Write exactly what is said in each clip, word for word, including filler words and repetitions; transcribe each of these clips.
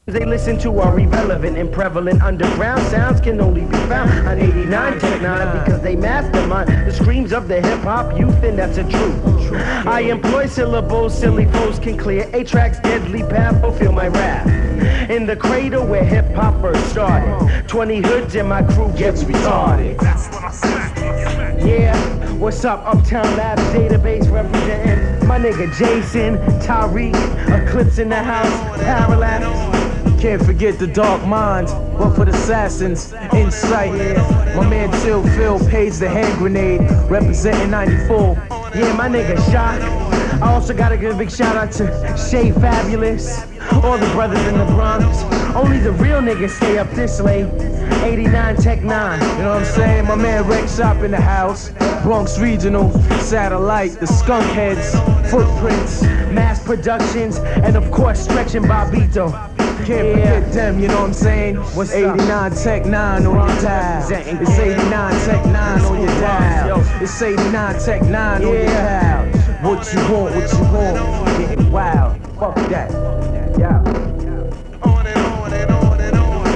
They listen to are irrelevant and prevalent. Underground sounds can only be found on eighty-nine Tech nine because they mastermind the screams of the hip-hop youth, and that's a truth. I employ syllables silly foes can clear. Eight tracks deadly path fulfill my wrath. In the cradle where hip-hop first started, twenty hoods and my crew gets retarded. Yeah, what's up? Uptown Labs database representing my nigga Jason, Tyreek, Eclipse in the house, Parallax. Can't forget the dark minds, but for the assassins, insight here. My man Chill Phil pays the hand grenade, representing ninety-four. Yeah, my nigga Shock. I also gotta give a big shout out to Shay Fabulous, all the brothers in the Bronx. Only the real niggas stay up this late. eighty-nine Tech nine. You know what I'm saying? My man Rex Shop in the house. Bronx Regional, Satellite, the Skunk Heads, Footprints, Mass Productions, and of course Stretch and Bobbito. Can't yeah. forget them, you know what I'm saying? What's eighty-nine Tech nine on your dial. It's eighty-nine Tech nine on your dial. It's eighty-nine Tech nine on your dial. What you want, what you want? Getting wild. Fuck that. Yeah. On and on and on and on.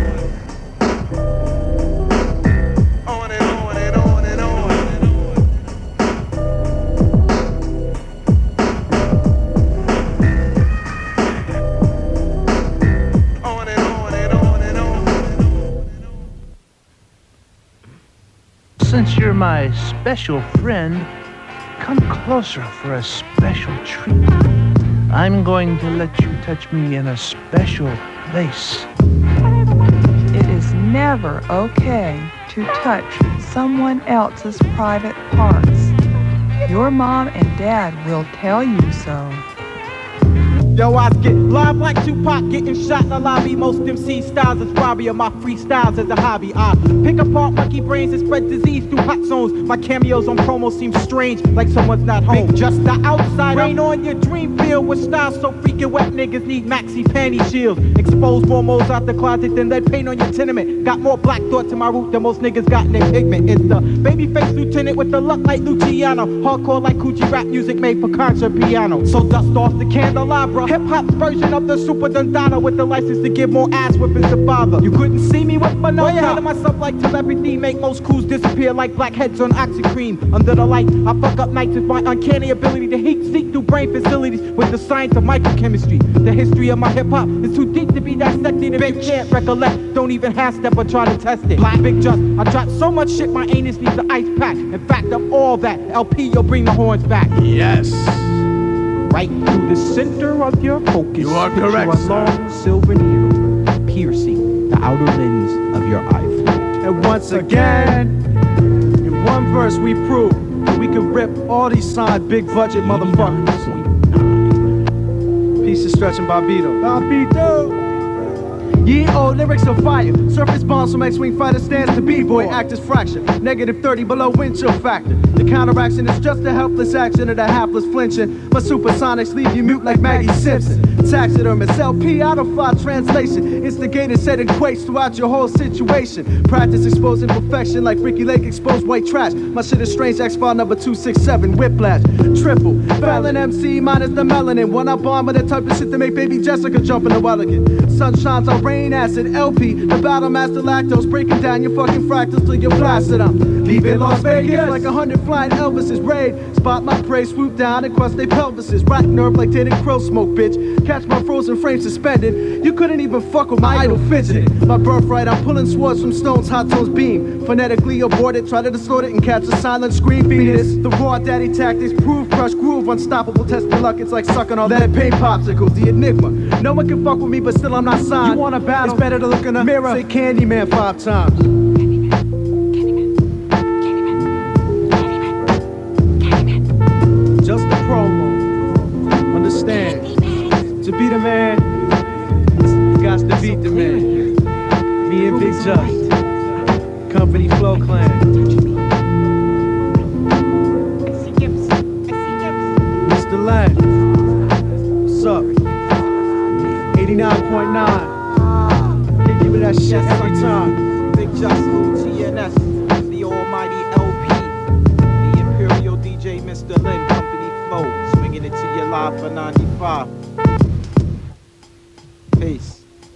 On and on and on and on. On and on and on and on. Since you're my special friend, come closer for a special treat. I'm going to let you touch me in a special place. It is never okay to touch someone else's private parts. Your mom and dad will tell you so. Yo, I get live like Tupac, getting shot in the lobby. Most M C styles is Robbie, or my freestyles as a hobby. I pick apart monkey brains and spread disease through hot zones. My cameos on promo seem strange, like someone's not home. Big just the outside, rain on your dream field with styles so freaking wet. Niggas need maxi panty shields. Expose more moles out the closet than lead paint on your tenement. Got more black thought to my root than most niggas got in their pigment. It's the babyface lieutenant with the luck like Luciano. Hardcore like coochie rap music made for concert piano. So dust off the candelabra. Hip-hop's version of the Super Dundana with the license to give more ass whippings to father. You couldn't see me with my nose out of myself like telepathy. Make most crews disappear like blackheads on oxycream. Under the light, I fuck up nights with my uncanny ability to heat seek through brain facilities with the science of microchemistry. The history of my hip-hop is too deep to be dissected. If you can't recollect, don't even half-step or try to test it. Black Big Just, I dropped so much shit my anus needs an ice pack. In fact, of all that, L P, you'll bring the horns back. Yes. Right through the center of your focus. You are correct, a long silver needle piercing the outer lens of your eye fluid. And once again, in one verse we prove that we can rip all these signed big budget motherfuckers. Piece of Stretch and Bobbito. Bobbito! Ye old lyrics of fire. Surface bombs from X-Wing fighter stands to B-boy. Act as fraction. Negative thirty below wind chill factor. The counteraction is just a helpless action of the hapless flinching. My supersonics leave you mute like Maggie Simpson. Taxidermist L P out of fly translation. Instigated setting quakes throughout your whole situation. Practice exposing perfection like Ricky Lake exposed white trash. My shit is strange. X-File number two six seven. Whiplash. Triple. Fallon M C minus the melanin. One up on with the type of shit that make baby Jessica jump in the Welligan. Sun shines on rain acid. L P. The battle master lactose. Breaking down your fucking fractals till you're blasted. I'm leaving Las Vegas like a hundred flying Elvis's raid. Spot my prey, swoop down and crush their pelvises. Rack nerve like Tated Crow smoke, bitch. Catch my frozen frame suspended. You couldn't even fuck with my idol fidgeting. My birthright, I'm pulling swords from stones, hot tones beam. Phonetically aborted, try to distort it and catch a silent scream. Venus, the raw daddy tactics, prove, crush, groove, unstoppable. Test your luck, it's like sucking on lead paint popsicles. The enigma. No one can fuck with me, but still I'm not signed. You want a battle? It's better to look in the mirror. Say Candyman five times. Just the promo. Understand? To be the man, you got to beat the man. Me and Big Just, Company Flow Clan. Mister Lang, what's up? eighty-nine point nine. Hit you with that shit every time. Big Just, O T N S, the almighty L P, the Imperial D J, Mister Lin, Company Flow, swinging it to you live for ninety-five. Peace.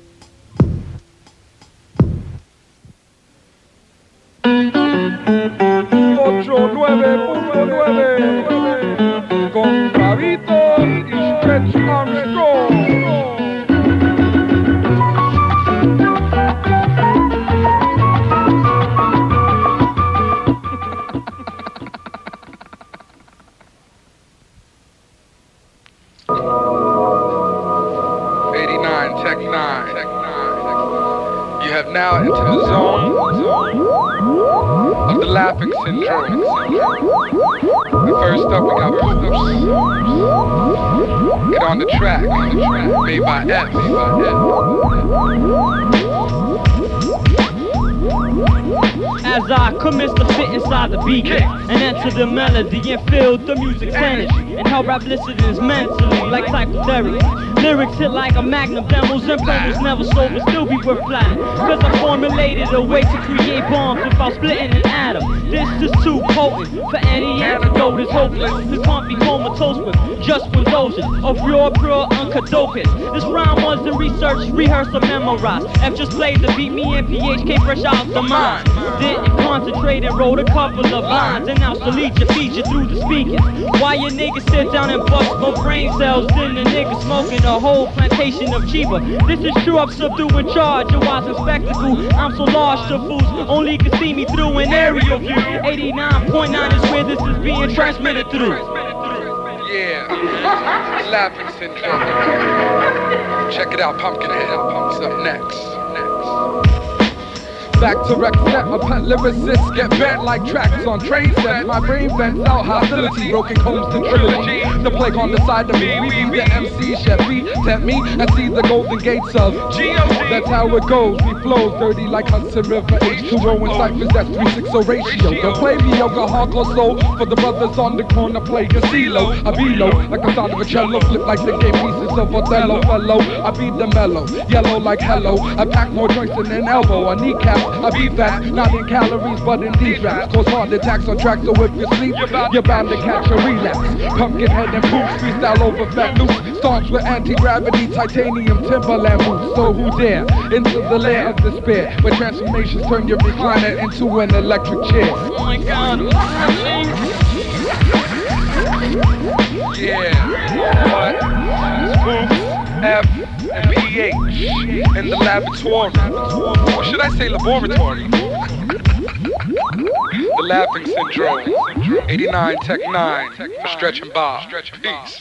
Tech nine. You have now entered the zone of the laughing syndrome. And first up, we got Boops. Get on the track. Made by F. As I commence to fit inside the beat and enter the melody and feel the music's energy and how rap listens mentally like psychotherapy. Lyrics hit like a magnum, demos and promos never sold but still be worth flying. Cause I formulated a way to create bombs without splitting an atom. This is too potent for any antidote is hopeless. This can't be comatose with just with doses of raw, pure, uncut dopest. This rhyme wasn't researched, rehearsed, or memorized. F just played the beat, me and P H came fresh out the mind. Didn't concentrate and wrote a couple of lines. And now delete your feature through the speakers. Why you niggas sit down and bust more brain cells than the niggas smoking a whole plantation of cheaper. This is true, I'm subduing charge, a wise and spectacle. I'm so large to fools only can see me through an aerial view. eighty-nine point nine is where this is being transmitted through. Yeah, laughing syndrome. Check it out, Pumpkinhead. Pump's up next. Next. Back to represent my pet lyricists get bent like tracks on train sets. My brain vents out hostility, broken combs and trilogy. The plague on the side of me, we be the M C, Chevy, tempt me and see the golden gates of G O D. That's how it goes, we flow dirty like Hudson River, H two O and ciphers, that's three six zero ratio. Don't play me, yo, got hardcore soul for the brothers on the corner, play a C-Lo. I be low, like the sound of a cello, flip like the game pieces of Othello, fellow. I be the mellow, yellow like hello. I pack more joints than an elbow, a kneecap. I be fat, not in calories, but in these raps. Cause heart attacks on tracks, so if you sleep, you're bound to catch a relapse. Pumpkinhead and Boots, freestyle over fat loose. Starts with anti-gravity, titanium, Timberland boots. So who dare? Into the lair of despair, where transformations turn your recliner into an electric chair. Oh my God. Yeah, what? Boots, F, and P H in the laboratory. Or should I say laboratory? The laughing syndrome. eighty-nine Tech nine for Stretch and Bob. Peace.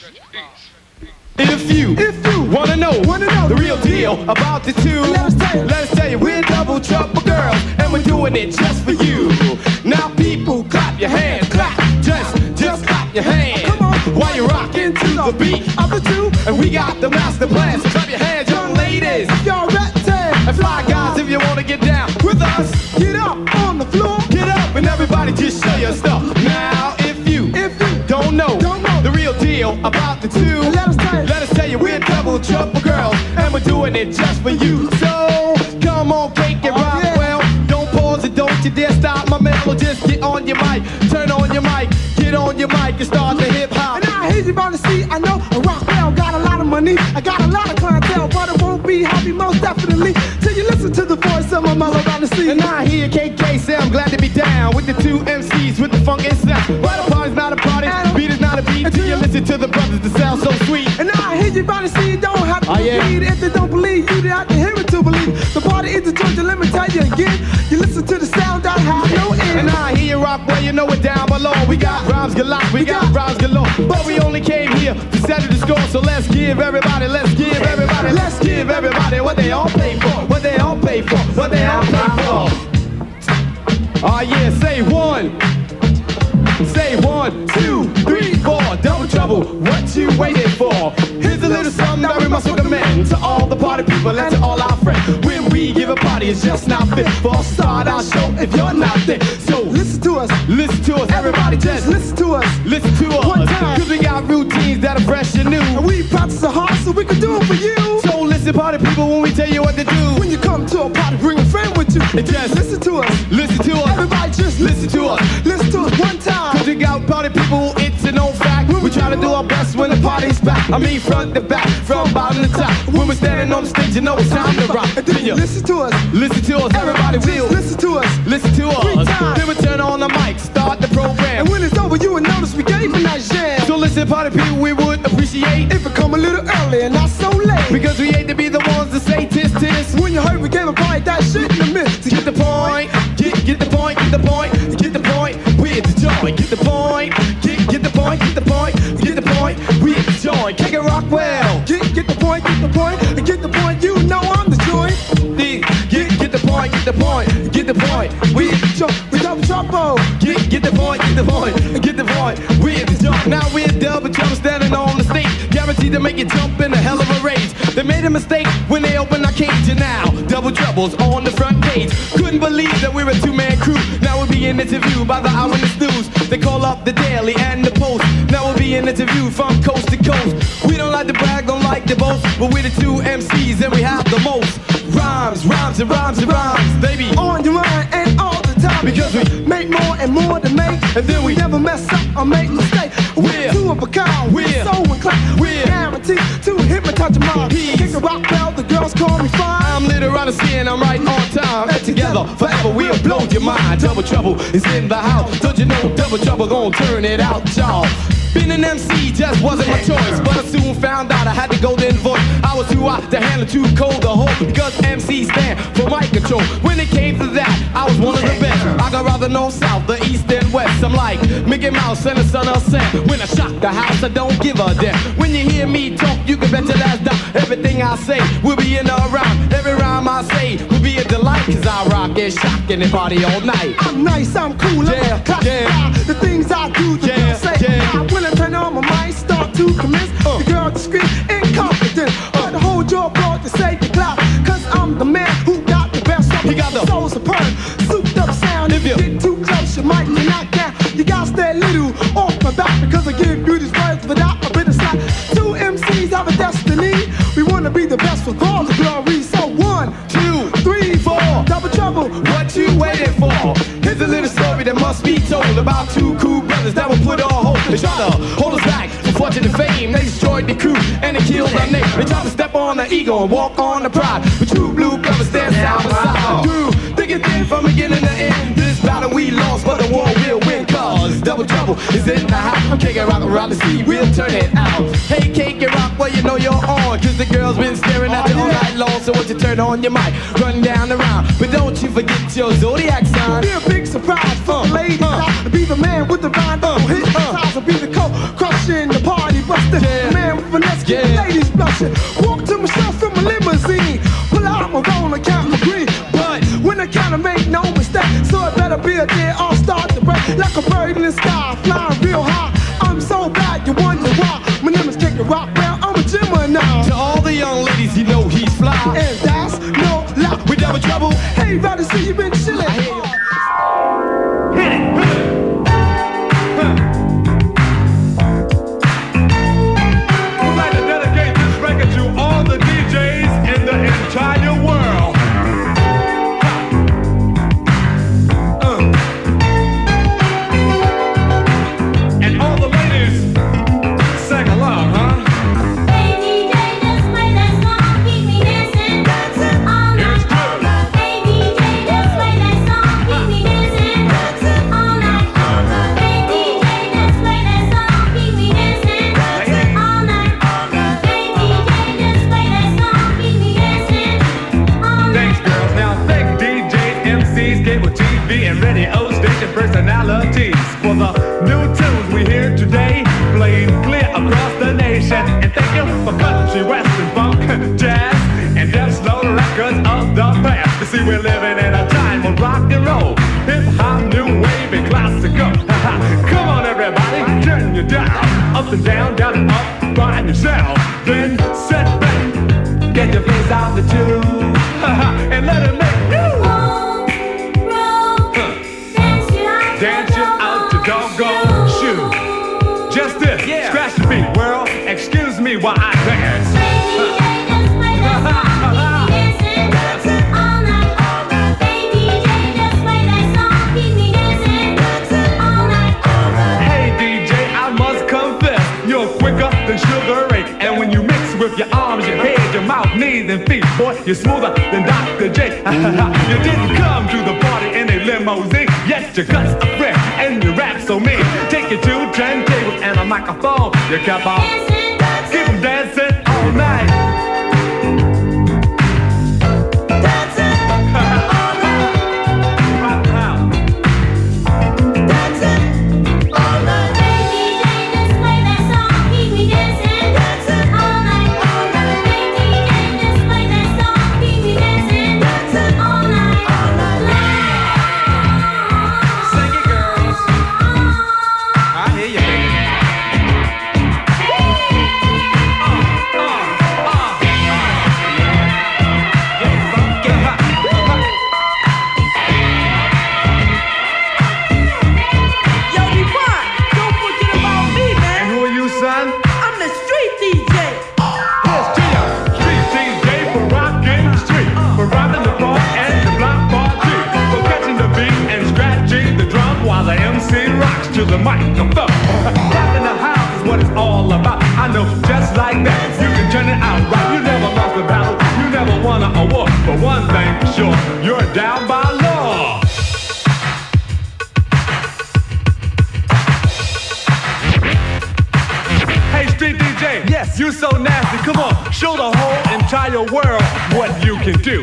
If you, if you wanna know, wanna know the real deal about the two, let us tell you, let us tell you we're double trouble girls, and we're doing it just for you. Now people, clap your hands, clap, just, just clap your hands. Come on, while you're rocking to the beat of the two, and we got the master plan. So clap your hands, young ladies, if y'all ready, and fly guys, if you wanna get down with us, get up on the floor, get up, and everybody just show your stuff. Now, if you, if you don't know, don't know the real deal about the two, let us tell you, let us tell you we're double trouble girls, and we're doing it just for you. So come on, cake and rock, yeah. Well, don't pause and don't you dare stop my melody. Just get on your mic, turn on your mic, get on your mic and start the hip hop. And I hear you about to see, I know a rock bell got a lot of money, I got a lot of clientele, but it won't be happy most definitely till you listen to the voice of my mellow about to see. And I hear K K say I'm glad to be down with the two M Cs with the funk and snap. But a party's not a party, beat is not a beat until you listen to the brothers that sound so sweet. And I hear you about to see, you don't have to oh, yeah. believe. If they don't believe you, they have to hear it to believe. The party is the joint, let me tell you again. You listen to the sound, I have no end. And I hear you rock, well you know it down below. We got rhymes galore, we, we got, got rhymes galore. But we only came here to settle the score. So let's give everybody, let's give everybody, let's give everybody what they all pay for, what they all pay for, what they all pay for. Oh yeah, say one. Say one, two, three, four. Double trouble, what you waiting for? Here's a little something that we must recommend to all the party people and to all our friends. When we give a party, it's just not fit for a start our show if you're not there. So listen to us, listen to us, everybody just listen to us, listen to us. One time, cause we got routines that are fresh and new, and we practice so hard so we can do it for you. So listen, party people, when we tell you what to do. When you come to a party, bring a friend with you, and just listen to us, listen to us. Everybody just listen to us, listen to us one time. Cause we got party people, it's an old fact. We try to do our best when the party's back. I mean front to back, from bottom to top. When we're standing on the stage, you know it's time to rock. And then you listen to us, listen to us. Everybody will listen to us, listen to us. Then we turn on the mic, start the program. And when it's over, you will notice we gave a nice jam. So listen, party people, we would appreciate if it come a little early and not so late. Because we hate to be the ones to say tis tis. When you heard we gave a party, that shit in the midst. To get the point, get get the point, get the point, get the point with the joint. Get the point, get get the point, get the point, get the point with the joint. Kick it rock well. Get get the point, get the point, and get the point. You know. get the point. We We jump, we double trouble. get, get the point, get the point, get the point. We at the jump. Now we're double trouble standing on the stage. Guaranteed to make you jump in a hell of a rage. They made a mistake when they opened our cage, and now double trouble's on the front page. Couldn't believe that we're a two-man crew. Now we're being interviewed by the Eyewitness News. They call up the Daily and the Post. Now we're being interviewed from coast to coast. We don't like to brag, don't like to boast, but we're the two M Cs and we have the most rhymes, rhymes and rhymes and rhymes, baby. On your mind and all the time. Because we make more and more to make. And then we never mess up or make mistakes. We're two of a kind. We're so inclined. We're guaranteed to hypnotize your mind. Peace. Kick a rock bell, the girls call me fine. I'm little on the scene, I'm right on time. And together, forever, we'll blow your mind. Double trouble is in the house. Don't you know double trouble gon' turn it out, y'all? Being an M C just wasn't my choice, but I soon found out I had the golden voice. I was too hot to handle, too cold to hold, because M C stand for mic control. When it came to that, I was one of the best. I got rather north, south, the east and west. I'm like Mickey Mouse and the son of Sam. When I shock the house, I don't give a damn. When you hear me talk, you can bet your last down. Everything I say will be in a rhyme. Every rhyme I say will be a delight, cause I rock and shock and party all night. I'm nice, I'm cool, Yeah, I'm yeah. The things I do, the Yeah, girls say. yeah. I will turn on my mic, start to commence. Uh. The girl to scream incompetent. Uh. But hold your broad to save the cloud. Cause I'm the man who got the best of He got the soul superb, souped up sound. If If you you- get too close, you might be knocked down. You gotta stay a little off my back, because I give you these words without a bit of slack. Two M Cs have a destiny. We wanna be the best with all the glory. So one, Two, three, four, double trouble. what you waiting for? Here's a little story that must be told about two cool brothers that were put on hold. They tried to hold us back from fortune and fame. They destroyed the crew and they killed our name. They tried to step on the ego and walk on the pride. But true blue brothers stand side by side. Through thick and thin from beginning to end. This battle we lost, but the war will win. Cause double trouble is in the house. I'm kicking rock around the sea, we'll turn it out. Hey, cake and rock, well you know you're on. Cause the girls been staring at you all night long. So once you turn on your mic, run down the round. But don't you forget your zodiac sign. Be a big surprise for the ladies. I'll be the man with the rhyme that will hit the size. I'll be the coat crushing the party buster. Yeah. The man with finesse, get the Yeah. ladies blushing. Walk to myself from a limousine. Pull out my roller, count my green. But when I count, I make no mistake. So it better be a day I'll start to break. Like a bird in the sky, flying real high. I'm so bad, you wonder why. My name is Kick Rock Bell, I'm a Gemini. To all the young ladies, you know he's fly. And that's no lie. We double trouble. Hey, rather see you been chillin'. I'd like to dedicate this record to all the D Js in the entire world. Uh. And all the ladies sang along, huh? Hey D J, just play that song, keep me dancing, dancing all night. Here's good. Hey D J, just play that song, keep me dancing, dancing all night. Hey D J, just play that song, keep me dancing, dancing all night. Hey D J, just play that song, keep me dancing all night. Thanks, girls. Now thank D Js, M Cs, cable T V, and radio station personalities for the new tunes we hear today, playing clear across the nation. And thank you for country, western, funk, jazz, and death slow records of the past. You see, we're living in a time of rock and roll, hip hop, new wave, and classical. Come on, everybody, turn your dial up and down, down and up, find yourself. Then sit back, get your face out the tube, and let it make you Roll, roll, dance you out, dance you out your doggone shoe. Just this, scratch the beat, world. Excuse me while I dance. Hey D J, just play that song, keep me dancing, dancing all night. Hey D J, just play that song, keep me dancing, dancing all night. Hey D J, I must confess, you're quicker than Sugar Ray. And when you mix with your arms, your head, your mouth, knees, and feet, boy, you're smoother than Doctor J. You didn't come to the party in a limousine, yet your guts are fresh and your rap so mean. Take you to turntables and a microphone. You kept on, Dancing, dancing, keep 'em dancing all night. dancing all night, dancing all night. Hey D J, just play that song, keep me dancing, dancing all night. Hey D J, just play that song, keep me dancing, dancing all night. prisoner of war. But one thing for sure, you're down by law. Hey, street D J, yes, you so nasty. Come on, show the whole entire world what you can do.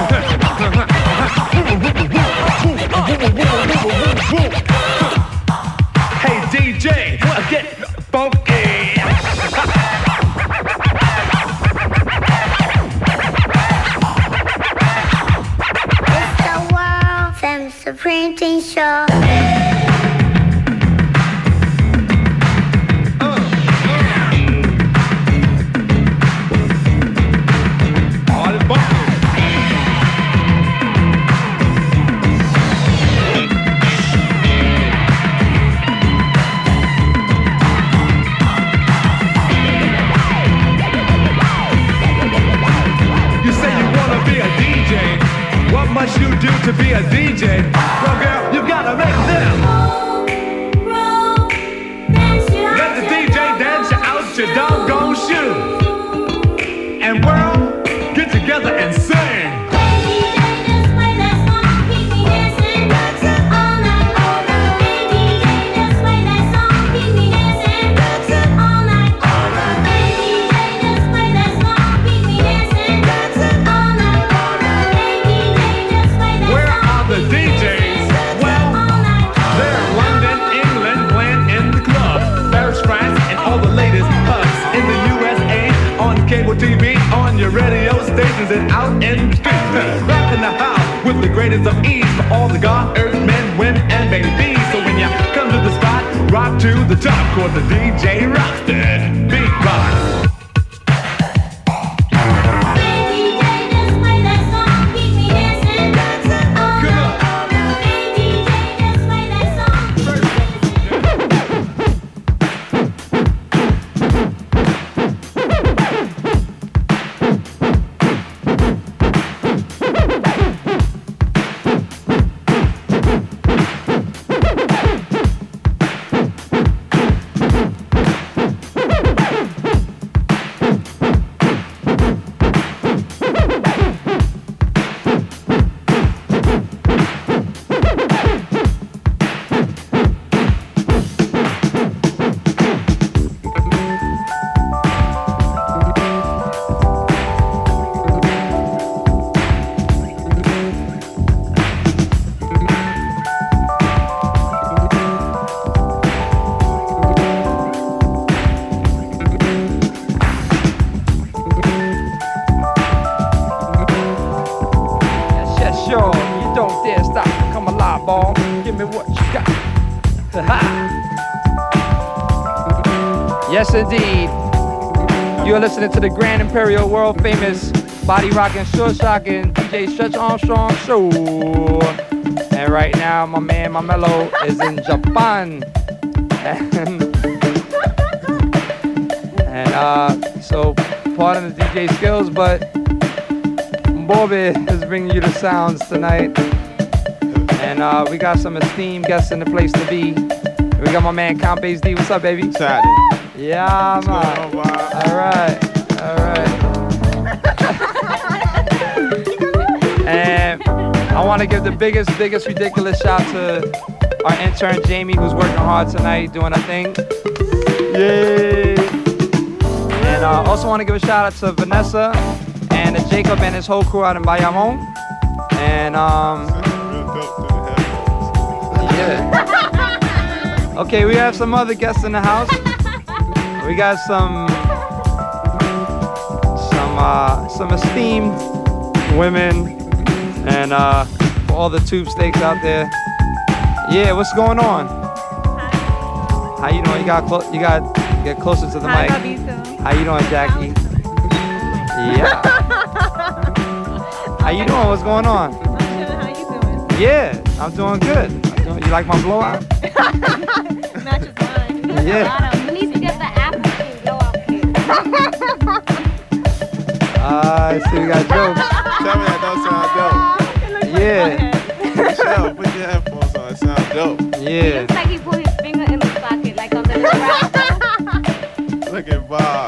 Hey, D J, get funky. It's the world fam supreme teen show. What must you do to be a D J? Well, girl, you gotta make them. Let the D J dance you out your doggone shoes. And world, get together and sing. Cable T V, on your radio stations and out in the streets. Rockin' the house with the greatest of ease for all the God, earth, men, women, and babies. So when you come to the spot, rock to the top, cause the D J rocks the beat box. Yes, indeed. You are listening to the Grand Imperial World Famous Body Rockin', Short Shockin' D J Stretch Armstrong Show. And right now, my man, my mellow, is in Japan. And, and uh, so, pardon the D J skills, but Bobby is bringing you the sounds tonight. And uh, we got some esteemed guests in the place to be. We got my man Count Bass D. What's up, baby? Saturday. Yeah, man. All right, all right. And I want to give the biggest, biggest, ridiculous shout to our intern Jamie, who's working hard tonight, doing her thing. Yay! And I uh, also want to give a shout out to Vanessa and to Jacob and his whole crew out in Bayamon. And um, yeah. Okay, we have some other guests in the house. We got some some uh, some esteemed women, and uh, for all the tube steaks out there. Yeah, what's going on? How you doing? You got clo you got get closer to the Hi, mic. Bobbito. How you doing, Jackie? Yeah. How you doing? What's going on? I'm good. How you doing? Yeah, I'm doing good. I'm doing, you like my blowout? Matches mine. Yeah. You need to get the African blowout kit. Uh, I see we got jokes. Tell me that don't sound dope. Yeah. Michelle, put your headphones on. It sounds dope. It Yeah. looks like he put his finger in the socket, like on the ground. Look at Bob running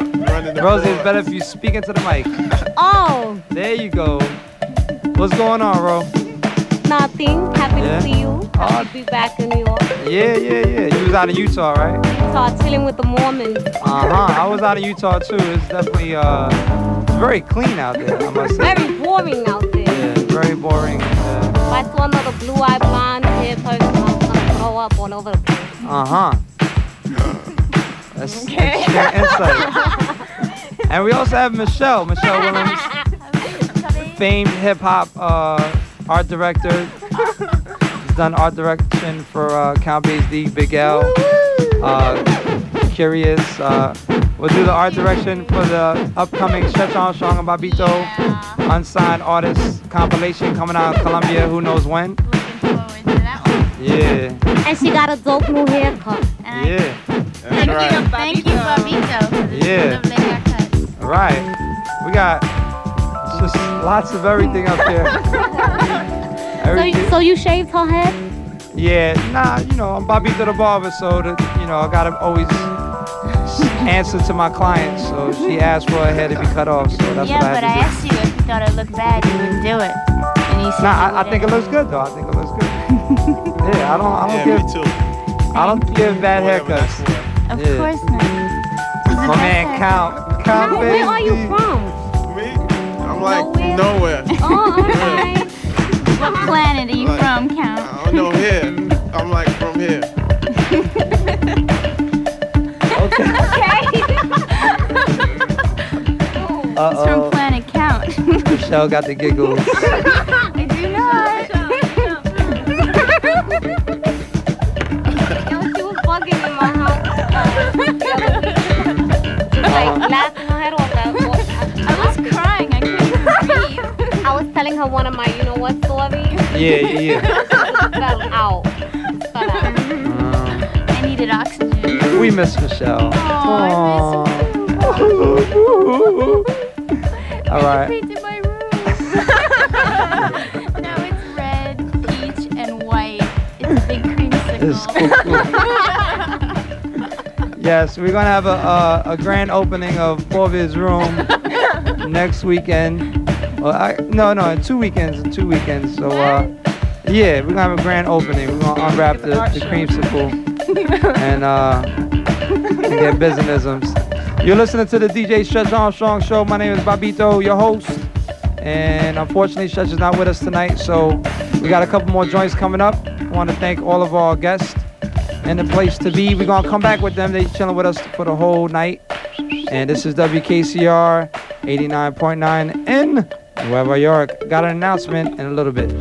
running the Rosie, it's board. better if you speak into the mic. Oh, There you go. What's going on, Ro? nothing. Happy Yeah. to see you. Happy to be back in New York. Yeah, yeah, yeah. You was out of Utah, right? Start chilling with the Mormons. Uh-huh. I was out of Utah, too. It's definitely, uh, it's very clean out there, I must say. Very boring out there. Yeah, very boring. Uh, If I saw another blue-eyed blonde hair person, I was gonna throw up all over the place. uh-huh. That's interesting insight. And we also have Michelle, Michelle Williams, famed hip-hop uh, art director. She's done art direction for uh, Count Basie, Big L, uh, Curious. Uh, we'll do the art direction for the upcoming Stretch Armstrong and Bobbito unsigned artist compilation coming out of Columbia, who knows when. Yeah, And she got a dope new haircut. yeah, Thank you, thank you, Bobbito, for this Yeah. lovely haircut. right. We got just lots of everything up here. So, Everything. you- so you shaved her head? Yeah, nah, you know, I'm Bobbito the barber, so that, you know, I gotta always answer to my clients. So she asked for her hair to be cut off, so that's Yeah, what I but I had to asked you if you thought it looked bad, you wouldn't do it. And you do. said Nah, you I, I think it looks good though. I think it looks good. Yeah, I don't, I don't Yeah, give, me too. I don't give bad Whatever haircuts. that's for. Of Yeah. course not. It's the My best man, haircut. Count, Count Where, where are you Basie. from? Me? I'm like Nowhere. nowhere. Oh, okay. What planet are you Like, from, Count? I don't know here. I'm like from here. Okay. It's Uh from oh. planet Count. Michelle got the giggles. I do not. Yo, she was bugging in my house. Like laughing her head off. That I was crying. I couldn't breathe. I was telling her one of my, you know what stories. Yeah, yeah, yeah. It fell out. It fell out. Uh, I needed oxygen. we miss Michelle. Aw, All right. painted my room. Now it's red, peach, and white. It's a big It's creamsicle. cool, cool. Yes, we're gonna have a uh, a grand opening of Bobbito's room next weekend. Well, I, no, no, in two weekends, in two weekends. So, uh, yeah, we're gonna have a grand opening. We're gonna unwrap the, the creamsicle and uh, and get businessisms. You're listening to the D J Stretch Armstrong Show. My name is Bobbito, your host. And unfortunately, Stretch is not with us tonight, so we got a couple more joints coming up. I want to thank all of our guests and the place to be. We're gonna come back with them. They chilling with us for the whole night. And this is W K C R eighty-nine point nine in Nueva York. Got an announcement in a little bit.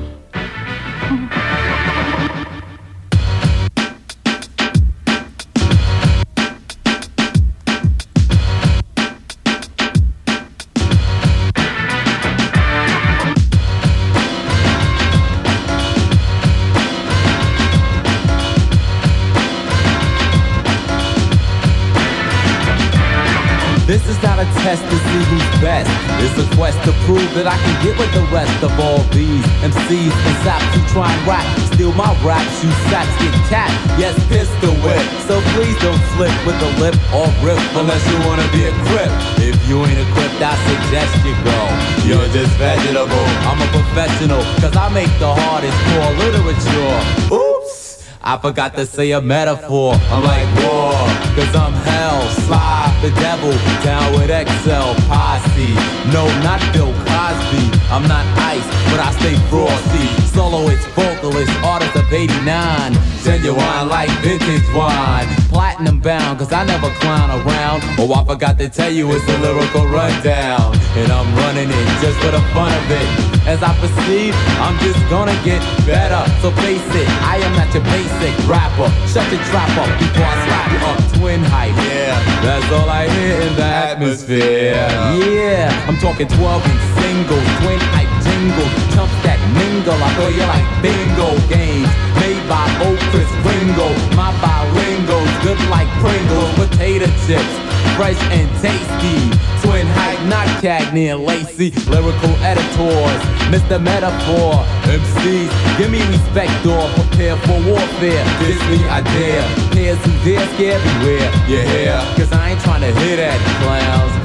This is not a test to see who's best. It's a quest to prove that I can get with the rest of all these M Cs and saps who try and rap. Steal my raps, you saps get capped. Yes, pistol whip. So please don't slip with the lip or rip unless you wanna be a crip. If you ain't equipped, I suggest you go. You're just vegetable. I'm a professional, cause I make the hardest for literature. Oops! I forgot to say a metaphor. I'm like war, cause I'm hell. Slide the devil down with X L posse. No, not Bill Cosby. I'm not ice, but I stay frosty. Soloist, vocalist, artist of eighty-nine. Genuine like vintage wine. Platinum bound, cause I never clown around. Oh, I forgot to tell you it's a lyrical rundown. And I'm running it just for the fun of it. As I proceed, I'm just gonna get better. So face it, I am not your basic rapper. Shut your trap up before I slap up. Twin hype, yeah, that's all I hear in the atmosphere. Yeah, I'm talking twelve inch singles, twin hype jingles, chumps that mingle. I thought you like bingo games made by old Chris Ringo. My bilingual's good like Pringles, potato chips, fresh and tasty. Twin hype, not Cagney and Lacey. Lyrical editors, Mister Metaphor. M Cs, give me respect or prepare for warfare. Diss me, I dare. Peers who dare scare beware. You hear? Cause I ain't trying to hear that, clowns.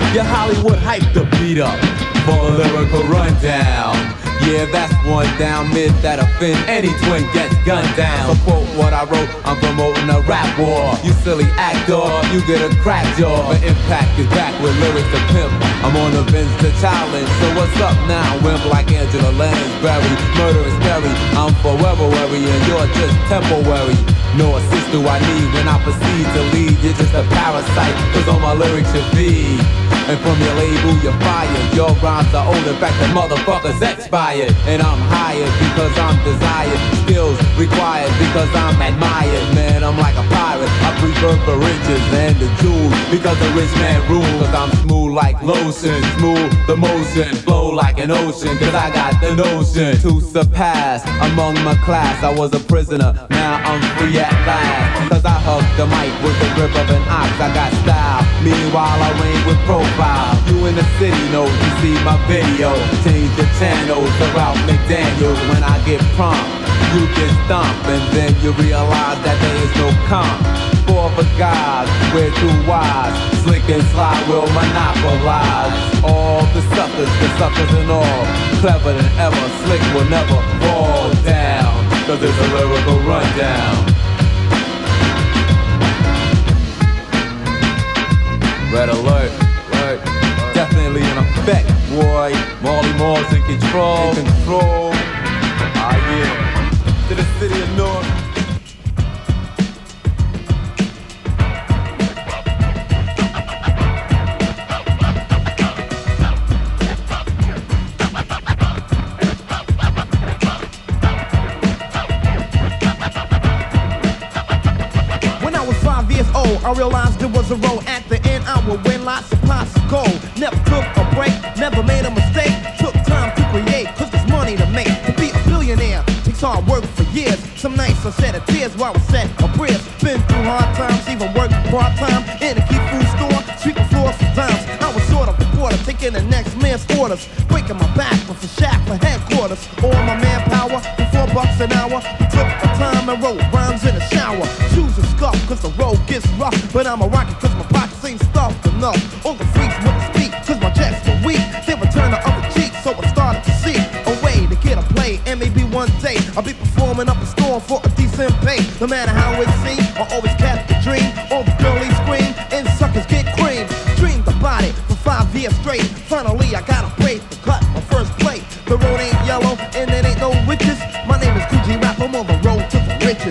Your Hollywood hype to beat up for a lyrical rundown. Yeah, that's one down, mid that offend any twin gets gunned down. So quote what I wrote, I'm promoting a rap war. You silly actor, you get a crack jaw. But Impact is back with lyrics to pimp. I'm on the Vince to challenge. So what's up now? Wimp like Angela Lansbury, murderous Terry. I'm forever worry and you're just temporary. No assist do I need when I proceed to lead. You're just a parasite, cause all my lyrics should be. And from your label you're fired. Your rhymes are old, in fact the motherfuckers expired. And I'm hired because I'm desired. Skills required because I'm admired. Man, I'm like a pirate, I prefer the riches and the jewels. Because the rich man rules. Cause I'm smooth like lotion. Smooth the motion, flow like an ocean. Cause I got the notion to surpass among my class. I was a prisoner, now I'm free at last. Cause I hug the mic with the grip of an ox. I got style, meanwhile I reign with profile. You in the city know you see my video. Change the channels about McDaniels. When I get prompt, you get stomped. And then you realize that there is no comp. Four for God, we're too wise. Slick and slide will monopolize all the suckers, the suckers and all. Clever than ever, slick will never fall down. Cause it's a lyrical rundown. Red alert, alert, definitely in effect, boy. Marley Marl's in control, in control. Ah yeah, to the city of North. I realized there was a road at the end. I would win lots of pots of gold. Never took a break, never made a mistake. Took time to create, cause there's money to make. To be a billionaire takes hard work for years. Some nights I shed a tears while I said a prayer. Been through hard times, even worked part-time in a key food store, sweeping floors for dimes. I was sort of reporter, taking the next man's orders, breaking my back with a shack for headquarters. All my manpower for four bucks an hour. We took the time and wrote rhymes in the shower. Shoes are scuffed cause the road gets rough, but I'm a rocket cause my pockets ain't stuffed enough. All the freaks wouldn't speak cause my checks were weak. They returned the other cheek, so I started to see a way to get a play. And maybe one day I'll be performing up a storm for a decent pay. No matter how it seems, I always kept the dream. All the girlies scream and suckers get cream. Dreamed about it for five years straight. Finally I got a break to cut my first plate. The road ain't yellow and it ain't no witches. My name is Coogee Rap, I'm on the road to the riches.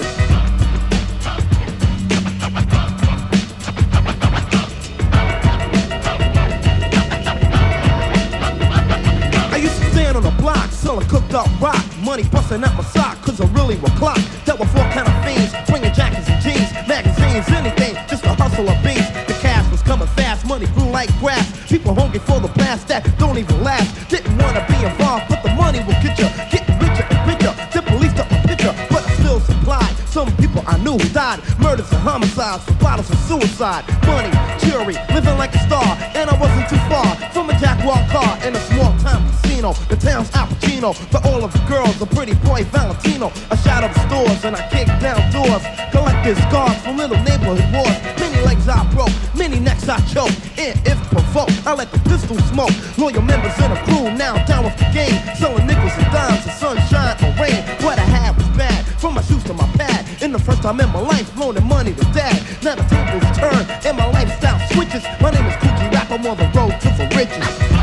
On the block, selling cooked up rock. Money busting out my sock, cause I really will clock. Dealt with four kind of fiends, bringing jackets and jeans, magazines, anything, just a hustle of beats. The cash was coming fast, money grew like grass. People hungry for the blast that don't even last. Didn't wanna be involved, but the money will get you. Getting richer and richer, the police took my picture, but I still supplied. Some people I knew who died, murders and homicides, for bottles of suicide. Money, jury, living like a star, and I wasn't too far from a Jaguar car in a small town casino. The town's Al Pacino, for all of the girls, a pretty boy Valentino. I shot up stores and I kicked down doors, collected scars from little neighborhood wars. Many legs I broke, many necks I choked, and if provoked, I let the pistol smoke. Loyal members in a crew, now down with the game, selling nickels and dimes in sunshine or rain. What I had was bad, from my shoes to my pad. In the first time in my life, loaning money to dad. Now the tables turn and my lifestyle switches. My name is Coogee Rap, I'm on the road to the riches.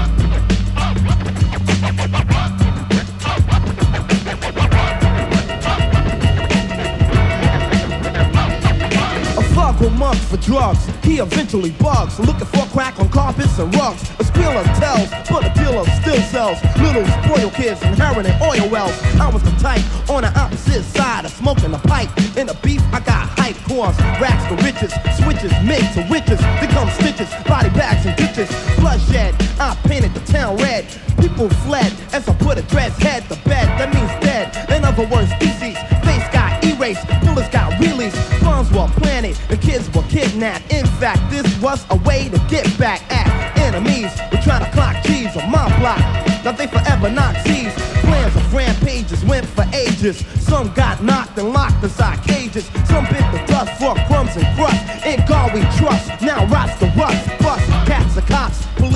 A month for drugs, he eventually bugs, looking for crack on carpets and rugs. A squealer tells, but a dealer still sells little spoiled kids inheriting oil wells. I was the type on the opposite side of smoking a pipe. In the beef, I got hype cores, racks to riches, switches, mix to witches, they come stitches, body bags and ditches, bloodshed. I painted the town red. People fled as I put a dread's head to bed. That means dead. In other words, species. Face got erased, bullets got released, bombs were planted, the kids were kidnapped. In fact, this was a way to get back at enemies. We're trying to clock G's on my block. Now they forever Nazis. Plans of rampages went for ages. Some got knocked and locked inside cages. Some bit the dust for crumbs and crust. In God we trust. Now rots the rust. Bust cats and cops. Police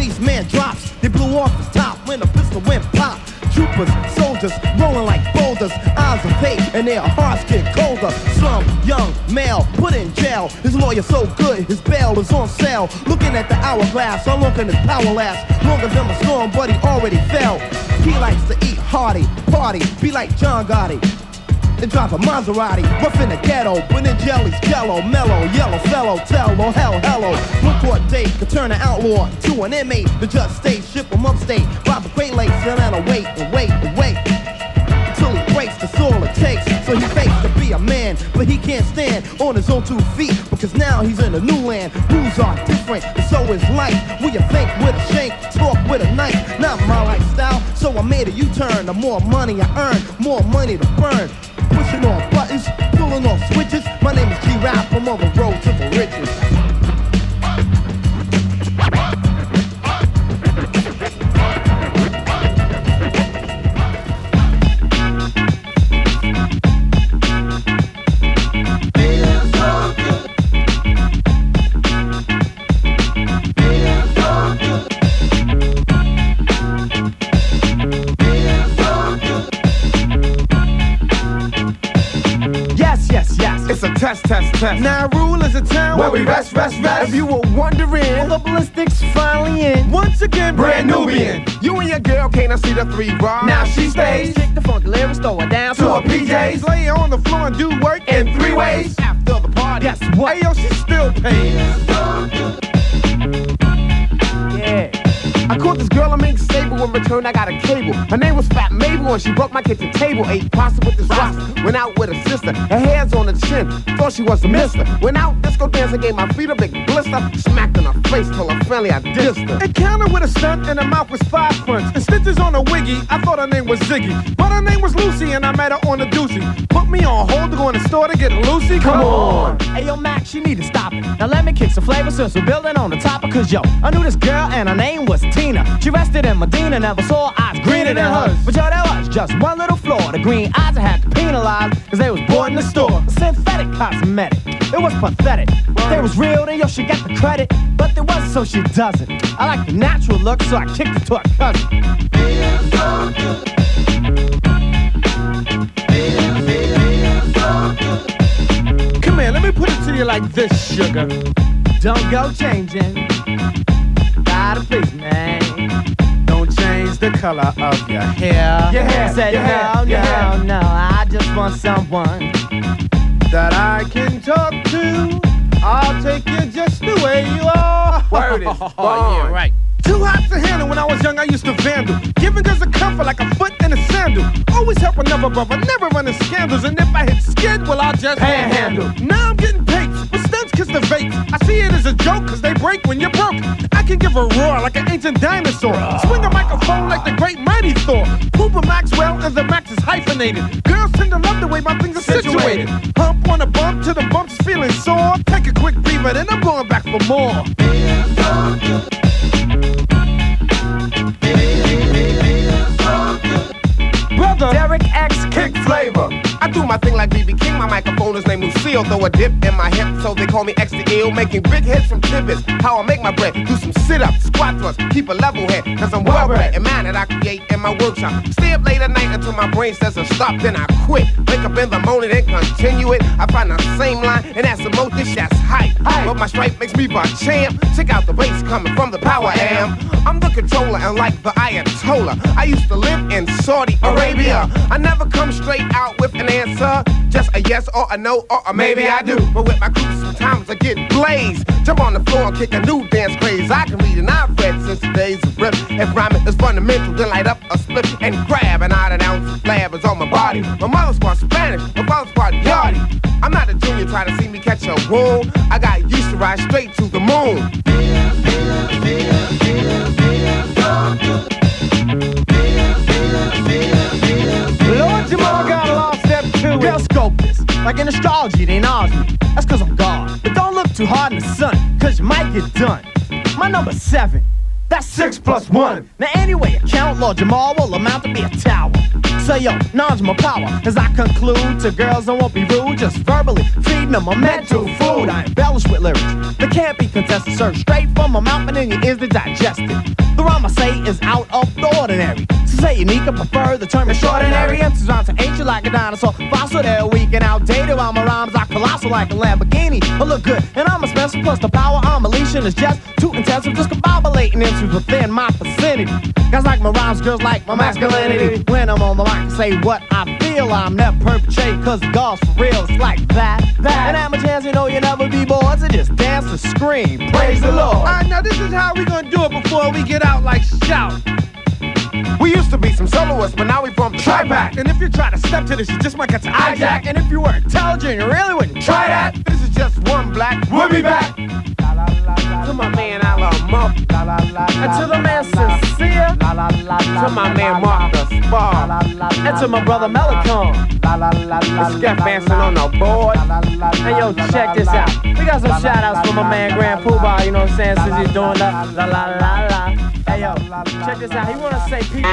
off his top when the pistol went pop. Troopers, soldiers, rolling like boulders. Eyes are fake and their hearts get colder. Some young male put in jail. His lawyer so good, his bail is on sale. Looking at the hourglass, how long can his power last? Longer than a storm, but he already fell. He likes to eat hearty, party, be like John Gotti. And drive a Maserati, rough in the ghetto, but in jelly's jello, mellow, yellow fellow, tell, oh hell, hello. One court date could turn an outlaw to an inmate. The judge stays, ship him upstate, rob a crate lace, and then wait and wait and wait until he breaks. That's all it takes. So he fakes to be a man, but he can't stand on his own two feet because now he's in a new land. Rules are different, and so is life. Will you think with a shank, talk with a knife? Not my lifestyle, so I made a U-turn. The more money I earn, more money to burn. Pushing on buttons, pulling on switches. My name is G-Rap, I'm on the road to the riches. It's a test, test, test. Now rule is a town where we rest, rest, rest. If you were wondering, well, the ballistics finally in. Once again, brand Nubian. You and your girl can't I see the three bars. Now she stays. Kick the funky lyrics, throw her down to her P Js. Lay her on the floor and do work in three ways. After the party, guess what? Hey yo, she still pays. Yeah. I caught this girl, I made stable. In return, I got a cable. Her name was Fat Mabel, and she broke my kitchen table. Ate pasta with this roster. Went out with her sister. Her hair's on her chin. Thought she was a mister. Went out, disco dancing, gave my feet a big blister. Smacked in her face, told her friendly I dissed her. Encounter with a stunt, and her mouth was five fronts. And stitches on a wiggy, I thought her name was Ziggy. But her name was Lucy, and I met her on the doozy. Put me on hold to go in the store to get a Lucy. Come, Come on. on. Hey, yo, Max, you need to stop it. Now let me kick some flavor since we're building on the top of, cause yo, I knew this girl, and her name was Tina. She rested in Medina, never saw eyes greener than hers. But yo, there was just one little flaw. The green eyes I had to penalize, cause they was bought in the store. A synthetic cosmetic, it was pathetic. If they was real, then yo, she got the credit. But there wasn't, so she doesn't. I like the natural look, so I kicked it to her cousin. Come here, let me put it to you like this, sugar. Don't go changing. Gotta please, man. Don't change the color of your hair. Your hair, said your no, hair, no, your hair. no. I just want someone that I can talk to. I'll take you just the way you are. Word is oh, yeah, right. Too hot to handle. When I was young, I used to vandal. Giving girls a comfort like a foot in a sandal. Always help another brother, never running scandals. And if I hit skid, well, I'll just panhandle. Now I'm getting papes, but stunts kiss the vape. I see it as a joke, cause they break when you're broke. I can give a roar like an ancient dinosaur. Swing a microphone like the great mighty Thor. Pooper Maxwell and the Max is hyphenated. Girls tend to love the way my things are situated. Hump on a bump till the bump's feeling sore. Take a quick breather, then I'm going back for more. Brother Derek X Kick Flavor. I do my thing like B B King. My microphone is named Lucille. Throw a dip in my hip, so they call me X the ill. Making big hits from tidbits. How I make my bread. Do some sit-ups, squat thrusts, keep a level head. Cause I'm well bred and man that I create in my workshop. Stay up late at night until my brain says to stop, then I quit. Wake up in the morning and continue it. I find the same line and that's the most this that's hype. But my stripe makes me a champ. Check out the bass coming from the power amp. I'm the controller and like the Ayatollah. I used to live in Saudi Arabia. I never come straight out with an answer. Just a yes or a no or a maybe I do. But with my crew sometimes I get blazed. Jump on the floor and kick a new dance craze. I can read and I've read since the days of rip. If rhyming is fundamental, then light up a split and grab an odd and ounce of flavors on my body. My mother's part Spanish, my father's part Yardi. I'm not a junior trying to see me catch a wound. I got used to ride straight to the moon. Lord Jamal got a lost step to it. Girl, scope this. Like in astrology, they acknowledge me. That's cause I'm God. But don't look too hard in the sun, cause you might get done. My number's seven. That's six plus one. Now anyway, I count Lord Jamal will amount to be a tower. So yo, knowledge my power. As I conclude to girls, I won't be rude. Just verbally feeding them a mental food. I embellish with lyrics that can't be contested. Served straight from my mouth and in your ears to digest it. The rhyme I say is out of the ordinary. So say unique, I prefer the term extraordinary. M C's rhymes are ancient like a dinosaur, fossil, they're weak and outdated, while my rhymes are colossal like a Lamborghini. I look good, and I'm expensive, plus the power I'm unleashing is just too intensive, just combobulating M Cs within my vicinity. Guys like my rhymes, girls like my masculinity. When I'm on the mic, I say what I feel. I'm never perpetrate, cause God's for real, it's like that, that. And at my chance, you know you never be bored, so just dance and scream, praise the Lord. Alright, now this is how we gonna do it before we get out like shout. We used to be some soloists, but now we form the tri-pack. And if you try to step to this, you just might get to hijack. And if you were intelligent, you really wouldn't try that. This is just one black. We'll be back. To my man Alamo. And to the man Sincere. To my man Mark the Spar. And to my brother Melicon. It's Skeff Manson on the board. And yo, check this out. We got some shout outs for my man Grand Poobah, you know what I'm saying, since he's doing the la la la la. Hey yo, check this out. He wanna say people.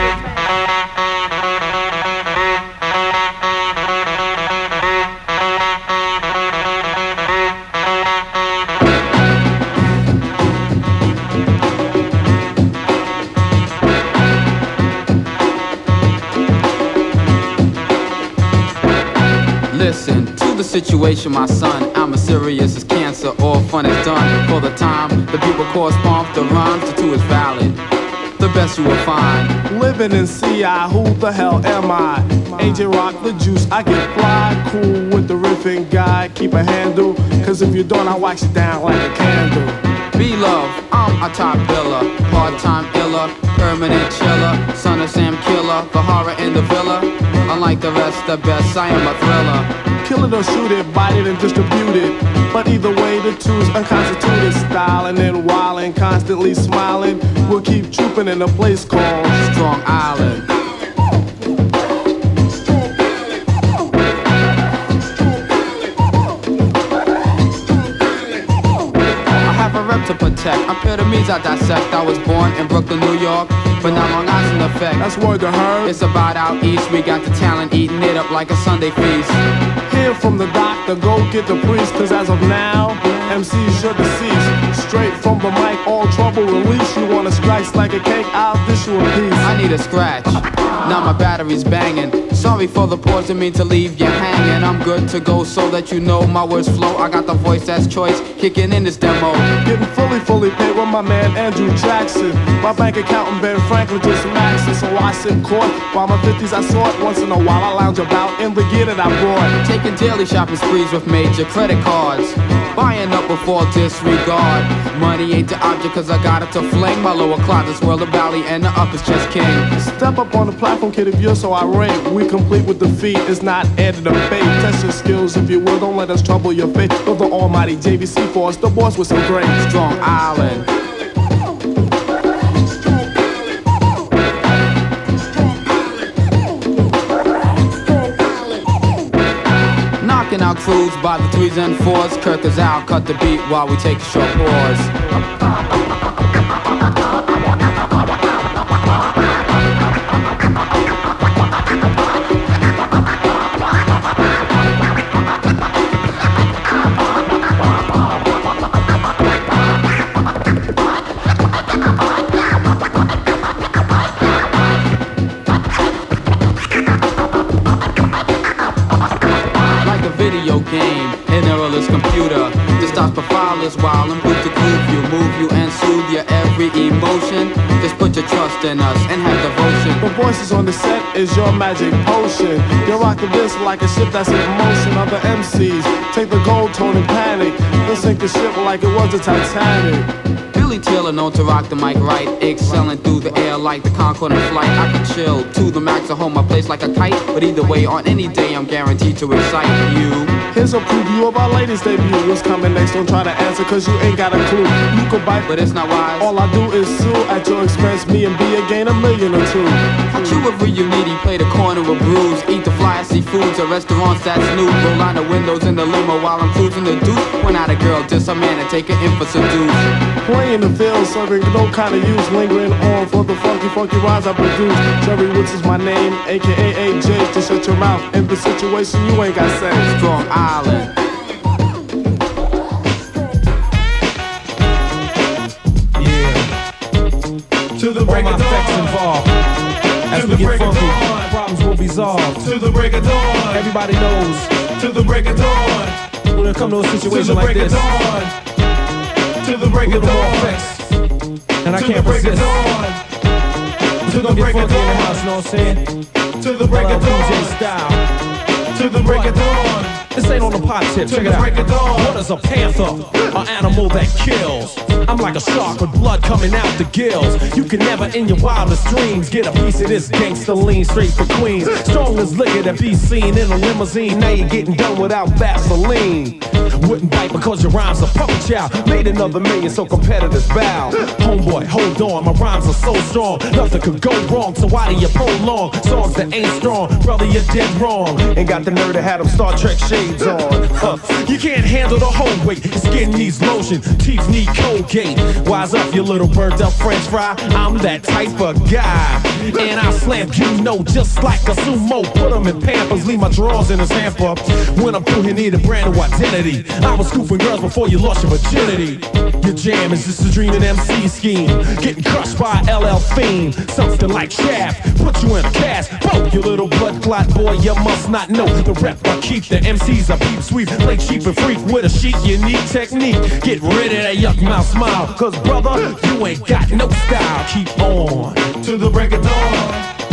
Listen to the situation, my son. I'm as serious as cancer. All fun is done for the time. The people correspond the rhymes. The two is valid. The best you will find. Living in C I, who the hell am I? Agent Rock the juice, I get fly. Cool with the riffing guy, keep a handle. Cause if you don't, I wax you down like a candle. Be love, I'm a top biller. Part-time iller, permanent chiller. Son of Sam Killer, the horror in the villa. Unlike the rest, the best, I am a thriller. Kill it or shoot it, bite it and distribute it. But either way, the two's unconstituted. Styling and wildin', constantly smiling. We'll keep trooping in a place called Strong Island. To protect, I'm pyramids I dissect. I was born in Brooklyn, New York, but now Long Island effect. That's word to her. It's about out east. We got the talent eating it up like a Sunday feast. Hear from the doctor, go get the priest. Cause as of now, M Cs you're deceased. Straight from the mic, all trouble release. You wanna scratch like a cake, I'll dish you a piece. I need a scratch, now my battery's banging. Sorry for the pause, didn't mean to leave you hanging. I'm good to go so that you know my words flow. I got the voice that's choice, kicking in this demo. Getting fully, fully paid with my man Andrew Jackson. My bank account and Ben Franklin just maxing. So I sit court while my fifties I sort. Once in a while I lounge about in the gear that I brought. Taking daily shopping sprees with major credit cards. Buying up before disregard. Money ain't the object cause I got it to fling. My lower closet's world of valley and the upper's just king. Step up on the platform, kid, if you're so irate. We complete with defeat, it's not added a fate. Test your skills if you will, don't let us trouble your faith. But the almighty J V C force, the boss with some great Strong Island. Knocking out crews by the threes and fours. Kirk is out, cut the beat while we take a short pause. Game, an errorless computer that stops profilers while I'm good to groove you, move you and soothe your every emotion. Just put your trust in us and have devotion. The voices on the set is your magic potion. You're rocking this like a ship that's in motion. Other M Cs take the gold tone and panic, then sink the ship like it was the Titanic. Billy Taylor known to rock the mic right, excelling through the air like the Concorde in flight. I can chill to the max and hold my place like a kite. But either way, on any day, I'm guaranteed to excite you. Here's a preview of our latest debut. What's coming next? Don't try to answer cause you ain't got a clue. You could bite, but it's not wise. All I do is sue at your expense. Me and B gain a million or two. Chew every you need, he play the corner of brews. Eat the fly seafoods at restaurants that's new. Roll out the windows in the limo while I'm cruising the deuce. Point out a girl, diss a man and take her in for seduce. Playing the field, serving no kind of use. Lingering on for the funky, funky rhymes I produce. Jerry Woods is my name, A K A A J. Just shut your mouth. In the situation you ain't got say. Strong Island. Yeah. To the Till the break of dawn. Problems will be solved. Till the break of dawn. Everybody knows. Till the break of dawn. When it comes to a situation Till the like break this, of dawn. Till the break of dawn. And I Till can't the break of resist. dawn. Till the break of dawn. In the house, you know what I'm saying? Till the break of L L dawn. Cool J style. Till the break of dawn. This ain't on the pot tip, check it out. What is a panther? An animal that kills. I'm like a shark with blood coming out the gills. You can never in your wildest dreams get a piece of this gangster lean straight for Queens. Strong as liquor that be seen in a limousine. Now you're getting done without Vaseline. Wouldn't bite because your rhymes are puppet child. Made another million so competitors bow. Homeboy, hold on, my rhymes are so strong. Nothing could go wrong, so why do you prolong songs that ain't strong? Brother, you're dead wrong. Ain't got the nerve to have them Star Trek shades on. Huh. You can't handle the whole weight. Your skin needs lotion, teeth need Colgate. Wise up, you little burnt up French fry. I'm that type of guy. And I slam you know just like a sumo. Put them in Pampers, leave my drawers in his hamper. When I'm through, you need a brand new identity. I was scooping girls before you lost your virginity. Your jam is just a dream and M C scheme. Getting crushed by L L Fiend. Something like Shaft, put you in a cast. Whoa, you little blood clot boy, you must not know the rep I keep. The M Cs are peep sweep. Play cheap and freak with a sheet, you need technique. Get rid of that yuck mouth smile. Cause brother, you ain't got no style. Keep on. Till the break of dawn.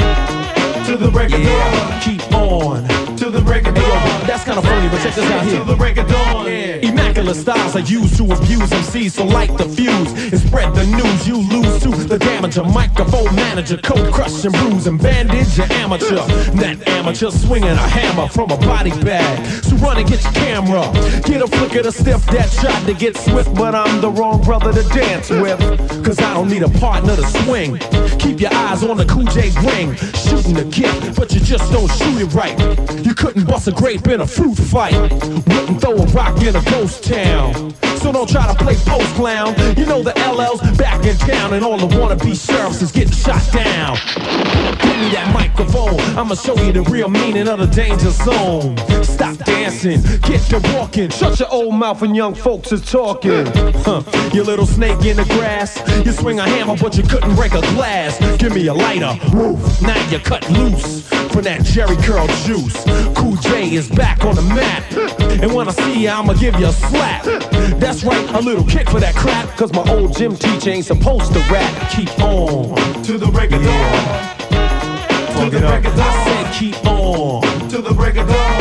Till the break of Yeah, dawn. keep on. Till the break of Hey, yo, dawn. that's kinda funny, but check this out here. Till the break of dawn. Immaculate styles are used to abuse M Cs, so light the fuse and spread the news. You lose to the damage of microphone manager, cold crush and bruise and bandage your amateur. That amateur swinging a hammer from a body bag. So run and get your camera, get a flick of the stiff that tried to get swift, but I'm the wrong brother to dance with. Cause I don't need a partner to swing. Keep your eyes on the Cool J ring, shooting the gift, but you just don't shoot it right. You couldn't bust a grape in a fruit fight. Wouldn't throw a rock in a ghost town. So don't try to play post clown. You know the L L's back in town, and all the wannabe sheriffs is getting shot down. Give me that microphone, I'ma show you the real meaning of the danger zone. Stop dancing, get to walking. Shut your old mouth when young folks is talking. Huh. You little snake in the grass. You swing a hammer but you couldn't break a glass. Give me a lighter, woof, now you cut loose from that Jerry curl juice. Cool J is back on the map, and when I see you I'ma give you a slap. That's right, a little kick for that crap. Cause my old gym teacher ain't supposed to rap. Keep on. To the break of dawn. To the break of dawn. I said keep on. To the break of dawn.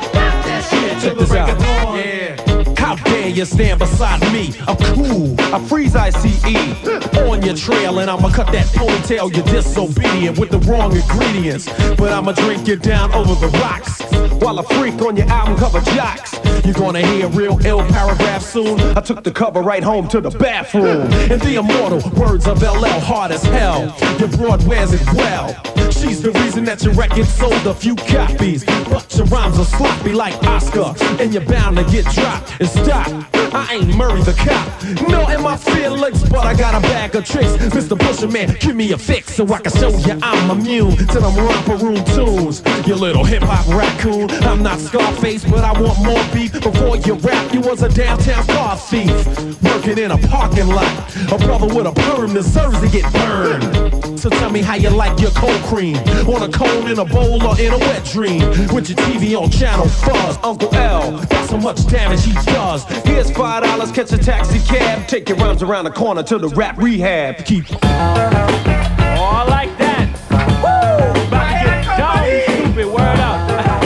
Check this out. Yeah. How dare you stand beside me? I'm cool. I freeze I C E on your trail, and I'ma cut that ponytail. You're disobedient with the wrong ingredients, but I'ma drink you down over the rocks while I freak on your album cover jocks. You're gonna hear real ill paragraph soon. I took the cover right home to the bathroom. And the immortal words of L L hard as hell. Your broad wears it well. She's the reason that your record sold a few copies, but your rhymes are sloppy like Oscar, and you're bound to get dropped. And stop, I ain't Murray the cop. No, in my feelings, but I got a bag of tricks. Mister Busherman, give me a fix so I can show you I'm immune to them romper room tunes. You little hip hop raccoon, I'm not Scarface, but I want more beef. Before you rap, you was a downtown car thief, working in a parking lot. A brother with a perm deserves to get burned. So tell me how you like your cold cream, on a cone, in a bowl, or in a wet dream, with your T V on channel fuzz. Uncle L, that's how much damage he does. Here's five dollars, catch a taxi cab, take your rhymes around the corner to the rap rehab. Keep All like that. Woo! About to get down, stupid. Word up.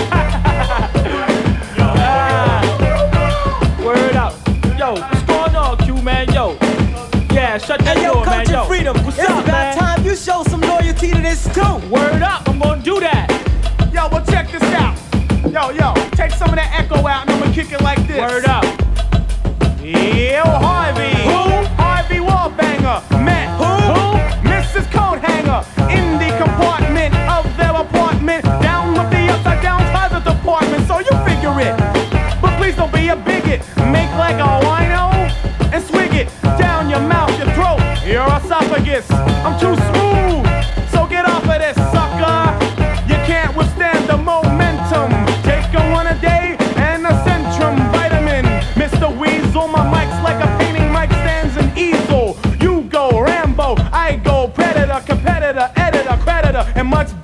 Word up. Yo, what's going on, Q, man? Yo. Yeah, shut that Hey, yo, door, man. Country Yo. Freedom, What's it's up, about man? time you show some loyalty to this too. Word up, I'm gonna do that. Yo, well, check this out. Yo, yo, take some of that echo out and I'm gonna kick it like this. Word up. Yo, Harvey. Who? Harvey Wallbanger. Met. Who? Who? Missus Coathanger. In the compartment of their apartment. Down with the upside down closet department. So you figure it. But please don't be a bigot. Make like a wino and swig it down your mouth, your throat, your esophagus. I'm too smooth. So get off of this, sucker. You can't withstand the momentum. Take a one a day and a Centrum vitamin. Mister Weasel, my mic's like a painting. Mic stands an easel. You go Rambo, I go Predator, competitor, editor, creditor, and much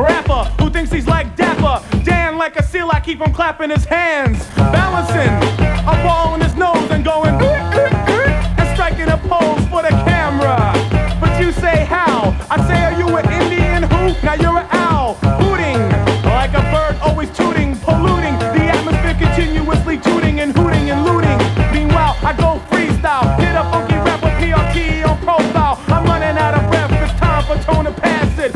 rapper who thinks he's like Dapper Dan like a seal, I keep him clapping his hands, balancing a ball in his nose and going and striking a pose for the camera. But you say how? I say, are you an Indian who? Now you're an owl, hooting like a bird, always tooting, polluting the atmosphere, continuously tooting and hooting and looting. Meanwhile, I go freestyle, hit a funky rap with P R T on profile. I'm running out of breath, it's time for Tone to pass it.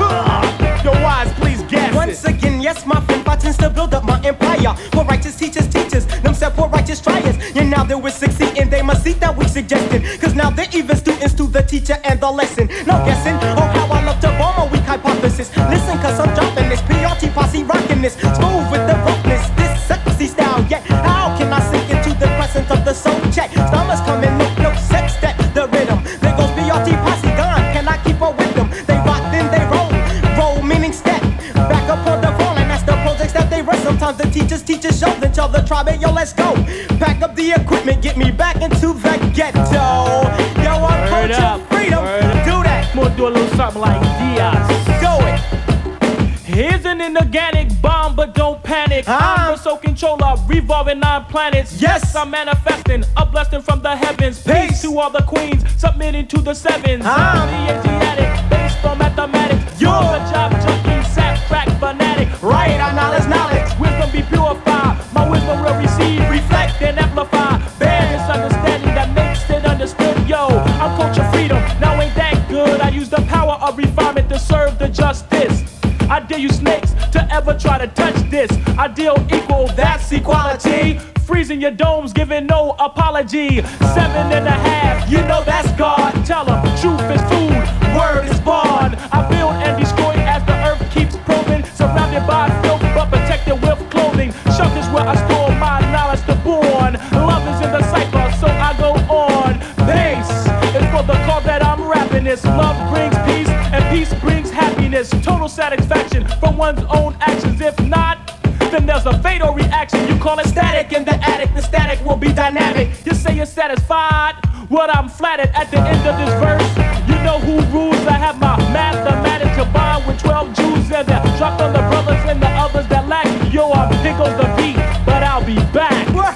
Yo, wise, please guess it. Once again, yes, my friend, I tends to build up my empire. For righteous teachers, teachers, them said for righteous triers. And now they will succeed and they must see that we suggested. Cause now they're even students to the teacher and the lesson. No guessing, oh how I love to bomb a weak hypothesis. Listen, cause I'm dropping this P R T posse rocking this. Smooth with the roughness, this sexy style. Yet, how can I sink into the presence of the soul check? Stomachs coming, no, no sex step, the rhythm. There goes P R T posse gone, can I keep up with them? They rock, then they roll, roll meaning step. Back up on the phone and that's the projects that they run. Sometimes the teachers teach us show, then tell the tribe, hey, yo, let's go. Pack up the equipment, get me back into the ghetto. Yo, I'm Word culture up. freedom. Word Do that. We'll do a little something like Diaz. Do it. Here's an inorganic bomb, but don't panic. I'm the sole controller, revolving nine planets. Yes, I'm manifesting a blessing from the heavens. Peace to all the queens, submitting to the sevens. I'm the Asiatic, based on mathematics. You're the job junkie, sap crack fanatic. Right, I knowledge, knowledge. Wisdom be purified. My wisdom will receive, reflect, and amplify. Bear misunderstanding that makes it understood. Yo, I'm culture freedom. Now ain't that good? I use the power of refinement to serve the justice. I dare you snakes to ever try to touch this. Ideal equal, that's equality. Freezing your domes, giving no apology. Seven and a half, you know that's God. Tell them, truth is food, word is bond. I build and destroy as the earth keeps probing. Surrounded by filth, but protected with clothing. Shelters where I store my knowledge to born. Love is in the cipher, so I go on. Peace is for the cause that I'm rapping this. Love brings peace, and peace brings happiness. Total satisfaction from one's own actions. If not, then there's a fatal reaction. You call it static in the attic, the static will be dynamic. You say you're satisfied, well I'm flattered. At the end of this verse, you know who rules. I have my mathematics combined with twelve Jews and that dropped on the brothers and the others that lack. Yo, I'm here goes the beat, but I'll be back.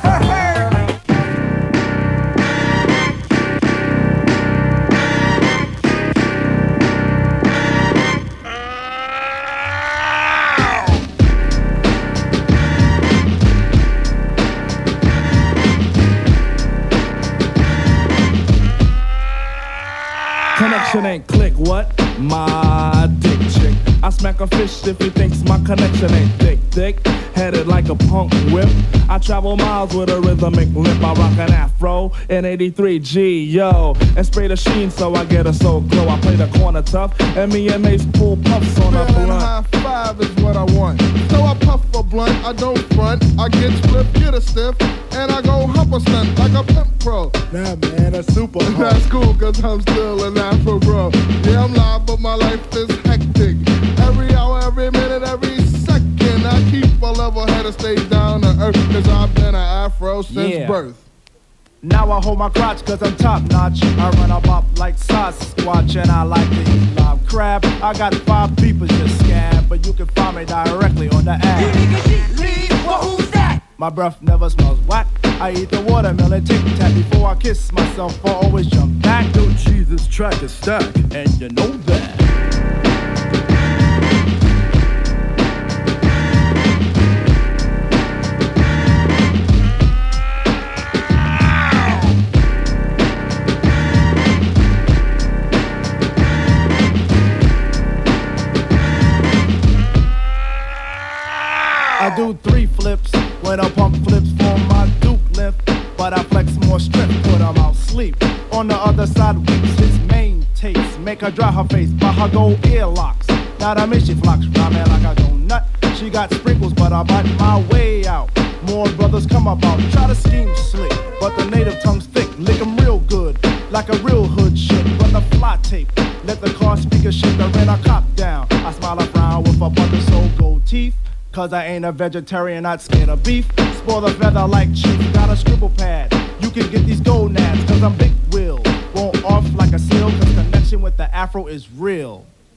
Connection ain't click, what? My dick chick. I smack a fish if he thinks my connection ain't thick, thick. Headed like a punk whip. I travel miles with a rhythmic lip. I rock an afro in eighty-three G, yo. And spray the sheen so I get a soul glow. I play the corner tough, and me and Mace pull puffs on a Feeling blunt. high five is what I want. So I puff a blunt, I don't front. I get split, get a stiff, and I go hump a stunt like a pimp pro. Nah, man, that's super. That's cool, cause I'm still an Afro bro. Yeah, I'm live, but my life is hectic. Every hour, every minute, every second, I keep a level headed, stay down to earth, cause I've been an Afro since Yeah. birth. Now I hold my crotch cause I'm top notch. I run up up like Sasquatch and I like to eat live crab. I got five peepers just scam, but you can find me directly on the app. Well, who's that? My breath never smells whack. I eat the watermelon tic tac before I kiss myself. I always jump back. Yo, Jesus, track is stack, and you know that. I do three flips when I pump flips for my Duke lift. But I flex more strength, put 'em out sleep. On the other side, weeps his main taste. Make her dry her face by her gold earlocks. Now I mean she flocks, rhyming like I go nut. She got sprinkles, but I bite my way out. More brothers come about, try to scheme slick. But the native tongue's thick, lick 'em real good. Like a real hood shit, run the fly tape. Let the car speaker shake the rent I cop down. I smile a frown with a bunch of soul gold teeth. Cause I ain't a vegetarian, not scared of beef. Spoil the feather like chief, got a scribble pad. You can get these gold nads, cause I'm big will. Won't off like a seal, cause connection with the afro is real.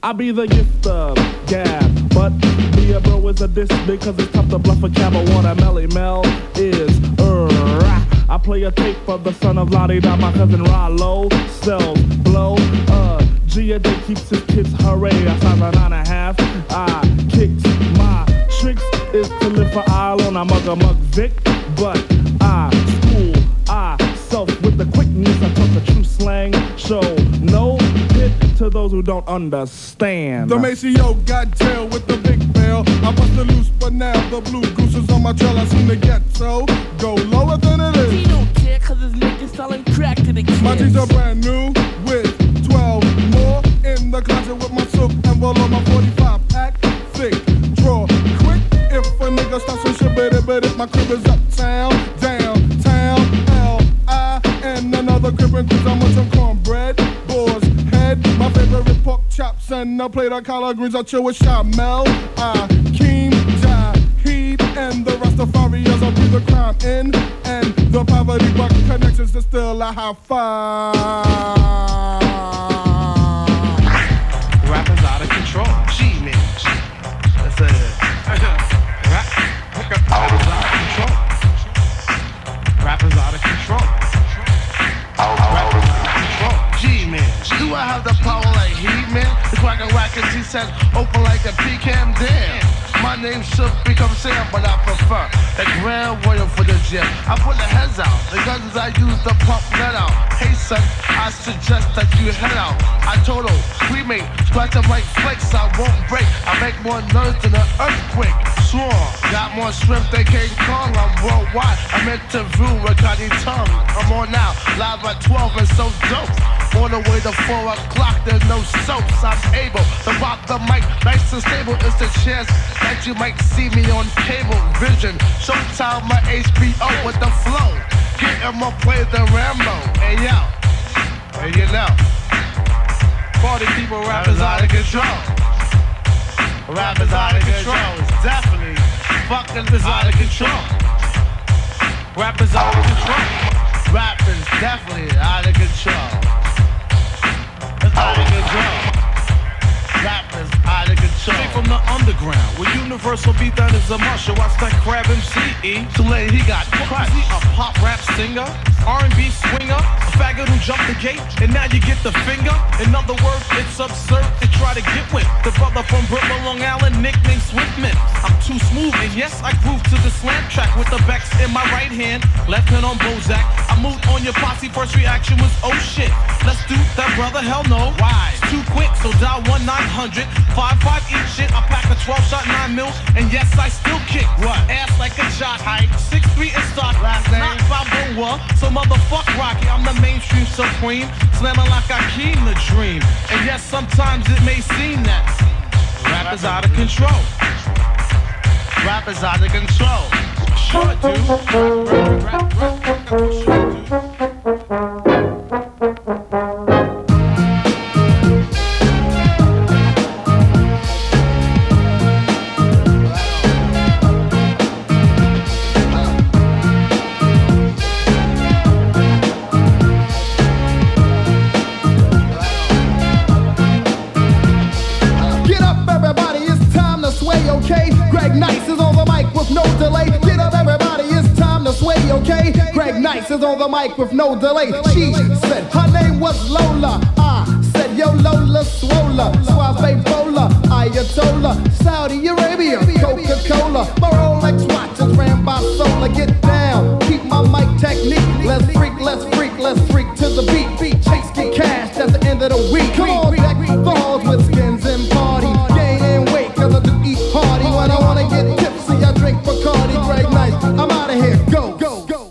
I be the gift of gab, but be a bro is a diss because it's tough to bluff a cab. But what a Melly Mel is, uh, I play a tape for the son of Lottie Dot, my cousin Rollo, sells blow, uh, G a day keeps his kids hooray. I size a nine and a half, I kicks my tricks is to live for I alone. I mug a mug Vic, but I school, I self with the quickness. I talk the true slang, show no hit to those who don't understand. The Maceo got tail with the big bell. I busted loose, but now the blue goose is on my trail. I seem to get so go lower than it is. He don't care cause his niggas selling crack to the kids. My jeans are brand new with twelve more in the closet with my soap envelope on my forty-five pack. Thick, draw, quick. If a nigga starts some shit, but it, but it, my crib is uptown, downtown, L I and another crib and cruise. I'm on some cornbread, boar's head, my favorite pork chops and a plate of collard greens. I chill with Shamel, I Keem, Jaheed, and the Rastafarians. I'll be the crime in and the poverty buck connections to still a high five. Rappers out of control. G-man. That's it. Rap. Rappers out of control. Rappers out of control. Rappers out of control. G-man. Do I have the power like He-Man? The cracker rackets, he said, open like a pecan. Damn. My name should become Sam, but I prefer the Grand Royal for the gym. I put the heads out, the guns I use to pump that out. Hey son, I suggest that you head out. I told her, cremate, scratch them like flakes, I won't break. I make more noise than an earthquake. Swarm, got more strength than King Kong. I'm worldwide, I'm interview with Connie Tongue. I'm on now, live at twelve and so dope. On the way to four o'clock, there's no soaps. I'm able to rock the mic, nice and stable. It's the chance that you might see me on cable vision. Showtime, my H B O with the flow. Get him up, play the Rambo. Hey yo, hey you know, party people, rappers out of control. Rappers out of control. It's definitely fucking is out of control. Rappers out of control. Rappers definitely out of control. It's out of control. Rappers out of control. Straight from the underground, where universal beat done is a must. You watch that Crab M C E. Too late, he got crushed. Is he a pop rap singer, R and B swinger, a faggot who jumped the gate, and now you get the finger? In other words, it's absurd to try to get with the brother from Brooklyn, Long Island, nicknamed Swiftman. I'm too smooth, and yes, I groove to the slam track with the Bex in my right hand, left hand on Bozak. I moved on your posse, first reaction was, oh shit, let's do that, brother, hell no. Why? It's too quick, so dial one nine hundred, five five eat shit. I pack a twelve shot nine mil, and yes, I still kick. What? Ass like a jock, height, six three in stock, last name, not Balboa, so motherfuck Rocky, I'm the mainstream supreme, slamming like I keep the dream. And yes, sometimes it may seem that rappers out of control. Rappers out of control. Sure do. Rap, rap, rap, rap, rap, sure do. Okay, Greg Nice is on the mic with no delay. Get up, everybody, it's time to sway, okay? Greg Nice is on the mic with no delay. She said her name was Lola. I said, yo, Lola, swola, suave bola, Ayatollah, Saudi Arabia, Coca-Cola. My Rolex watch is ran by Solar. Get down, keep my mic technique. Let's freak, let's freak, let's freak to the beat. Beat, chase, get cash at the end of the week. Come on, deck the halls with skins and party. Gain and weight, cause I do eat party. When I wanna get tipsy, I drink Bacardi. Greg Nice, I'm out of here. Go, go, go.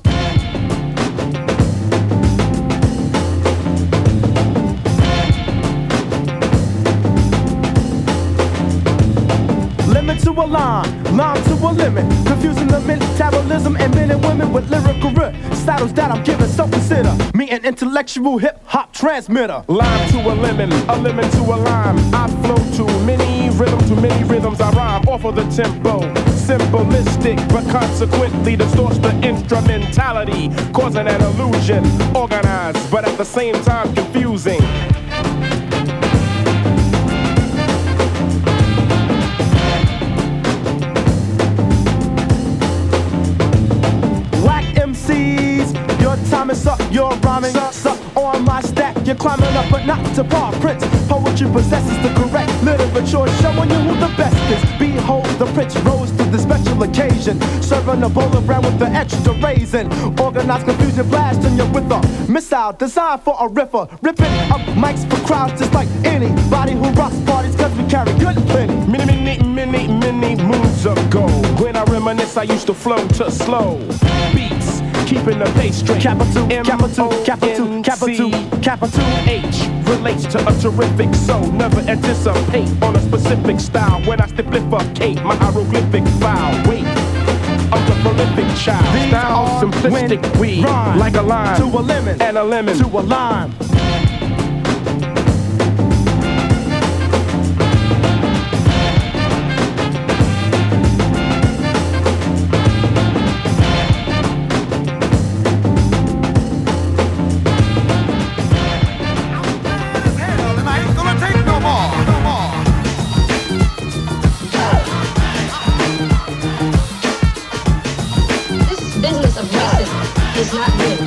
Limit to a line, line to a limit. Confusing the metabolism and men and women with lyrical rip. Styles that I'm giving, so consider me an intellectual hip-hop transmitter. Lime to a lemon, a lemon to a lime. I flow to many rhythms, to many rhythms I rhyme off of the tempo. Simplistic, but consequently distorts the instrumentality, causing an illusion. Organized, but at the same time confusing. climbing up but not to paw prints. Poetry possesses the correct literature, showing you who the best is. Behold, the prince rose to the special occasion, serving a bowl of round with the extra raisin. Organized confusion, blasting you with a missile designed for a riffer, ripping up mics for crowds just like anybody who rocks parties, cause we carry good and plenty. Many, many, many, many moons ago, when I reminisce, I used to flow to slow beats, keeping the pace straight. Capital M, capital, capital, capital, capital H relates to a terrific soul. Never anticipate on a specific style when I simplificate my hieroglyphic file. Wait, I'm the prolific child. These Style are simplistic when weed, rhyme like a lime to a lemon, and a lemon to a lime. Business of racism is not new.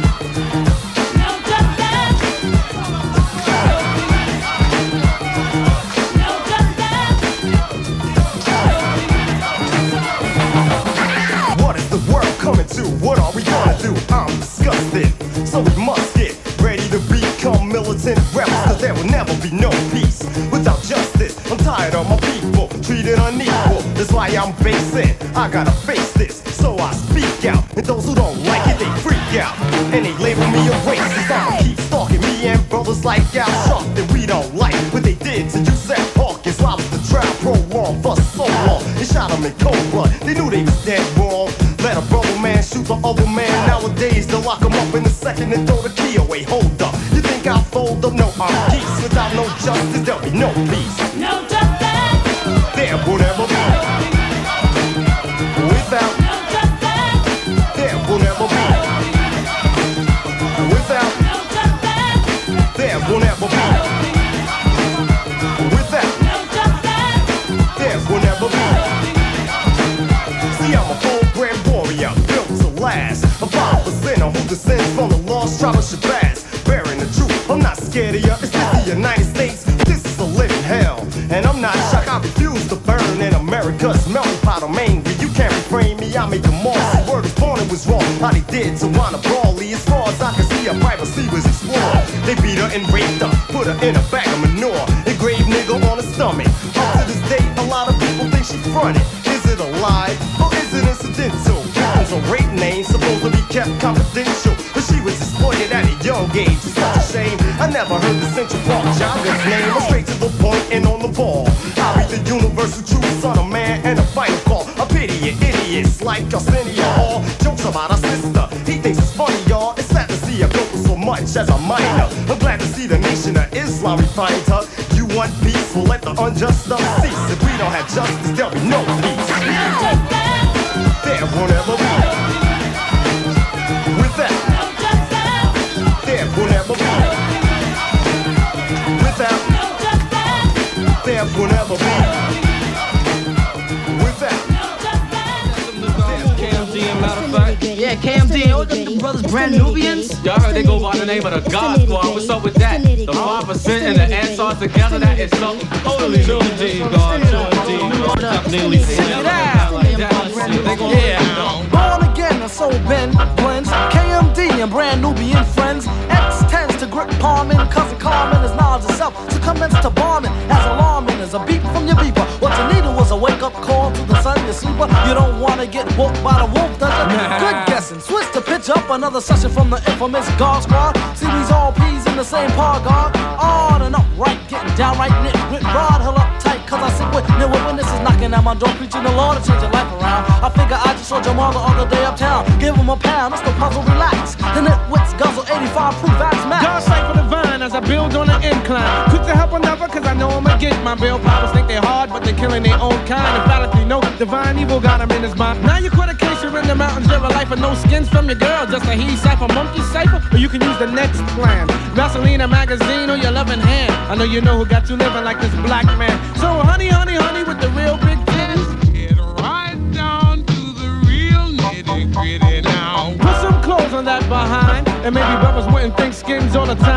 What is the world coming to? What are we gonna do? I'm disgusted, so we must get ready to become militant rebels, cause there will never be no peace without justice. I'm tired of my people treated unequal. That's why I'm facing, I gotta face this, so I speak out. And those who don't like it, they freak out, and they label me a racist. I'ma keep stalking me and brothers like Al Sharpton. We don't like what they did to Yusef Hawkins. Why was the trial prolonged for so long? They shot him in cold blood, they knew they was dead wrong. Let a brother man shoot the other man. Nowadays they'll lock him up in a second and throw the key away. Hold up, you think I'll fold up? No, I'm geese. Without no justice, there'll be no peace. No justice. There will never be. Without. No justice. There will never be. Without. No justice. There will never be. Without. No justice. There will never be. See, I'm a full-bred warrior, built to last. A five percenter who descends from the lost tribe of Shabazz. Bearing the truth, I'm not scared of ya. It's just the United States. This is a living hell, and I'm not shocked. I refuse to burn in America's melting pot. I'm angry. You can't refrain me. I make them all. The word is born, it was wrong. How they did to Wanna Brawley. As far as I can see, her privacy was explored. They beat her and raped her, put her in a bag of manure, engraved nigga on her stomach. Up to this day, a lot of people think she fronted. Is it a lie or is it incidental? Victims of rape names supposed to be kept confidential, but she was exploited at a young age. It's such a shame. I never heard the Central Park jogger's name. I'm straight to the point and on the ball. I'll be the universal truth son of man and a final call. I pity you idiots like Arsenio Hall. Jokes about our sister, he thinks it's funny, y'all. It's sad to see her go for so much as a minor. I'm glad to see the nation of Islam refined her. You want peace? Well, let the unjust stuff cease. If we don't have justice, there'll be no peace. There will never be. With that, there will never be. Without, there will never be. Without. K M D, as a matter of fact. Yeah, K M D, oh, the brothers brand Nubians. Y'all heard they go by the name of the God Squad. What's up with that? The five percent and the Ansars together, that is something totally new. Indeed, God. Nearly Yeah, born again, a soul bend, blends K M D and brand Nubian friends. X tends to grip palming, cousin Carmen is knowledge itself. So commence to bombing as alarming as a beep from your beeper. What's a needle was a wake up call to the sun, you sleeper. You don't wanna get woke by the wolf, does it? Good guessing, switch to pitch up another session from the infamous God Squad. See these all peas in the same par guard. On and up, right, getting downright nit, rip rod, hell up tight, cause I sit with near witnesses knocking at my door, preaching the law to change your life around. I figure I just saw Jamal the other day uptown. Give him a pound, it's the puzzle, relax. The nitwits guzzle eighty-five proof vax max. God sight for the vine as I build on the incline. Quick to help another cause I know I'ma get my bill. Poppers think they're hard but they're killing their own kind. Emphatically no, divine evil got him in his mind. Now you caught a case, you're in the mountains, live a life of no skins from your girl. Just a he cipher, monkey cipher, or you can use the next plan. Vaseline magazine or your loving hand. I know you know who got you living like this black man. So honey, honey, honey with the real big titties. Get right down to the real nitty gritty now. Put some clothes on that behind, and maybe brothers wouldn't think skins all the time.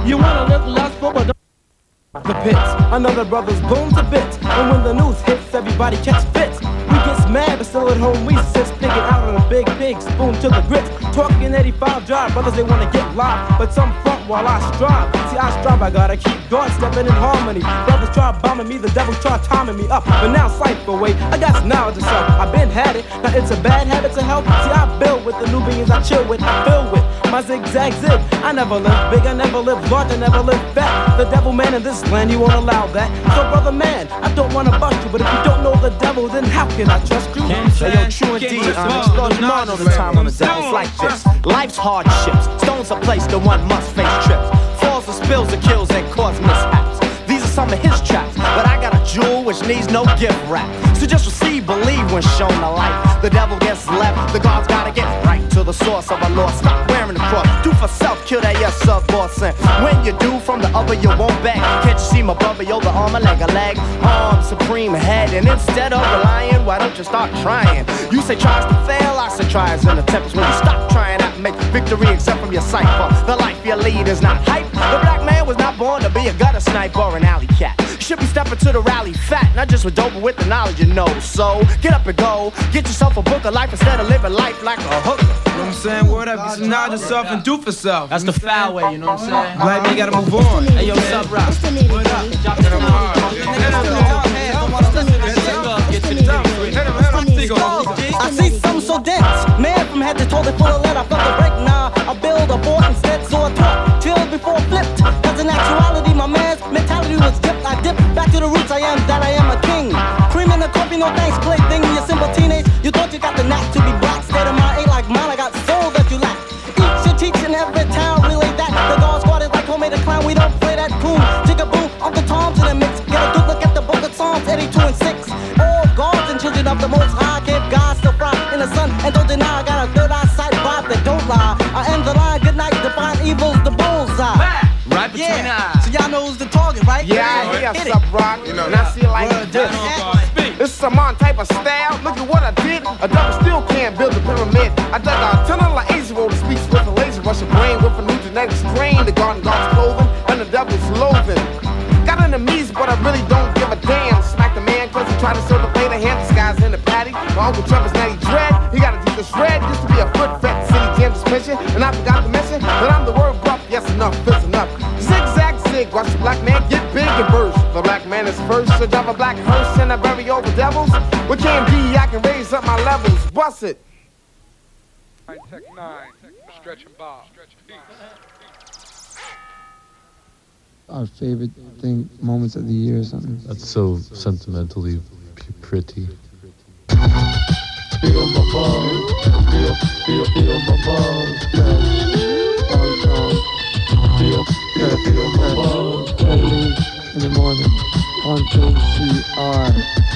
You wanna look lustful, but don't the pits. Another brother's boom to bits. And when the news hits, everybody catch fits. We get mad, but still at home we sit, sticking out on a big pig, spoon to the grits. Talking eighty-five drive, brothers they wanna get live, but some front while I strive. See, I strive, I gotta keep guard stepping in harmony. Brothers try bombing me, the devil try timing me up, but now cipher away. I got knowledge of self, I been had it. Now it's a bad habit to help. See, I build with the Nubians I chill with, I fill with my zigzag zig. I never live big, I never live large, I never live fat. The devil man in this land, you won't allow that. So brother man, I don't wanna bust you, but if you don't know the devil, then how can I trust you? Say yo, true indeed, I'm exploding on all the time on the devil's like this. Life's hardships, stones are placed that one must face trips. Falls and spills and kills and cause mishaps. These are some of his traps, but I got a jewel which needs no gift wrap. So just receive, believe when shown the light. The devil gets left, the God's gotta get right to the source of a law. Stop wearing the cross, do for self, kill that yes sub boss. And when you do from the other, you won't back. Can't you see my brother, yo, the armor like a leg, arm, supreme head. And instead of relying, why don't you start trying? You say tries to fail, I say tries and attempts. When you stop trying out and make victory except from your cipher. The life you lead is not hype. The black man was not born to be a gutter sniper or an alley cat. You should be stepping to the rally fat, not just with dope, but with the knowledge you know. So get up and go, get yourself a book of life instead of living life like a hooker. You know what I'm saying? Word up, you should nod yourself and do for self. That's the foul way, you know what I'm saying? Black man, you gotta move on. Hey yo, sub rock. What up? Drop it hard. I see something so dense, man from head to toe, they full of lead. I felt the break now. I build a fort instead, so I taught, chilled before flipped. Cause in actuality, my man's mentality was dipped. I dipped back to the roots. I am that I am a king. Cream in the coffee, no thanks. Play thing, you simple teenage. You thought you got the knack to be black. State of mind ain't like mine. I got soul that you lack. Each should teach in every town, relay that. The guard squad is like homemade a clown. We don't play that coon. Jigaboo, Uncle Tom's in the mix. Get a good look at the book of Psalms, eighty-two and six. All gods and children of the Most High, give God still fry in the sun. And don't deny, I got a third eyesight vibe that don't lie. I am the lion, good night, define evil's the bullseye. Right between yeah. eyes. So y'all know who's the target, right? Yeah, I hear Hit sub it. rock, you know, and I see it like this. This is some on type of style. Look at what I did. A double still can't build a pyramid. I dug a tunnel like Asia roll the speech with a laser. Rush a brain with a new genetic strain. The garden god's clothing and the devil's loathing. Got enemies, but I really don't give a damn. Smack the man cause he tried to serve a plate of ham disguised in the patty. My Uncle Trevor's natty dread. He got a deep red. Used to be a foot vet city jam suspension. And I forgot to mention that I'm the word buff. Yes, enough, fits enough. Zigzag zig, watch the black man get big and burst. The black man is first to drive a black hearse and I bury all the devils. With K M D, I can raise up my levels. Bust it. Tech nine, Stretch and Bob. Our favorite thing, moments of the year or something. That's so sentimentally p- pretty. Feel my balls, feel, feel, feel my balls, yeah. Armstrong, feel, feel, feel my balls, early in the morning, on K C R,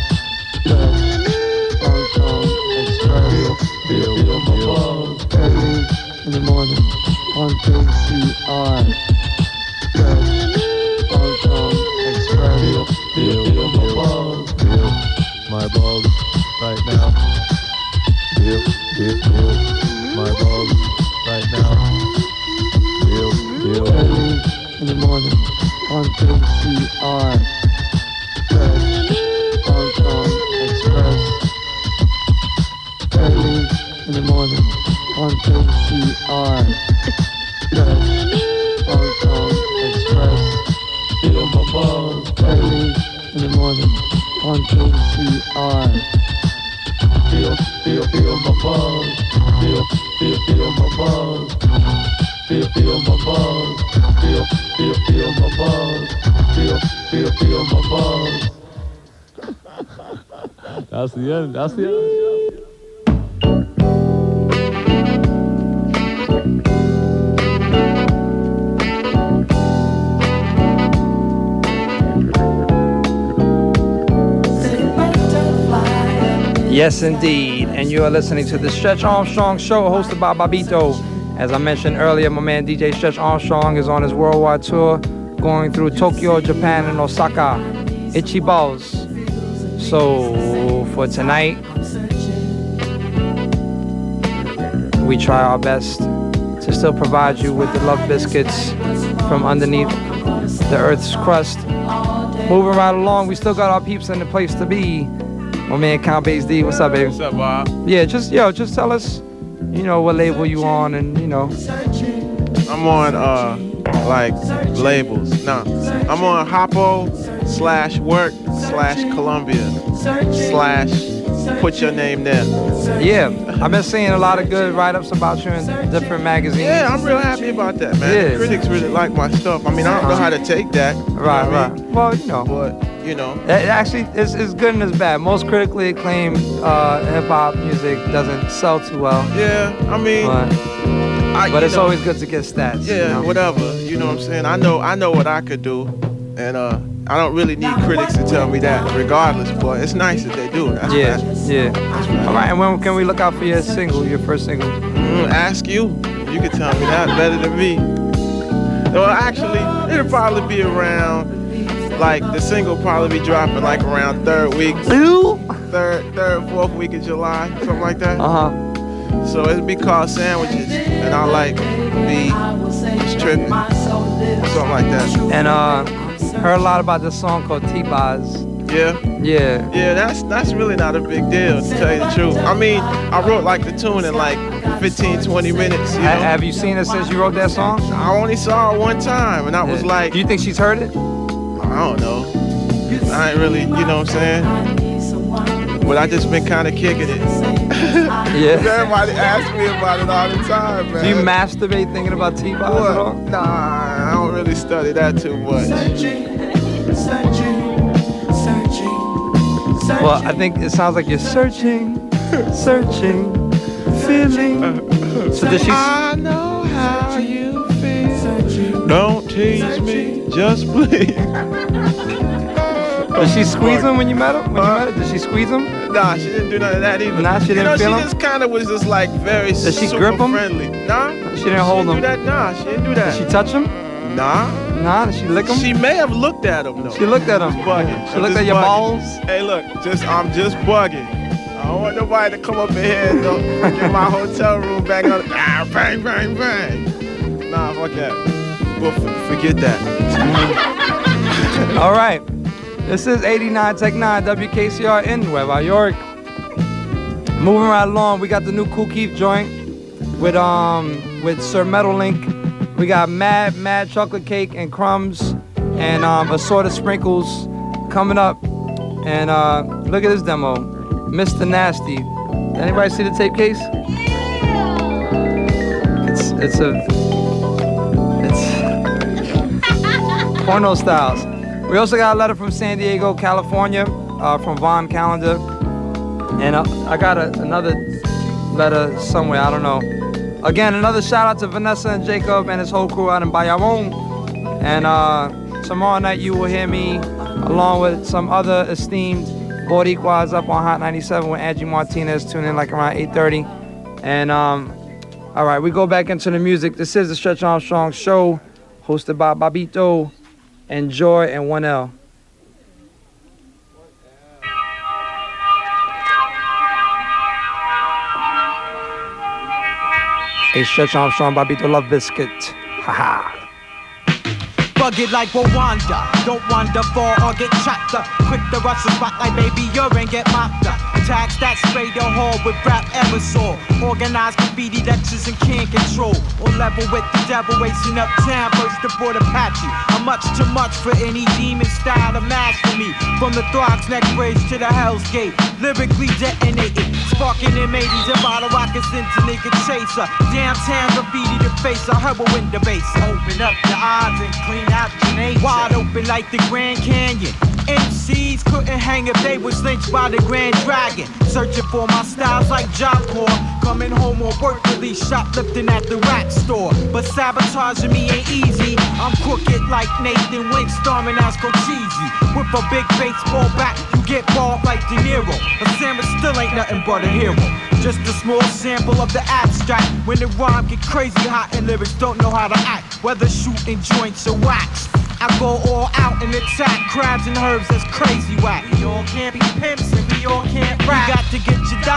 yeah. Armstrong, Express, feel, feel my balls, early in the morning, on K C R, yeah. Armstrong, Express, feel, feel, feel my balls, Feel my balls right now. Feel, feel, feel my balls right now. Feel, feel. early in the morning, on K C R, Fresh, Armstrong, Express, early in the morning, on K C R, Fresh, Armstrong, Express, feel my balls, early in the morning, on K C R, feel, feel, feel my balls, feel, feel, feel my balls, feel, feel my balls, feel, feel, feel my balls, feel, feel, feel my balls. That's the end. That's the end. Yes, indeed. And you are listening to the Stretch Armstrong Show, hosted by Bobbito. As I mentioned earlier, my man D J Stretch Armstrong is on his worldwide tour, going through Tokyo, Japan, and Osaka. Ichiballs. So for tonight, we try our best to to still provide you with the love biscuits from underneath the earth's crust. Moving right along, we still got our peeps in the place to be. My man Count Bass D, what's up, baby? What's up, Bob? Yeah, just yo, just tell us, you know, what label you on, and you know. I'm on uh like labels. No, I'm on Hoppo slash Work slash Columbia slash Put Your Name There. Yeah, I've been seeing a lot of good write-ups about you in different magazines. Yeah, I'm real happy about that, man. Yeah. The critics really like my stuff. I mean, I don't know how to take that. Right, you know what I right. mean? Well, you know. But, you know. It actually, it's, it's good and it's bad. Most critically acclaimed uh, hip-hop music doesn't sell too well. Yeah, I mean. But, I, but it's know, always good to get stats. Yeah, you know? whatever. You know what I'm saying? I know I know what I could do. And uh, I don't really need critics to tell me that, regardless. But it's nice that they do. That's yeah, right. yeah. That's right. All right, and when can we look out for your single, your first single? Mm, ask you. You can tell me that better than me. Well, actually, it'll probably be around, like, the single will probably be dropping like around third week. Third, third, fourth week of July, something like that. Uh-huh. So it'll be called Sandwiches, and I'll like be just tripping, something like that. And uh, heard a lot about this song called T-Boz. Yeah. Yeah. Yeah, that's that's really not a big deal, to tell you the truth. I mean, I wrote like the tune in like fifteen, twenty minutes. You know? Ha- have you seen her since you wrote that song? I only saw her one time, and I was Yeah. like... Do you think she's heard it? I don't know. I ain't really, you know what I'm saying? But I just been kind of kicking it. Yeah. Everybody asks me about it all the time, man. Do you masturbate thinking about T-Boz at all? Nah, I don't really study that too much. Well, I think it sounds like you're searching, searching, feeling. So does she? I know how you feel. Don't tease me, just please. Does she squeeze him when you met him? When you met her, did she squeeze him? Nah, she didn't do none of that either. Nah, she didn't you know, feel she him? just kind of was just like very Did she super grip him? friendly. Nah, She didn't hold she him. didn't do that. Nah, she didn't do that. Did she touch him? Nah. Nah, did she lick him? She may have looked at him though. She looked at him. I'm bugging. She I'm looked just at your bugging. balls? Hey, look, just I'm just bugging. I don't want nobody to come up in here and go get my hotel room back on. Ah, bang, bang, bang. Nah, fuck that. Well, f- forget that. All right. This is eighty-nine Tech nine W K C R in Nueva York. Moving right along, we got the new Kool Keith joint with um with Sir Metal Link. We got Mad Mad Chocolate Cake and Crumbs and um, assorted sprinkles coming up. And uh, look at this demo, Mister Nasty. Anybody see the tape case? It's it's a it's porno styles. We also got a letter from San Diego, California, uh, from Von Calendar. And uh, I got a, another letter somewhere, I don't know. Again, another shout out to Vanessa and Jacob and his whole crew out in Bayamon. And uh, tomorrow night you will hear me along with some other esteemed Boricuas up on Hot ninety-seven with Angie Martinez. Tune in like around eight thirty. And um, all right, we go back into the music. This is the Stretch Armstrong Show, hosted by Bobbito and Joy and one L. A Stretch Armstrong, Bobbito Love Biscuit. Haha. Bug it like Rwanda. Don't wander far or get chopped up. Quick to rush the spot like baby urine get mopped up. Tags that spray the hall with rap aerosol. Organized graffiti lectures and can't control. On level with the devil racing uptown. First aboard Apache. I'm much too much for any demon style to master me. From the Throgs neck bridge to the Hell's Gate. Lyrically detonated. Sparking in eighties and bottle rockets into nigga chaser. Downtown graffiti to face a heroin debase. Open up the eyes and clean out your nature. Wide open like the Grand Canyon. M Cs couldn't hang if they was lynched by the Grand Dragon. Searching for my styles like Job Corps. Coming home on work release, shoplifting at the rack store. But sabotaging me ain't easy. I'm crooked like Nathan Wink, storming Asco Cheesy. With a big baseball bat, you get balled like De Niro. But Samus still ain't nothing but a hero. Just a small sample of the abstract. When the rhyme get crazy hot and lyrics don't know how to act. Whether shooting joints or wax. I go all out and attack crabs and herbs that's crazy whack. We all can't be pimps and we all can't rap. You got to get your dollars on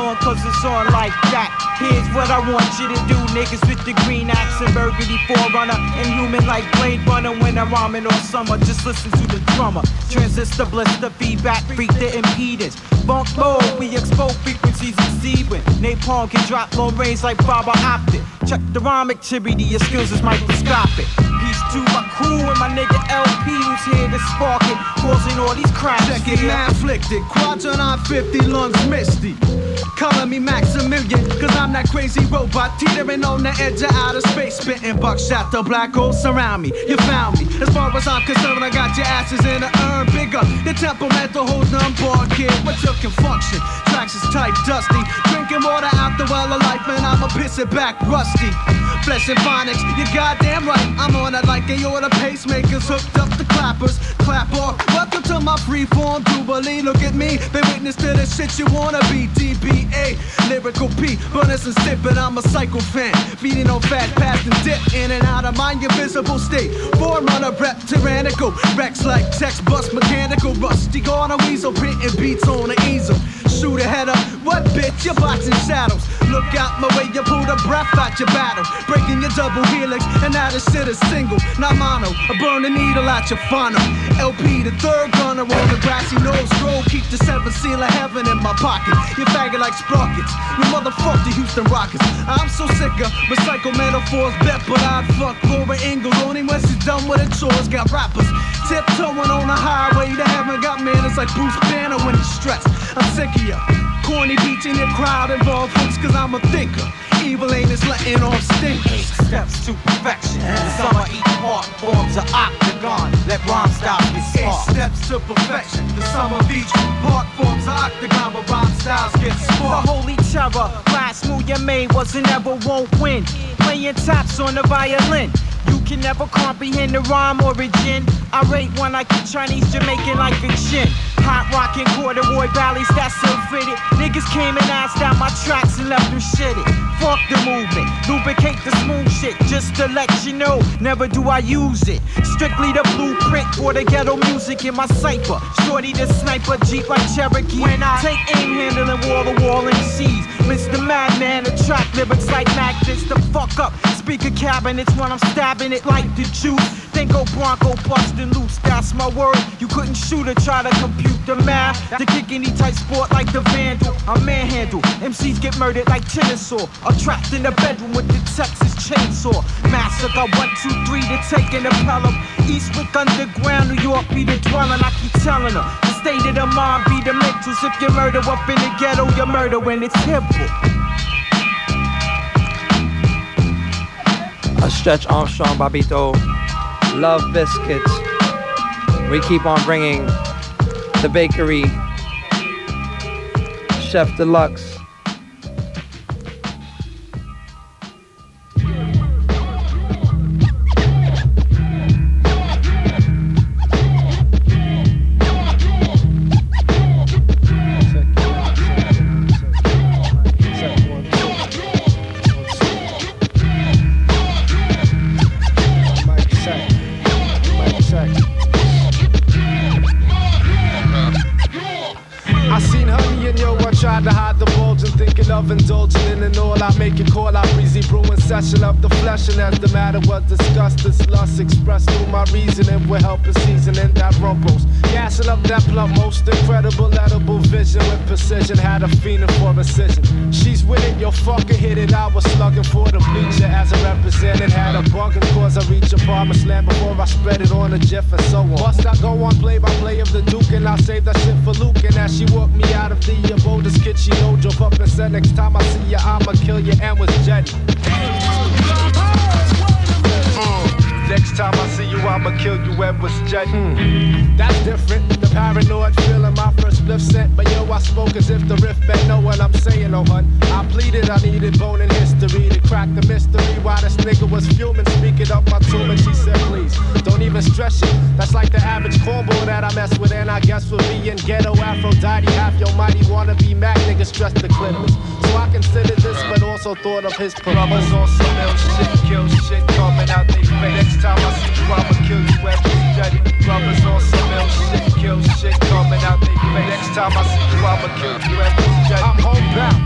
on, cause it's on like that. Here's what I want you to do, niggas with the green axe and burgundy forerunner. Inhuman like Blade Runner when I'm rhyming all summer. Just listen to the drummer. Transistor blister, feedback, freak the impedance. Funk mode, we expose frequencies exceed when napalm can drop long range like fiber optic. Check the rhyme activity, your skills is microscopic. Peace to my crew and my nigga L P who's here to spark it, causing all these crimes. Check it, man, afflicted. Quadrant nine fifty, lungs misty. Calling me Maximilian, cause I'm that crazy robot teetering on the edge of outer space, spitting buckshot. The black holes surround me. You found me. As far as I'm concerned, I got your asses in an urn bigger. The temperamental hold on board, kid. But you can function. Tracks is tight, dusty. Drinking water out the well of life, and I'ma piss it back rusty. Flesh and phonics, you goddamn right. I'm on it like they order pacemakers, hooked up the clappers. Clap off. Welcome to my freeform jubilee. Look at me, they witness to the shit you wanna be. D B A, lyrical P, bonus and sippin'. I'm a psycho fan, feeding on fat, pass and dip in and out of my invisible state. Forerunner, rep, tyrannical, Rex like text bust, mechanical, rusty. Gone a weasel, printing beats on the easel. Shoot ahead up, what bitch? You're boxing shadows. Look out my way, you pull the breath out your battle. Breaking your double helix, and now this shit is single, not mono. I burn the needle out your funnel. L P, the third gunner on the grassy nose road. Keep the seventh seal of heaven in my pocket. You faggot like sprockets. You motherfuck the Houston Rockets. I'm so sick of recycle metaphors, bet, but I'd fuck Laura Ingalls only when she's done with her chores. Got rappers tiptoeing on the highway that haven't got manners like Bruce Banner when he's stressed. I'm sick of ya. Corny beats in the crowd involved hooks cause I'm a thinker. Evil ain't is letting off stinkers. Eight steps to perfection. The summer each part forms an octagon. Let rhyme styles get Eight sparked. steps to perfection. The sum of each part forms an octagon, but rhyme styles get The sparked. holy terror, last move you made was and never won't win. Playing taps on the violin. You can never comprehend the rhyme origin. I rate one like a Chinese Jamaican like a chin. Hot rockin' corduroy valleys that's so fitted. Niggas came and asked out my tracks and left them shitted. Fuck the movement, lubricate the smooth shit. Just to let you know, never do I use it. Strictly the blueprint for the ghetto music in my cipher. Shorty the sniper, Jeep like Cherokee. When I take aim handling wall to wall M Cs. Mister Madman, attract lyrics like magnets to fuck up speaker cabinets when I'm stabbing it like the juice. Then go Bronco bustin' loose, that's my word. You couldn't shoot or try to compute the math. To kick any tight sport like the Vandal, I manhandle. M Cs get murdered like Chinasaw. I'm trapped in the bedroom with the Texas chainsaw. Massacre one, two, three to take an Pelham. Eastwick underground, New York be the dwelling. I keep telling her, the state of the mind be the mentals. If you murder up in the ghetto, you murder when it's simple. A Stretch Armstrong, Bobbito, Love Biscuits. We keep on bringing the bakery, Chef Deluxe. Indulging in and all, I make it call out breezy brewing session of the flesh. And as the matter was discussed, this lust expressed through my reasoning will help in seasoning that rumples. Gassing up that plump, most incredible, edible vision with precision. Had a feeling for precision. She's with it, yo, fucking hit it. I was slugging for the bleacher as a represented. Had a bugging cause I reach a palm and slam before I spread it on a jiff and so on. Must I go on play by play of the Duke and I'll save that shit for Luke. And as she walked me out of the abode, kid, she know, drove up and said, next time I see you, I'ma kill you, and was jetty. Next time I see you, I'ma kill you, and was jetty. Mm. That's different. The paranoid feeling my first spliff sent. But yo, I spoke as if the riff bent. Know what I'm saying, oh hun. I pleaded, I needed bone in history to crack the mystery. Why this nigga was fuming, speaking up my tomb, and she said, please, don't even stress it. That's like the average cornball that I mess with, and I guess for being ghetto Aphrodite, half your mighty wanna be Mac, nigga stress the clitoris. So I considered this, but also thought of his brothers on some ill shit, kill shit coming out they face. Next time I see you, I'ma kill you at this jetty. Brothers on some ill shit, kill shit coming out they face. Next time I see you, I'ma kill you at this jetty. I'm homebound.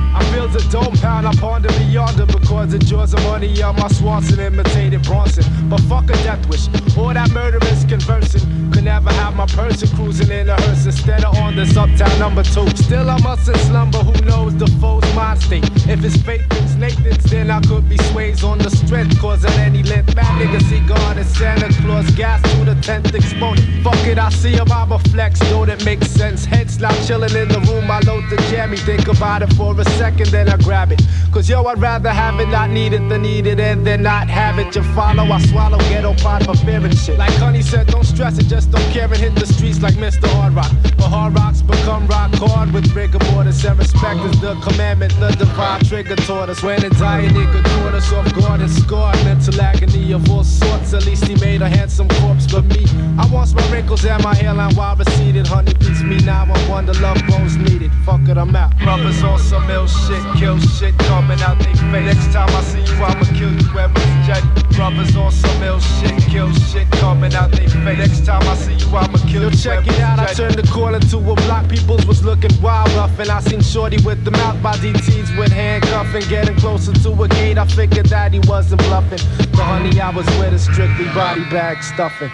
was a dope pound, I pondered beyond it because the jaws of money on my Swanson imitated Bronson. But fuck a death wish, all that murderous conversing. Could never have my person cruising in a hearse instead of on this uptown number two. Still I must in slumber, who knows the foe's mind state. If it's Faith's Nathan's, then I could be sways on the strength. Cause at any length, mad nigga see God and Santa Claus. Gas to the tenth exponent. Fuck it, I see him, I'm a flex, don't it make sense? Heads now chilling in the room, I load the jammy. Think about it for a second, then I grab it. Cause yo, I'd rather have it, not need it, than need it, and then not have it. You follow, I swallow, ghetto pot for fear and shit. Like Honey said, don't stress it, just don't care and hit the streets like Mister Hard Rock. But hard rocks become rock hard with rigor mortis. And respect is the commandment, the divine trigger taught us. When a dying nigga caught us off guard and scarred, mental agony of all sorts. At least he made a handsome corpse, but me, I want my wrinkles and my hairline while receded. Honey beats me now, I wonder love bones needed. Fuck it, I'm out. Brothers on some ill shit, kill shit coming out they face. Next time I see you, I'ma kill you every jet. Brothers on some ill shit, kill shit coming out they face. Next time I see you, I'ma kill you. Yo, check it out, I turned the corner to a block. Peoples was looking wild rough, and I seen Shorty with the mouth by D Ts with handcuffing. Getting closer to a gate, I figured that he wasn't bluffing. The honey I was with is strictly body bag stuffing.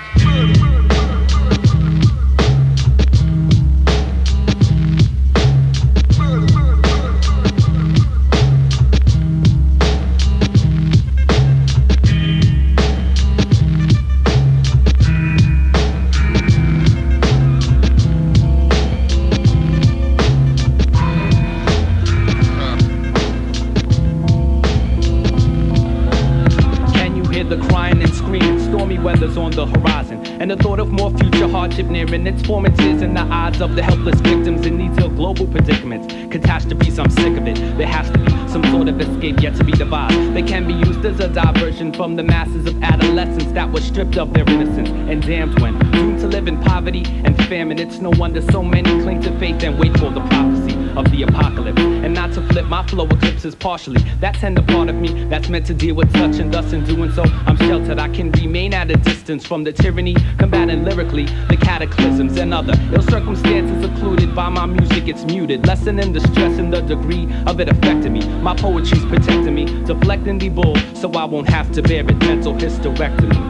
On the horizon, and the thought of more future hardship nearing its formative in the eyes of the helpless victims in these ill global predicaments. Catastrophes, I'm sick of it. There has to be some sort of escape yet to be devised. They can be used as a diversion from the masses of adolescents that were stripped of their innocence and damned when doomed to live in poverty and famine. It's no wonder so many cling to faith and wait for the prophecy of the apocalypse. And not to flip, my flow eclipses partially that tender part of me that's meant to deal with such, and thus in doing so I'm sheltered. I can remain at a distance from the tyranny, combating lyrically the cataclysms and other ill circumstances occluded by my music. It's muted, lessening the stress and the degree of it affecting me. My poetry's protecting me, deflecting the bull so I won't have to bear it. Mental hysterectomy.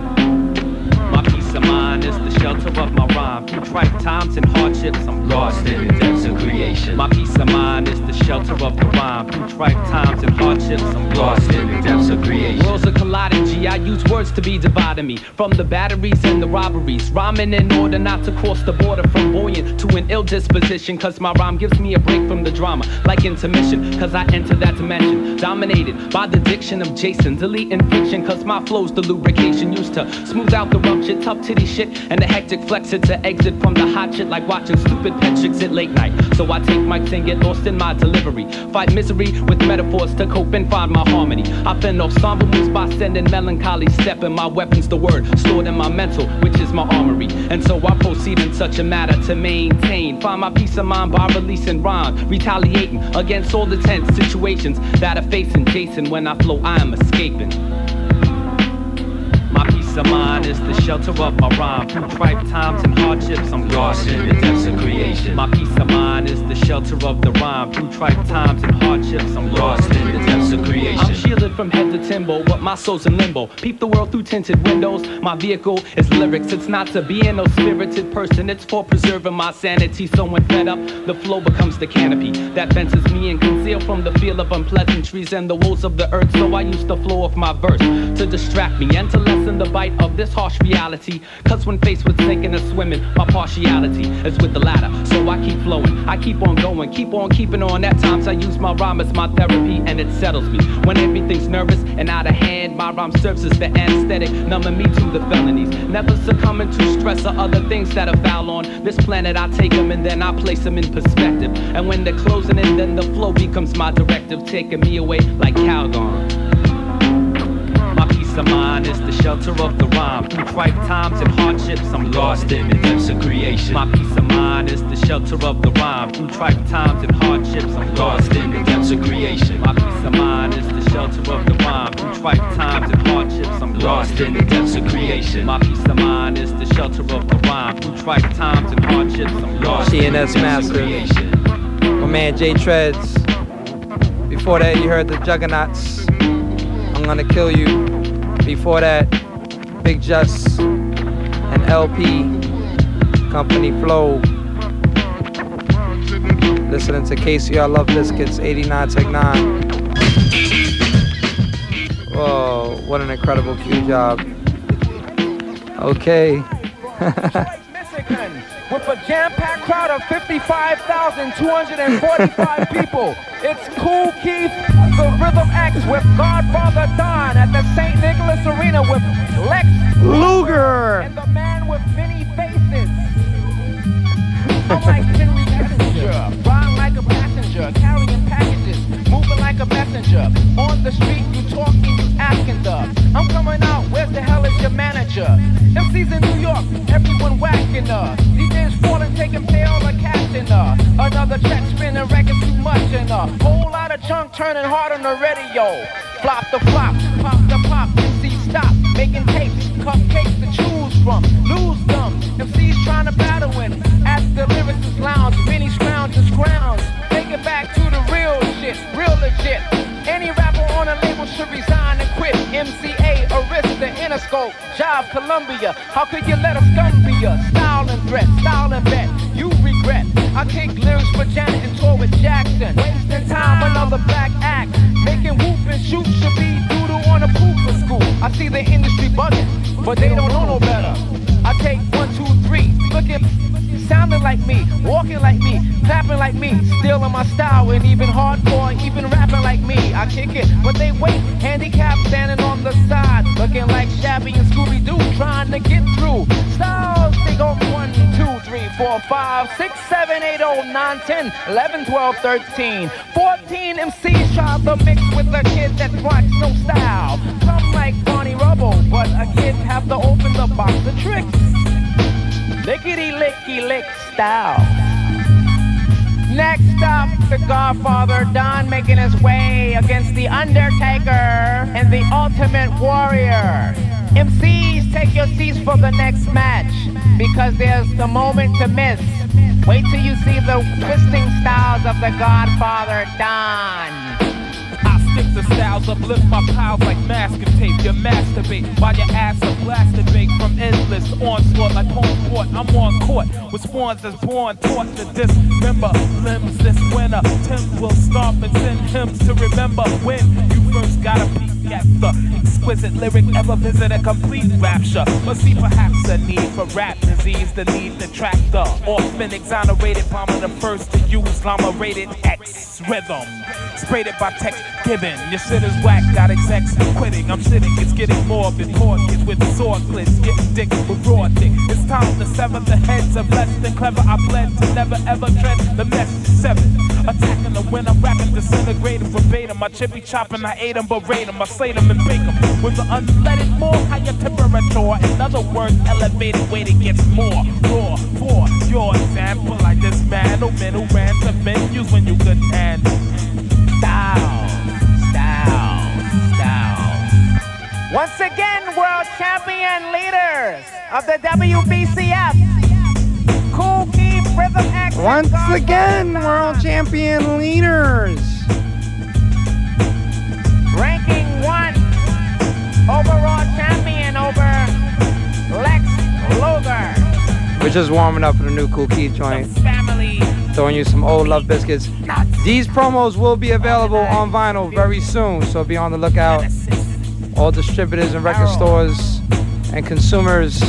My peace of mind is the shelter of my rhyme. Through trite times and hardships, I'm lost in the depths of creation. My peace of mind is the shelter of the rhyme. Through trite times and hardships, I'm lost in the depths of creation. Worlds are colliding, G. I use words to be dividing me from the batteries and the robberies. Rhyming in order not to cross the border from buoyant to an ill disposition. Cause my rhyme gives me a break from the drama, like intermission. Cause I enter that dimension, dominated by the diction of Jason. Deleting fiction, cause my flow's the lubrication used to smooth out the rough shit, tough titty shit, and the hectic flex it to exit from the hot shit, like watching stupid pet chicks at late night. So I take mics and get lost in my delivery, fight misery with metaphors to cope and find my harmony. I fend off somber moves by sending melancholy step, and my weapon's the word stored in my mental, which is my armory. And so I proceed in such a matter to maintain, find my peace of mind by releasing rhyme, retaliating against all the tense situations that are facing Jason. When I flow, I am escaping. My peace of mind is the shelter of my rhyme. Through trite times and hardships, I'm lost in the depths of creation. My peace of mind is the shelter of the rhyme. Through trite times and hardships, I'm lost in the depths of creation. I'm shielded from head to timbo, but my soul's in limbo. Peep the world through tinted windows. My vehicle is lyrics. It's not to be an ill-spirited person, it's for preserving my sanity. So when fed up, the flow becomes the canopy that fences me and conceal from the feel of unpleasantries and the woes of the earth. So I use the flow of my verse to distract me and to lessen the bite of this harsh reality. Cause when faced with sinking or swimming, my partiality is with the latter. So I keep flowing, I keep on going, keep on keeping on. At times I use my rhyme as my therapy, and it settles me. When everything's nervous and out of hand, my rhyme serves as the anesthetic, numbing me to the felonies. Never succumbing to stress or other things that are foul on this planet. I take them and then I place them in perspective. And when they're closing in, then the flow becomes my directive, taking me away like Calgon. My peace of mind is the shelter of the rhyme. Through trite times and hardships, I'm lost in the depths of creation. My peace of mind is the shelter of the rhyme. Through trite times and hardships, I'm lost in the depths of creation. My peace of mind is the shelter of the rhyme. Through trite times and hardships, I'm lost in the depths of creation. My peace of mind is the shelter of the rhyme. Through trite times and hardships, I'm lost in the depths of creation. My man Jay Treads. Before that, you heard the Juggernauts. I'm Gonna Kill You. Before that, Big Just and L P Company Flow. Listening to K C R Love Biscuits, eighty-nine Tech nine. Whoa, what an incredible cue job. Okay. With a jam-packed crowd of fifty-five thousand two hundred forty-five people, it's Kool Keith, the Rhythm X with Godfather Don at the Saint Nicholas Arena with Lex Luger and the man with many faces. I'm like Henry Kissinger, riding like a passenger, carrying packages, moving like a messenger. On the street, you talking, you asking the. I'm coming out, where's the hell is your manager? M Cs in New York, everyone whacking her. D Js falling, taking pay all the cash in her. Another check spinning, records too much in her. Whole lot of junk turning hard on the radio. Flop the flop, pop the pop, M C stop. Making tapes, cupcakes to choose from. Lose them, M Cs trying to battle in. Ask the lyricist lounge, many scrounge and scrounge. Take it back to the real shit, real legit. Any rapper on a label should resign and quit. M C A, Arista, Interscope, Jive, Columbia. How could you let a scum be ya? Style and threat, style and bet. You regret. I kick lyrics for Janet and tour with Jackson. Wasting time, another black act. Making whoop and shoot should be doodle on a poop for school. I see the industry bugging, but they don't know no better. I take one, two, three, looking, sounding like me, walking like me, clapping like me, stealing my style, and even hardcore, even rapping like me. I kick it, but they wait, handicapped, standing on the side, looking like Shabby and Scooby-Doo, trying to get through. Styles, they go one, two, three, four, five, six, seven, eight, oh, nine, ten, eleven, twelve, thirteen, fourteen M Cs try to mix with a kid that rocks no style. Come like Barney Rubble, but a kid have to open the box of tricks. Lickety licky lick style. Next up, the Godfather Don making his way against the Undertaker and the Ultimate Warrior. M Cs, take your seats for the next match because there's the moment to miss. Wait till you see the twisting styles of the Godfather Don. Stick the styles, uplift my piles like masking tape. You masturbate while your ass are blasted bake from endless onslaught like home court. I'm on court with spawns that's born, taught to dismember limbs this winter. Tim will stomp and send hymns to remember when you first got a peek at the exquisite lyric ever visit a complete rapture. But see, perhaps a need for rap disease, the need to track the often exonerated bomb of the first to use llama-rated X rhythm. Sprayed it by text given. Your shit is whack, got execs quitting. I'm sitting, it's getting morbid. Porkids with sword clips, getting dick with raw dick. It's time to sever the heads of less than clever. I bled to never ever tread the mess. Seven, attacking the when I'm rapping, disintegrating verbatim. I chippy chopping, I ate them, berate them, I slay them and bake them. With the unleaded more higher temperature. In other words, elevated weight, it gets more raw. For your example, like this man or men who ran to venues when you couldn't handle. Style, style, style. Once again, world champion leaders of the W B C F. Kool Keith, Rhythm X. Once again, world champion leaders. Ranking one, overall champion over Lex Luger. We're just warming up for the new Kool Keith joint. Family. Throwing you some old Love Biscuits. These promos will be available on vinyl very soon, so be on the lookout. All distributors and record stores and consumers,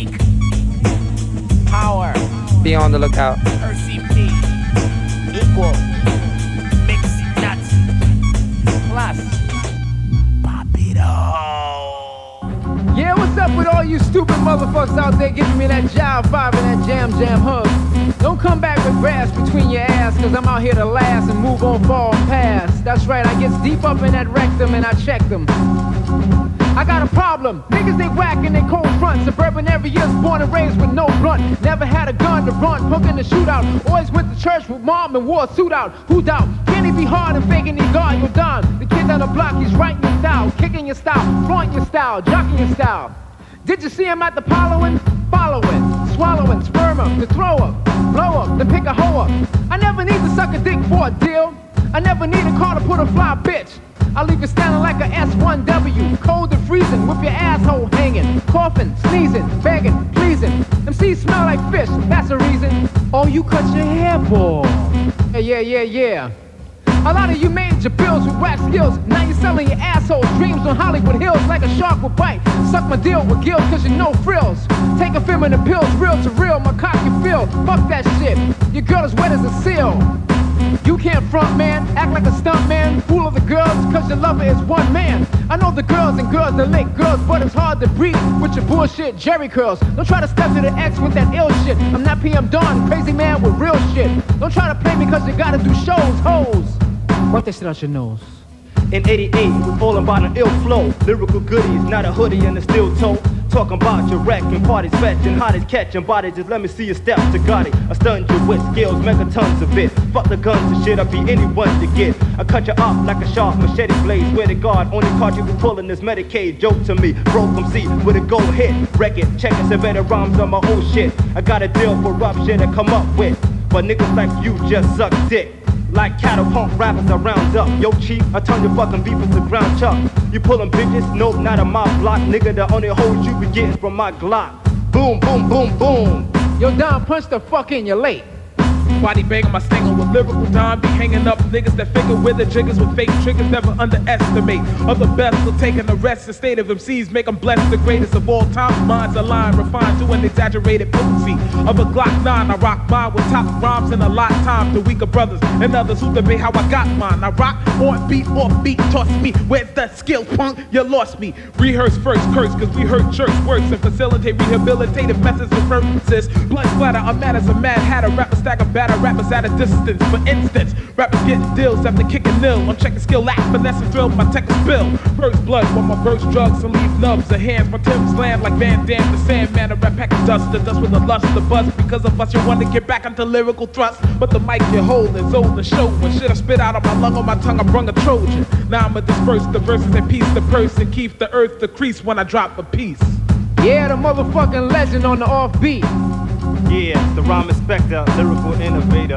power. Be on the lookout. R C P equal mix nuts plus Bobbito. Yeah, what's up with all you stupid motherfuckers out there giving me that jive vibe and that jam jam hug? Don't come back with grass between your ass, cause I'm out here to last and move on far past. That's right, I get deep up in that rectum and I check them. I got a problem. Niggas they whack and they cold front. Suburban areas, born and raised with no blunt. Never had a gun to run, punk in the shootout. Always went to church with mom and wore a suit out. Who doubt? Can he be hard and faking his guard? You're done. The kid on the block, he's writing your style, kicking your style, flaunting your style, jocking your style. Did you see him at the following? Following, swallowing, sperm up, to throw up, blow up, then pick a hoe up. I never need to suck a dick for a deal. I never need a car to put a fly bitch. I leave you standing like a S one W, cold and freezing, with your asshole hanging, coughing, sneezing, begging, pleasing. M Cs smell like fish, that's the reason. Oh, you cut your hair bald. Yeah, yeah, yeah, yeah. A lot of you made your bills with rap skills. Now you're selling your asshole dreams on Hollywood Hills like a shark will bite. Suck my deal with gills cause you know frills. Take a feminine pills, real to real, my cock you feel. Fuck that shit, your girl is wet as a seal. You can't front man, act like a stunt man. Fool of the girls, cause your lover is one man. I know the girls and girls that lick girls, but it's hard to breathe with your bullshit Jerry curls. Don't try to step to the X with that ill shit. I'm not P M Dawn, crazy man with real shit. Don't try to play me cause you gotta do shows, hoes. Work that shit out your nose. In eighty-eight, we falling by the ill flow. Lyrical goodies, not a hoodie and a steel toe. Talking about your wrecking parties, fetching, hottest catching bodies. Just let me see your steps to Gotti. I stun you with skills, megatons of it. Fuck the guns and shit, I'll be anyone to get. I cut you off like a sharp machete blade. Swear to God, only card you be pulling is Medicaid. Joke to me, broke M C with a go hit. Wreck it, check it, some better rhymes on my old shit. I got a deal for rough shit I come up with. But niggas like you just suck dick. Like cattle punk rappers I round up. Yo chief, I turn your fucking beef into ground chuck. You pullin' bitches? Nope, not in my block. Nigga, the only hoes you be getting from my Glock. Boom, boom, boom, boom. Yo, Don, punch the fuck in, you're late. Body banging my stinger with lyrical dime. Be hanging up niggas that figure with the jiggers with fake triggers. Never underestimate. Other best will take an arrest. The state of M Cs make them blessed. The greatest of all time. Minds aligned, refined to an exaggerated potency of a Glock nine. I rock mine with top rhymes in a lot of time. To weaker brothers and others who debate how I got mine. I rock on beat, off beat, toss me. Where's the skill, punk? You lost me. Rehearse first, curse, cause we heard church works and facilitate rehabilitative methods of purposes. Blood splatter, I'm mad as a mad hatter. Rapper stack of batter, rappers at a distance. For instance, rappers getting deals after kicking nil. I'm checking skill, act, finesse, and drill. My tech is spill. First blood, while my verse drugs and leave nubs. The hands, my Tim's land like Van Damme, the Sandman. A rap pack of dust, the dust with the lust, the buzz. Because of us, you want to get back into lyrical thrust. But the mic you hold is old and show. When shit I spit out of my lung on my tongue, I brung a Trojan. Now I'ma disperse the verses and piece the purse and keep the earth the crease when I drop a piece. Yeah, the motherfucking legend on the offbeat. Yeah, it's the rhyme inspector, lyrical innovator.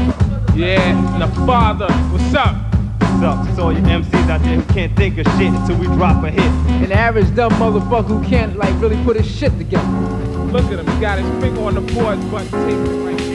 Yeah, the father. What's up? What's up? It's all your M Cs out there who can't think of shit until we drop a hit. An average dumb motherfucker who can't like really put his shit together. Look at him, he got his finger on the pause button, tape it right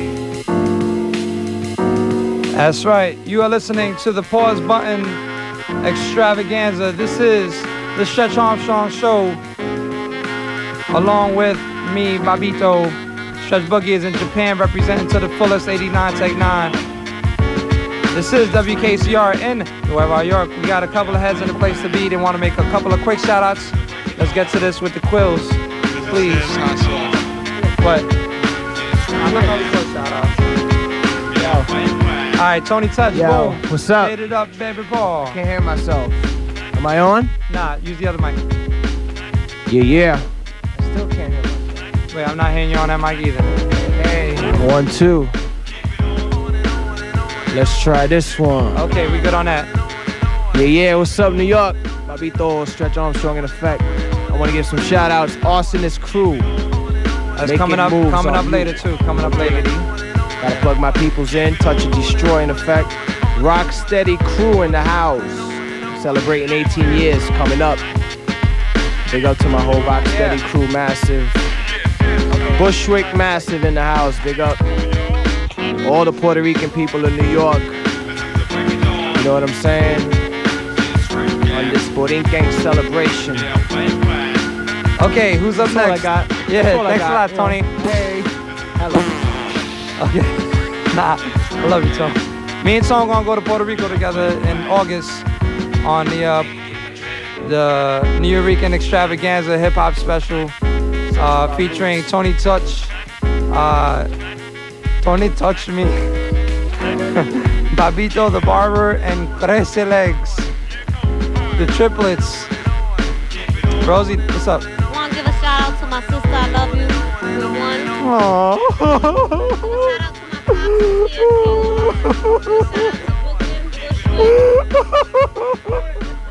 here. That's right. You are listening to the Pause Button Extravaganza. This is the Stretch Armstrong Show, along with me, Bobbito. Stretch Boogie is in Japan, representing to the fullest. Eighty-nine Take nine. This is W K C R in Nueva York. We got a couple of heads in the place to be. They want to make a couple of quick shout-outs. Let's get to this with the quills, please. But I'm not gonna do shout-outs. All right, Tony Touch. Yo, boom. what's up? Hit it up, baby Paul. Can't hear myself. Am I on? Nah, use the other mic. Yeah, yeah. I still can't hear myself. Wait, I'm not hearing you on that mic either. Hey. One, two. Let's try this one. Okay, we good on that. Yeah, yeah. What's up, New York? Bobbito, Stretch Armstrong in effect. I want to give some shout outs. Arsonist crew. That's coming up, coming up later too. Coming up later. Gotta plug my peoples in. Touch and destroy in effect. Rocksteady crew in the house. Celebrating eighteen years coming up. Big up to my whole Rocksteady yeah. crew, massive. Bushwick massive in the house. Big up. All the Puerto Rican people in New York. You know what I'm saying? On this Borinquen celebration. Okay, who's up That's next? all I got. Yeah, That's all I thanks got. a lot, Tony. Hey. Hello. Okay. Nah, I love you, Tony. Me and Tone gonna go to Puerto Rico together in August on the uh, the New Rican Extravaganza hip hop special uh, featuring Tony Touch. Uh, Tony Touch Me. Bobbito the Barber and Crece Legs. The triplets. Rosie, what's up? I want to give a shout out to my sister. I love you. You're the one. Aww. Shout out to my pops here too. Shout out to Brooklyn, Bushwick.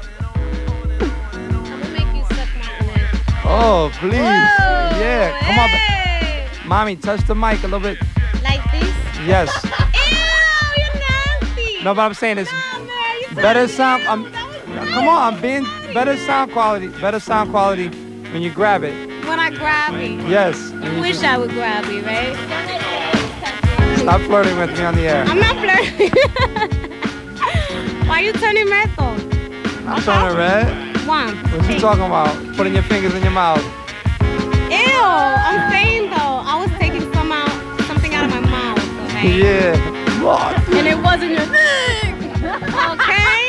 I'm gonna make you suck my neck. Oh, please. Whoa, yeah, come hey. on. Mommy, touch the mic a little bit. Like this? Yes. Ew, you're nasty. No, but I'm saying it's better sound. I'm, come on, I'm being better sound quality. Better sound quality when you grab it. When I grab it. Yes. You wish I would grab it, right? Stop flirting with me on the air. I'm not flirting. Why are you turning red though? I'm turning red. One. What you talking about? Putting your fingers in your mouth. Ew, I'm saying though, I was taking some out, something out of my mouth, okay? Yeah. And it wasn't your thing, okay?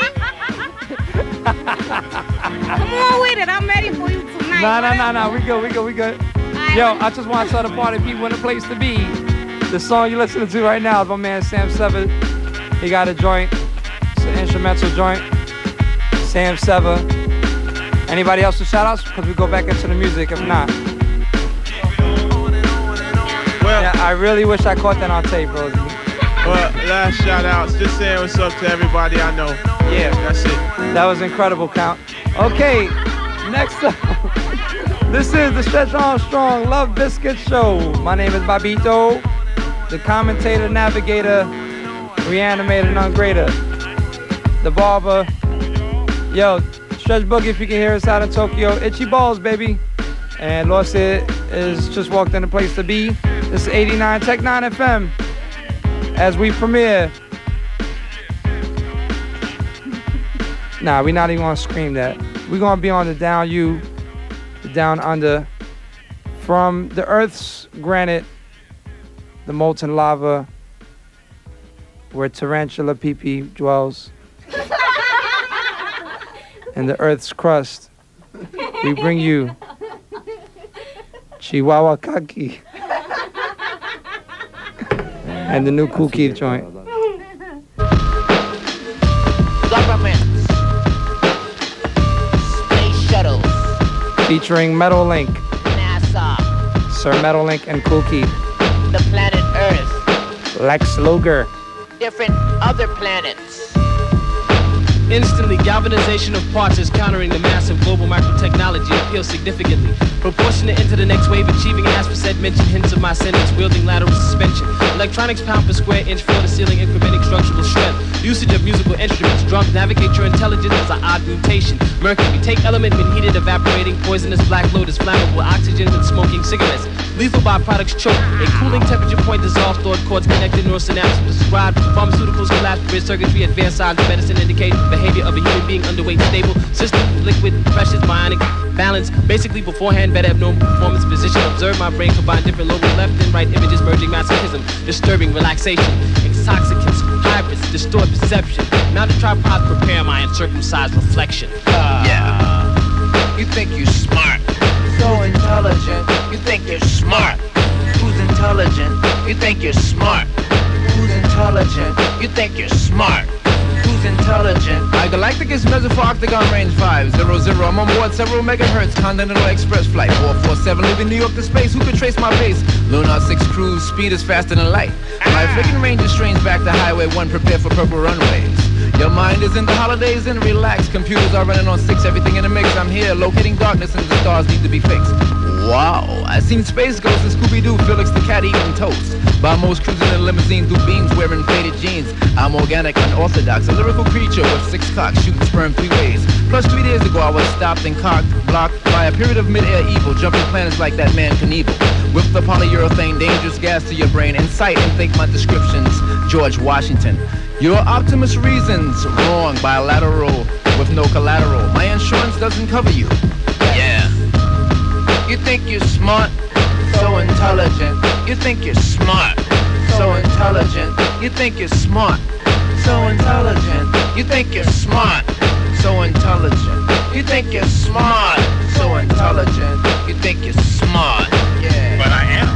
Come on with it, I'm ready for you tonight. No, no, no, no, we good, we good, we good. Yo, I just want to tell the party people in the place to be. The song you're listening to right now is my man Sam Sever. He got a joint. It's an instrumental joint. Sam Sever. Anybody else with shout outs? Because we go back into the music if not. Well, yeah, I really wish I caught that on tape, bro. Well, last shout outs. Just saying what's up to everybody I know. Yeah, that's it. That was incredible, Count. Okay, next up. This is the Stretch Armstrong Love Biscuit Show. My name is Bobbito, the commentator, navigator, reanimator, non-grader, the barber. Yo, Stretch Boogie, if you can hear us out in Tokyo. Itchy Balls, baby. And Lawson is just walked in the place to be. This is eighty-nine Tech nine F M. As we premiere. Nah, we're not even gonna scream that. We're gonna be on the Down U, the Down Under. From the Earth's granite, the molten lava, where tarantula pee-pee dwells. And the Earth's crust, we bring you Chihuahua Kaki and the new Cool Keith joint. Governments, space shuttles, Featuring Metal Link, NASA, Sir Metal Link and Cool Keith, the planet Earth, Lex Luger. different other planets. Instantly, galvanization of parts is countering the massive global microtechnology appeal significantly. Proportionate into the next wave, achieving as percent mention hints of my sentence, wielding lateral suspension. Electronics pound per square inch, floor to ceiling, incrementing structural strength. Usage of musical instruments, drums navigate your intelligence as an odd mutation. Mercury, take element when heated, evaporating, poisonous black lotus, flammable oxygen and smoking cigarettes. Lethal byproducts choke, a cooling temperature point dissolved, thought cords connected, neural synapses prescribed, pharmaceuticals collapse, bridge circuitry, advanced science medicine indicate behavior of a human being underweight, stable, system, liquid, precious, bionic, balance, basically beforehand, better abnormal performance, position, observe my brain, combine different lobes, left and right images, merging masochism, disturbing relaxation, intoxicants, hybrids, distort perception, mounted tripod, prepare my uncircumcised reflection. Uh, Yeah. You think you're smart, so intelligent. You think you're smart. Who's intelligent? You think you're smart. Who's intelligent? You think you're smart. Who's intelligent? My Galacticus Mesophor Octagon Range five zero zero. I'm on board several megahertz Continental Express flight four four seven, leaving New York to space. Who could trace my base? Lunar six cruise speed is faster than light. My freaking range is strange back to Highway one. Prepare for purple runways. Your mind is in the holidays and relax. Computers are running on six, everything in the mix. I'm here locating darkness and the stars need to be fixed. Wow, I seen Space Ghost and Scooby-Doo, Felix the Cat eating toast. By most cruising in a limousine through beams wearing faded jeans. I'm organic, unorthodox, a lyrical creature with six cocks shooting sperm three ways. Plus three days ago I was stopped and cocked, blocked by a period of mid-air evil, jumping planets like that man Knievel. With the polyurethane, dangerous gas to your brain. Incite and think my descriptions, George Washington. Your Optimus reasons, wrong, bilateral, with no collateral. My insurance doesn't cover you. Yeah. You think you're smart, so intelligent. You think you're smart, so intelligent. You think you're smart, so intelligent. You think you're smart, so intelligent. You think you're smart, so intelligent. You think you're smart, yeah. But I am.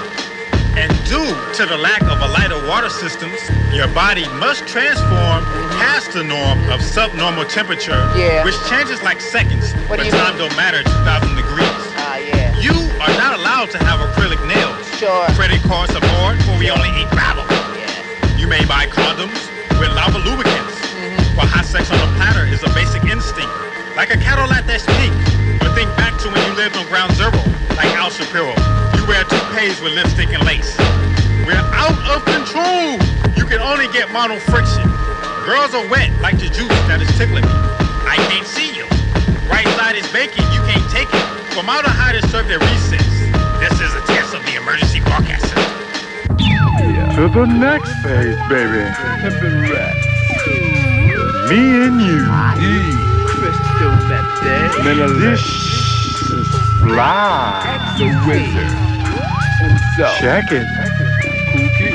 And due to the lack of a lighter water systems, your body must transform past the norm of subnormal temperature, Yeah. which changes like seconds, What do but you time mean? don't matter two thousand degrees. Ah, yeah. You are not allowed to have acrylic nails. Sure. Credit card support, for we only eat babble. You may buy condoms with lava lubricants. For hot sex on a platter is a basic instinct, like a Cadillac that's pink. But think back to when you lived on ground zero, like Al Shapiro. You wear toupees with lipstick and lace. We're out of control. You can only get mono friction. Girls are wet like the juice that is tickling me. I can't see you. Right side is vacant, you can't take it. Formaldehyde is served at recess. This is a test of the emergency broadcast system. To the next phase, baby. Pimpin' rap. Me and you. Crystal method. Delicious. Fly. The wizard. Himself. Check it. Cookie.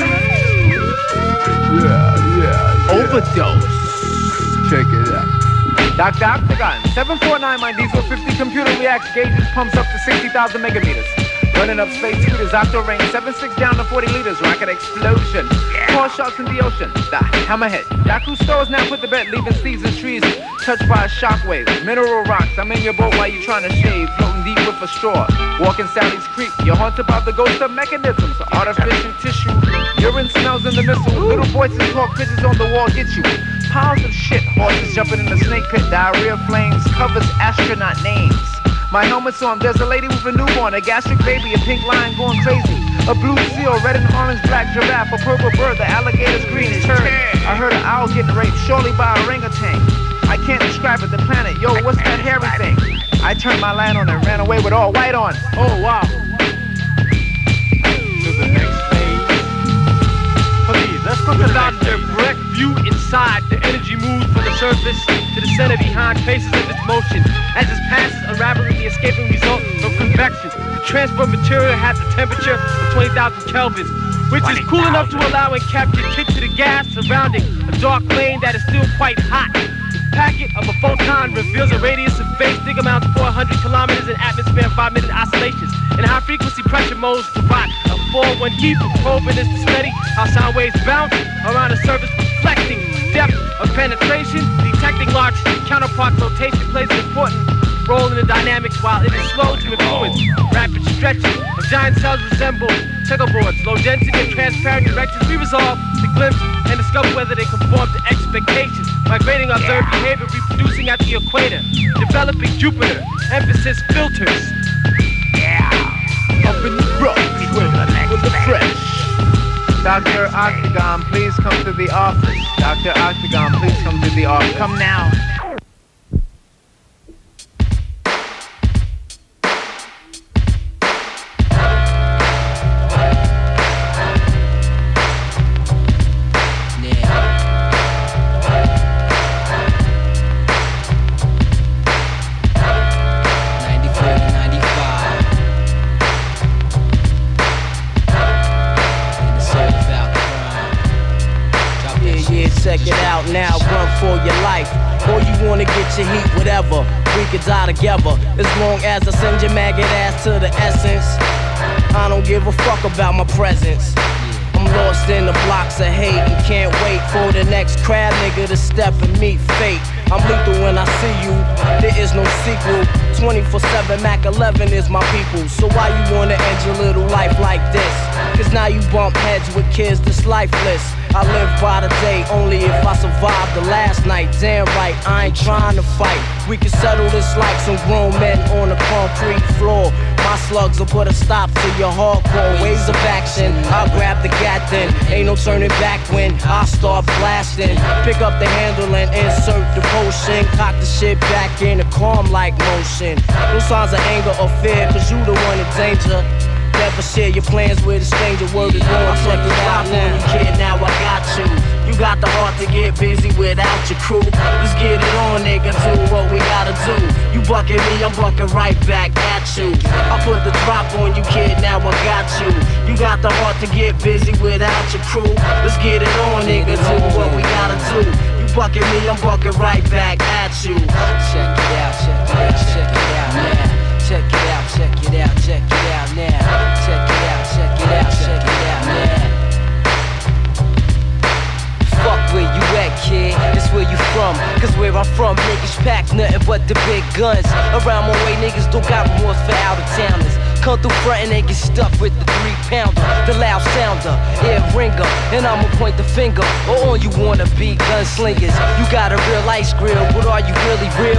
Yeah, yeah. Overdose. Check it out. Doctor Octagon, seven four nine, my diesel fifty computer reacts, gauges, pumps up to sixty thousand megameters. Running up space scooters, octo range, seven six down to forty liters, rocket explosion. Four sharks in the ocean, the hammerhead. Yaku stores now put the bed, leaving seeds and trees touched by a shockwave. Mineral rocks, I'm in your boat while you trying to shave, floating deep with a straw. Walking Sally's Creek, you're haunted by the ghost of mechanisms, artificial tissue. Urine smells in the missile, little voices talk, pictures on the wall get you. Piles of shit, horses jumping in the snake pit, diarrhea flames, covers astronaut names. My helmet's on, there's a lady with a newborn, a gastric baby, a pink lion going crazy. A blue seal, red and orange, black giraffe, a purple bird, the alligator's green turd. I heard an owl getting raped, surely by a orangutan. I can't describe it, the planet, yo, what's that hairy thing? I turned my light on and ran away with all white on. Oh, wow. To the next phase. Please, let's look at the direct view inside. The energy moves from the surface to the center behind faces of its motion. As it passes, unraveling the escaping result from convection. The transfer material has a temperature of twenty thousand kelvins, which is cool enough to allow and capture kick to the gas surrounding a dark plane that is still quite hot. The packet of a photon reveals a radius of phase thick amounts four hundred kilometers in atmosphere and five minute oscillations. In high frequency pressure modes to rock a four one heat for probing is to study how sound waves bounce around the surface, reflecting depth of penetration. Detecting large counterpart rotation plays an important role in the dynamics while it is slow to influence. Rapid stretching of giant cells resemble checkerboards. Low density of transparent directions we resolve to glimpse and discover whether they conform to expectations. Migrating observed behavior reproducing at the equator. Developing Jupiter, emphasis filters. Up in the brush with, with the fresh. Doctor Octagon, please come to the office. Doctor Octagon, please come to the office. Come now. Check it out now, run for your life. Or you wanna get your heat, whatever. We could die together. As long as I send your maggot ass to the essence. I don't give a fuck about my presence. I'm lost in the blocks of hate and can't wait for the next crab nigga to step and meet fate. I'm lethal when I see you, there is no sequel. twenty-four seven Mac eleven is my people. So why you wanna end your little life like this? Cause now you bump heads with kids that's lifeless. I live by the day only if I survive the last night. Damn right, I ain't trying to fight. We can settle this like some grown men on a concrete floor. My slugs will put a stop to your hardcore ways of action. I'll grab the gat then, ain't no turning back when I start blasting. Pick up the handle and insert the potion. Cock the shit back in a calm like motion. No signs of anger or fear, cause you the one in danger. Never share your plans with a stranger. Word is born, check it out now. You kid, now I got you. You got the heart to get busy without your crew. Let's get it on, nigga, do what we gotta do. You bucking me, I'm bucking right back at you. I put the drop on you, kid, now I got you. You got the heart to get busy without your crew. Let's get it on, nigga, do what we gotta do. You bucking me, I'm bucking right back at you. Check it out, check it out, check it out now. Check it out, check it out, check it out now. Check it out, check it out, check it out now. Fuck where you at, kid, it's where you from. Cause where I'm from, niggas pack nothing but the big guns. Around my way, niggas don't got remorse for out-of-towners. Come through front and they get stuffed with the three pounder, the loud sounder, ear ringer, and I'ma point the finger. Or on you wanna be gunslingers. You got a real ice grill, but are you really real?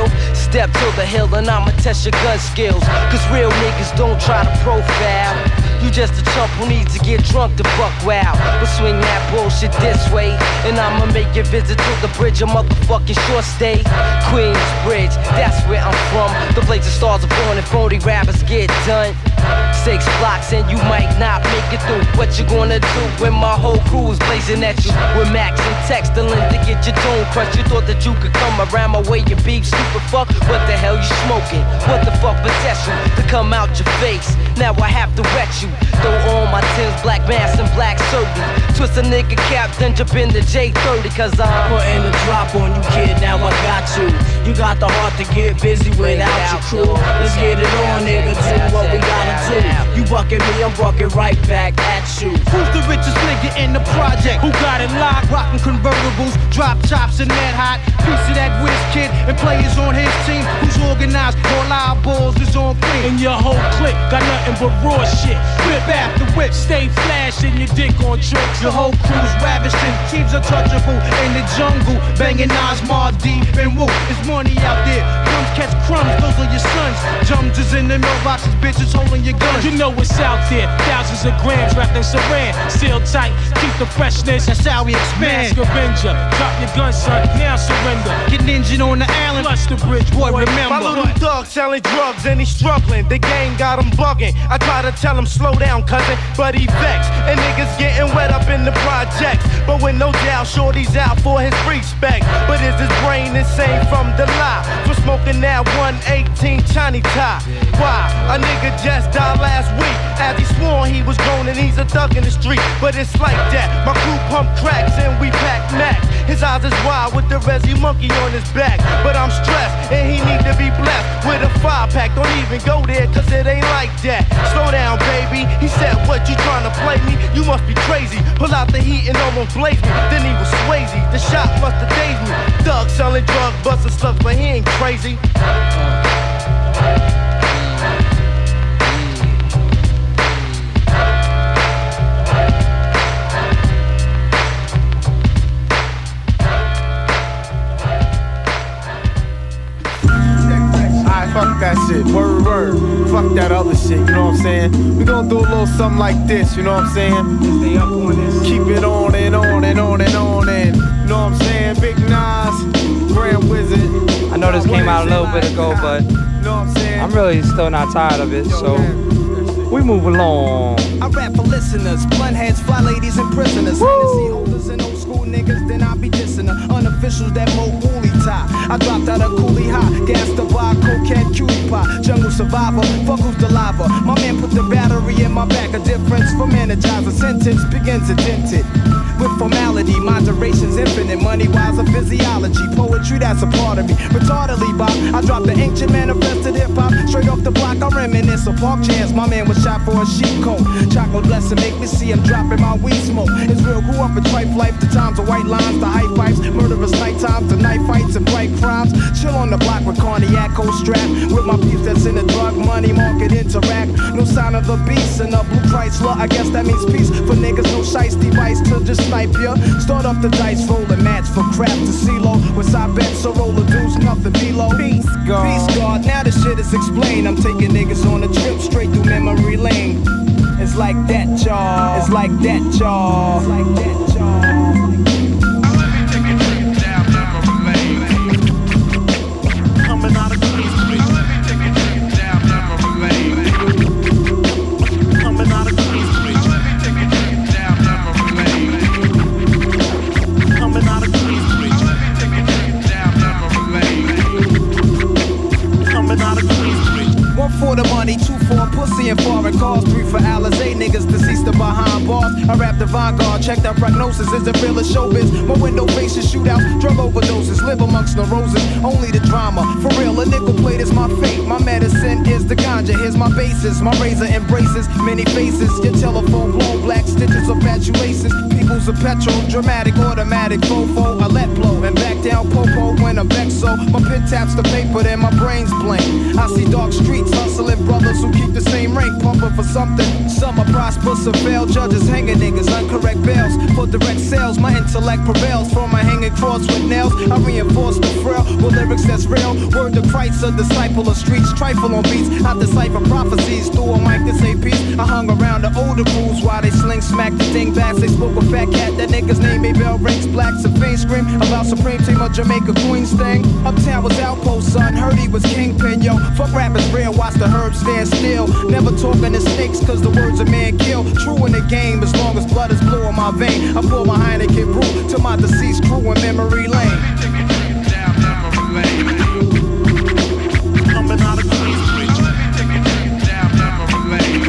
step to the hill and I'ma test your gun skills. Cause real niggas don't try to profile. You just a chump who needs to get drunk to buck wild. But swing that bullshit this way, and I'ma make your visit to the bridge a motherfucking short stay. Queensbridge, that's where I'm from. The place the stars are born and phony rappers get done. Six blocks and you might not make it through. What you gonna do when my whole crew is blazing at you? With Max and texting to get your dome crushed. You thought that you could come around my way and beef, stupid fuck. What the hell you smoking? What the fuck possessed you to come out your face? Now I have to wet you. Throw on my Timbs, black mask and black surgery. Twist a nigga cap, then jump in the J thirty. Cause I'm putting a drop on you, kid, now I got you. You got the heart to get busy without your crew. Let's get it on, nigga, do what we gotta do. You bucking me, I'm bucking right back at you. Who's the richest nigga in the project? Who got it locked? Rockin' convertibles, drop tops and that hot. Piece of that whiz kid and players on his team. Who's organized? All our balls is on clean. And your whole clique got nothing but raw shit. Whip after whip, stay flashing your dick on tricks. The whole crew's ravishing, teams untouchable in the jungle. Banging Nas, Mar D, and Woo. There's money out there. Crumbs catch crumbs, those are your sons. Jums is in the mailboxes, bitches holding your guns. You know what's out there. Thousands of grams wrapped in saran. Seal tight, keep the freshness. That's how we expand. Mask Avenger, drop your gun, son, now surrender. Get ninja on the island, plus the bridge, boy, remember. My little thug selling drugs and he's struggling. The gang got him bugging. I try to tell him slow down, cousin, but he vexed. And niggas getting wet up in the projects. But with no doubt, shorty's out for his respect. But is his brain the same from the lie? For smoking that one eighteen Chinese tie. Why? A nigga just died last week. As he swore he was grown and he's a thug in the street. But it's like that. My crew pump cracks and we pack Mac. His eyes is wide with the Resi monkey on his back. But I'm stressed and he need to be blessed with a five pack. Don't even go there cause it ain't like that. Slow down, baby. He said, what, you trying to play me? You must be crazy. Pull out the heat and almost blaze me. Then he was Swayze. The shot must have dazed me. Thug selling drugs, busting slugs, but he ain't crazy. Fuck that shit, word, word. Fuck that other shit, you know what I'm saying? We gonna do a little something like this, you know what I'm saying? Stay up on this. Keep it on and on and on and on and, you know what I'm saying? Big Nas, Grand Wizard. I know this came out a little bit ago, but I'm really still not tired of it, so we move along. I rap for listeners, blunt heads, fly ladies, and prisoners. Hennessy holders and old school niggas, then I be dissing her. Unofficials that mo woolly tie. I dropped out of coolie high, gas to buy, cokehead, cutie pie. Jungle survivor, fuck who's the lava. My man put the battery in my back. A difference from energizer. Sentence begins indented with formality. Moderation's infinite. Money wise of physiology. Poetry, that's a part of me. Retardedly, Bob. I dropped the ancient manifested hip hop. Straight off the block, I reminisce of park chairs. My man was shot for a sheep coat. Chocolate blessing make me see him dropping my weed smoke. It's real, grew up in tripe life. The times of white lines, the hype pipes. Murderous night times, the night fights and bright crimes. Chill on the block with cognac, cold strap. With my peeps that's in the drug money market interact. No sign of the beast and a blue Chrysler. I guess that means peace for niggas. No shiesty device to just snipe ya. Start off the dice, roll a match for crap to CeeLo. With side bets, so roll a deuce, nothing below. Peace God. Peace God, now the shit is explained. I'm taking niggas on a trip straight through memory lane. It's like that, y'all. It's like that, y'all. It's like that, y'all. For the money, two for pussy and foreign cars, three for Alizé niggas deceased behind bars. I rap the vanguard, check that prognosis. Is it real as showbiz? My window faces shootouts, drug overdoses, live amongst the roses. Only the drama, for real. A nickel plate is my fate. My medicine is the ganja. Here's my basis. My razor embraces many faces. Your telephone blown, black stitches of fatuations. People's a petrol, dramatic, automatic, fofo. I let blow and back down popo when I'm vexed. So my pen taps the paper, then my brains blank. I see dark streets. Hustling brothers who keep the same rank, pumping for something. Some are prosper, some fail, judges hanging niggas, uncorrect bills. For direct sales, my intellect prevails. From my hanging cross with nails, I reinforce the frail with lyrics that's real. Word to Christ, a disciple of streets, trifle on beats. I decipher prophecies through a mic to say peace. I hung around the older crews while they sling smack the thing back. They spoke a fat cat, that nigga's name may bell rings. Blacks and fiends scream about Supreme Team of Jamaica Queens thing. Uptown was outpost, son, heard he was kingpin, yo. Fuck rappers real, watch the herbs stand still. Never talking to snakes, cause the words a man kill. True in the game, as long as blood is blue in my vein. I pour my Heineken brew to my deceased crew in memory lane. Coming out of Queensbridge. Down memory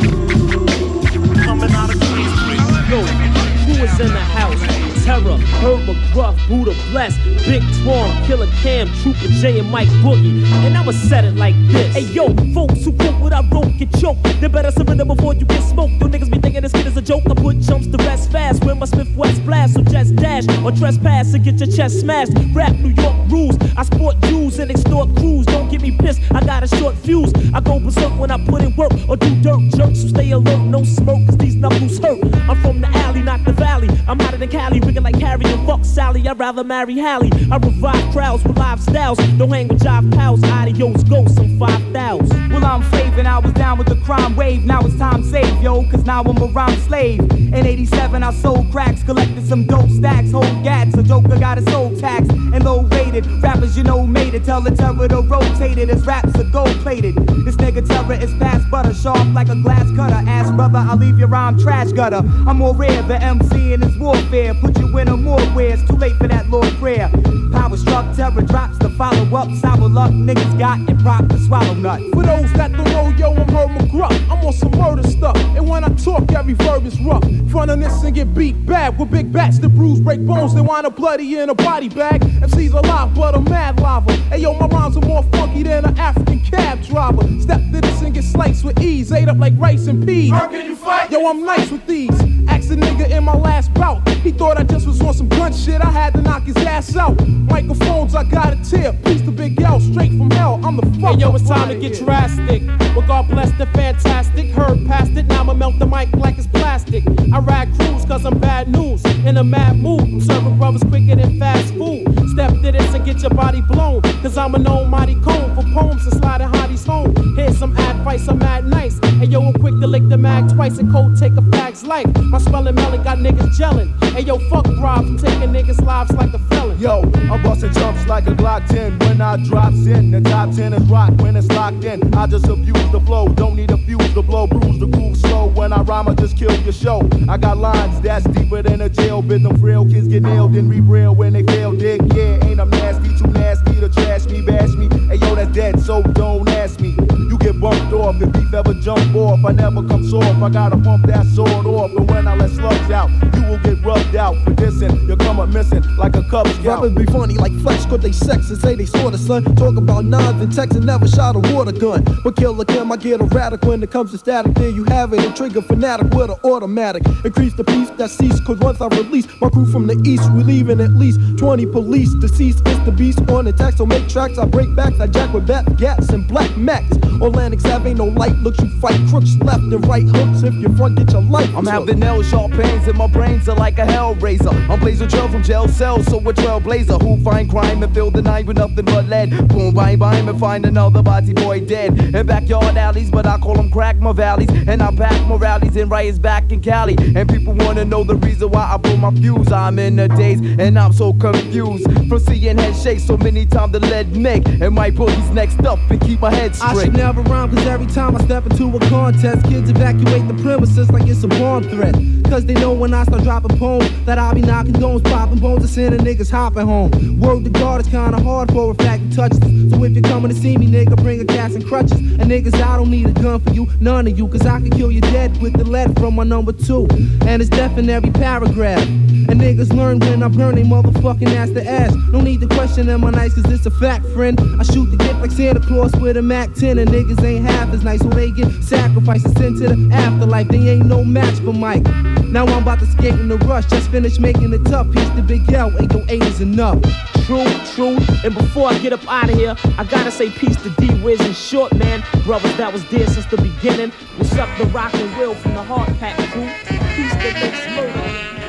lane. Coming out of Queensbridge. Yo, who is in the house? Terror, Herb McGruff, Buddha Bless, Big Twan, Killer Cam, Trooper J, and Mike Boogie. And I'ma set it like this. Hey yo, folks who quote what I wrote get choked. They better surrender before you get smoked. Don't niggas be thinking this kid is a joke. I put jumps to rest fast when my Smith West blast. So just dash or trespass and get your chest smashed. Rap New York rules. I sport Jews and extort crews. Don't get me pissed, I got a short fuse. I go berserk when I put in work or do dirt jerks. So stay alert, no smoke, cause these knuckles hurt. I'm from the alley, not the valley. I'm hotter than Cali. Like Harry and fuck Sally, I'd rather marry Hallie. I revive crowds with live styles. Don't hang with jive pals, adios, ghosts, I'm five thousand. Well, I'm flavin', I was down with the crime wave. Now it's time to save, yo, cause now I'm a rhyme slave. In eighty-seven, I sold cracks, collected some dope stacks. Whole gats, a joker got his soul taxed and low rated. Rappers, you know, made it. Tell the terror to rotate it. His raps are gold plated. This nigga terror is fast butter, sharp like a glass cutter. Ask brother, I'll leave your rhyme trash gutter. I'm more rare, the M C in his warfare. Put you in a more where it's too late for that Lord prayer. Power struck, terror drops the follow up. Sour luck, niggas got and prop the swallow nut. For those that don't know, yo, I'm Herb McGruff. I'm on some murder stuff. And when I talk, every verb is rough. Front on this and get beat bad with big bats that bruise, break bones. They wind up bloody in a body bag. M C's alive, but I'm mad lava. Hey, yo, my rhymes are more funky than an African cab driver. Step to this and get sliced with ease. Ate up like rice and peas. How can you fight? Yo, I'm nice with these. Asked a nigga in my last bout. He thought I just was on some gun shit. I had to knock his ass out. Microphones, I got a tip. Piece the Big L straight from hell. I'm the fuck. Hey, yo, it's time to get drastic. Well, God bless the fantastic. Heard past it, now I'ma melt the mic like it's plastic. I ride crews cause I'm bad news. In a mad mood, I'm serving brothers quicker than fast food. Step to this and get your body blown. Cause I'm a known mighty cone for poems and sliding hotties home. Here's some advice, I'm mad nice. Hey yo, I'm quick to lick the mag twice and cold take a fag's life. My spelling melon got niggas gelling. Hey yo, fuck Rob, I'm taking niggas' lives like a felon. Yo, I'm busting jumps like a Glock ten. When I drops in, the top ten is rock when it's locked in. I just abuse the flow, don't need a fuse to blow. Bruise the groove slow, when I rhyme I just kill your show. I got lines that's deeper than a jail bit. Them frail kids get nailed and re-rail when they fail. Dick, yeah, ain't I'm nasty, too nasty to trash me, bash me. Hey yo, that's dead, so don't ask me. You get bumped off if beef ever jump off. I never come soft, I gotta pump that sword off. And when I let slugs out, you will get rubbed out for dissing. You'll come up missing like a Cub Scout. Rappers be funny like flesh, cause they sex and say they sorta son. Talk about nines and texts and never shot a water gun. But Killer Kim, I get erratic when it comes to static. There you have it, a trigger fanatic with an automatic. Increase the peace that cease, cause once I release my crew from the east, we leaving at least twenty police. Deceased is the beast on attack, so make tracks. I break backs, I jack with bat gats and black max. Atlantic Ave ain't no light, looks you fight crooks left and right hooks. If you front, get your life. I'm having nail sharp pains and my brains are like a hell razor. I'm blazer trail from jail cells, so a trailblazer who find crime and fill the night with nothing but lead. Boom, bang, bang, and find another body boy dead. In backyard alleys, but I call them crack my valleys. And I pack my rallies and riots back in Cali. And people wanna know the reason why I blow my fuse. I'm in the daze and I'm so confused from seeing head shake so many times the lead make. And my boogie's next up and keep my head straight. I should never rhyme cause every time I step into a contest, kids evacuate the premises like it's a bomb threat. Cause they know when I start dropping poems that I'll be knocking domes, popping bones, and sending niggas hopping home. Word to God, it's kinda hard for a fact to touch this. So if you're coming to see me, nigga, bring a cast and crutches. And niggas, I don't need a gun for you, none of you. Cause I can kill you dead with the lead from my number two. And it's death in every paragraph. And niggas learn when I burn they motherfucking ass to ass. No need to question am I nice cause it's a fact, friend. I shoot the gift like Santa Claus with a Mac ten. And niggas ain't half as nice, so they get sacrificed and sent to the afterlife. They ain't no match for Mike. Now I'm about to skate in the rush, just finished making it tough. Piece the Big L, ain't no eight is enough. True, true. And before I get up out of here, I gotta say peace to D Wiz and Short Man, brothers that was there since the beginning. What's up, the rock and will from the Hard Pack crew? Peace the next murder.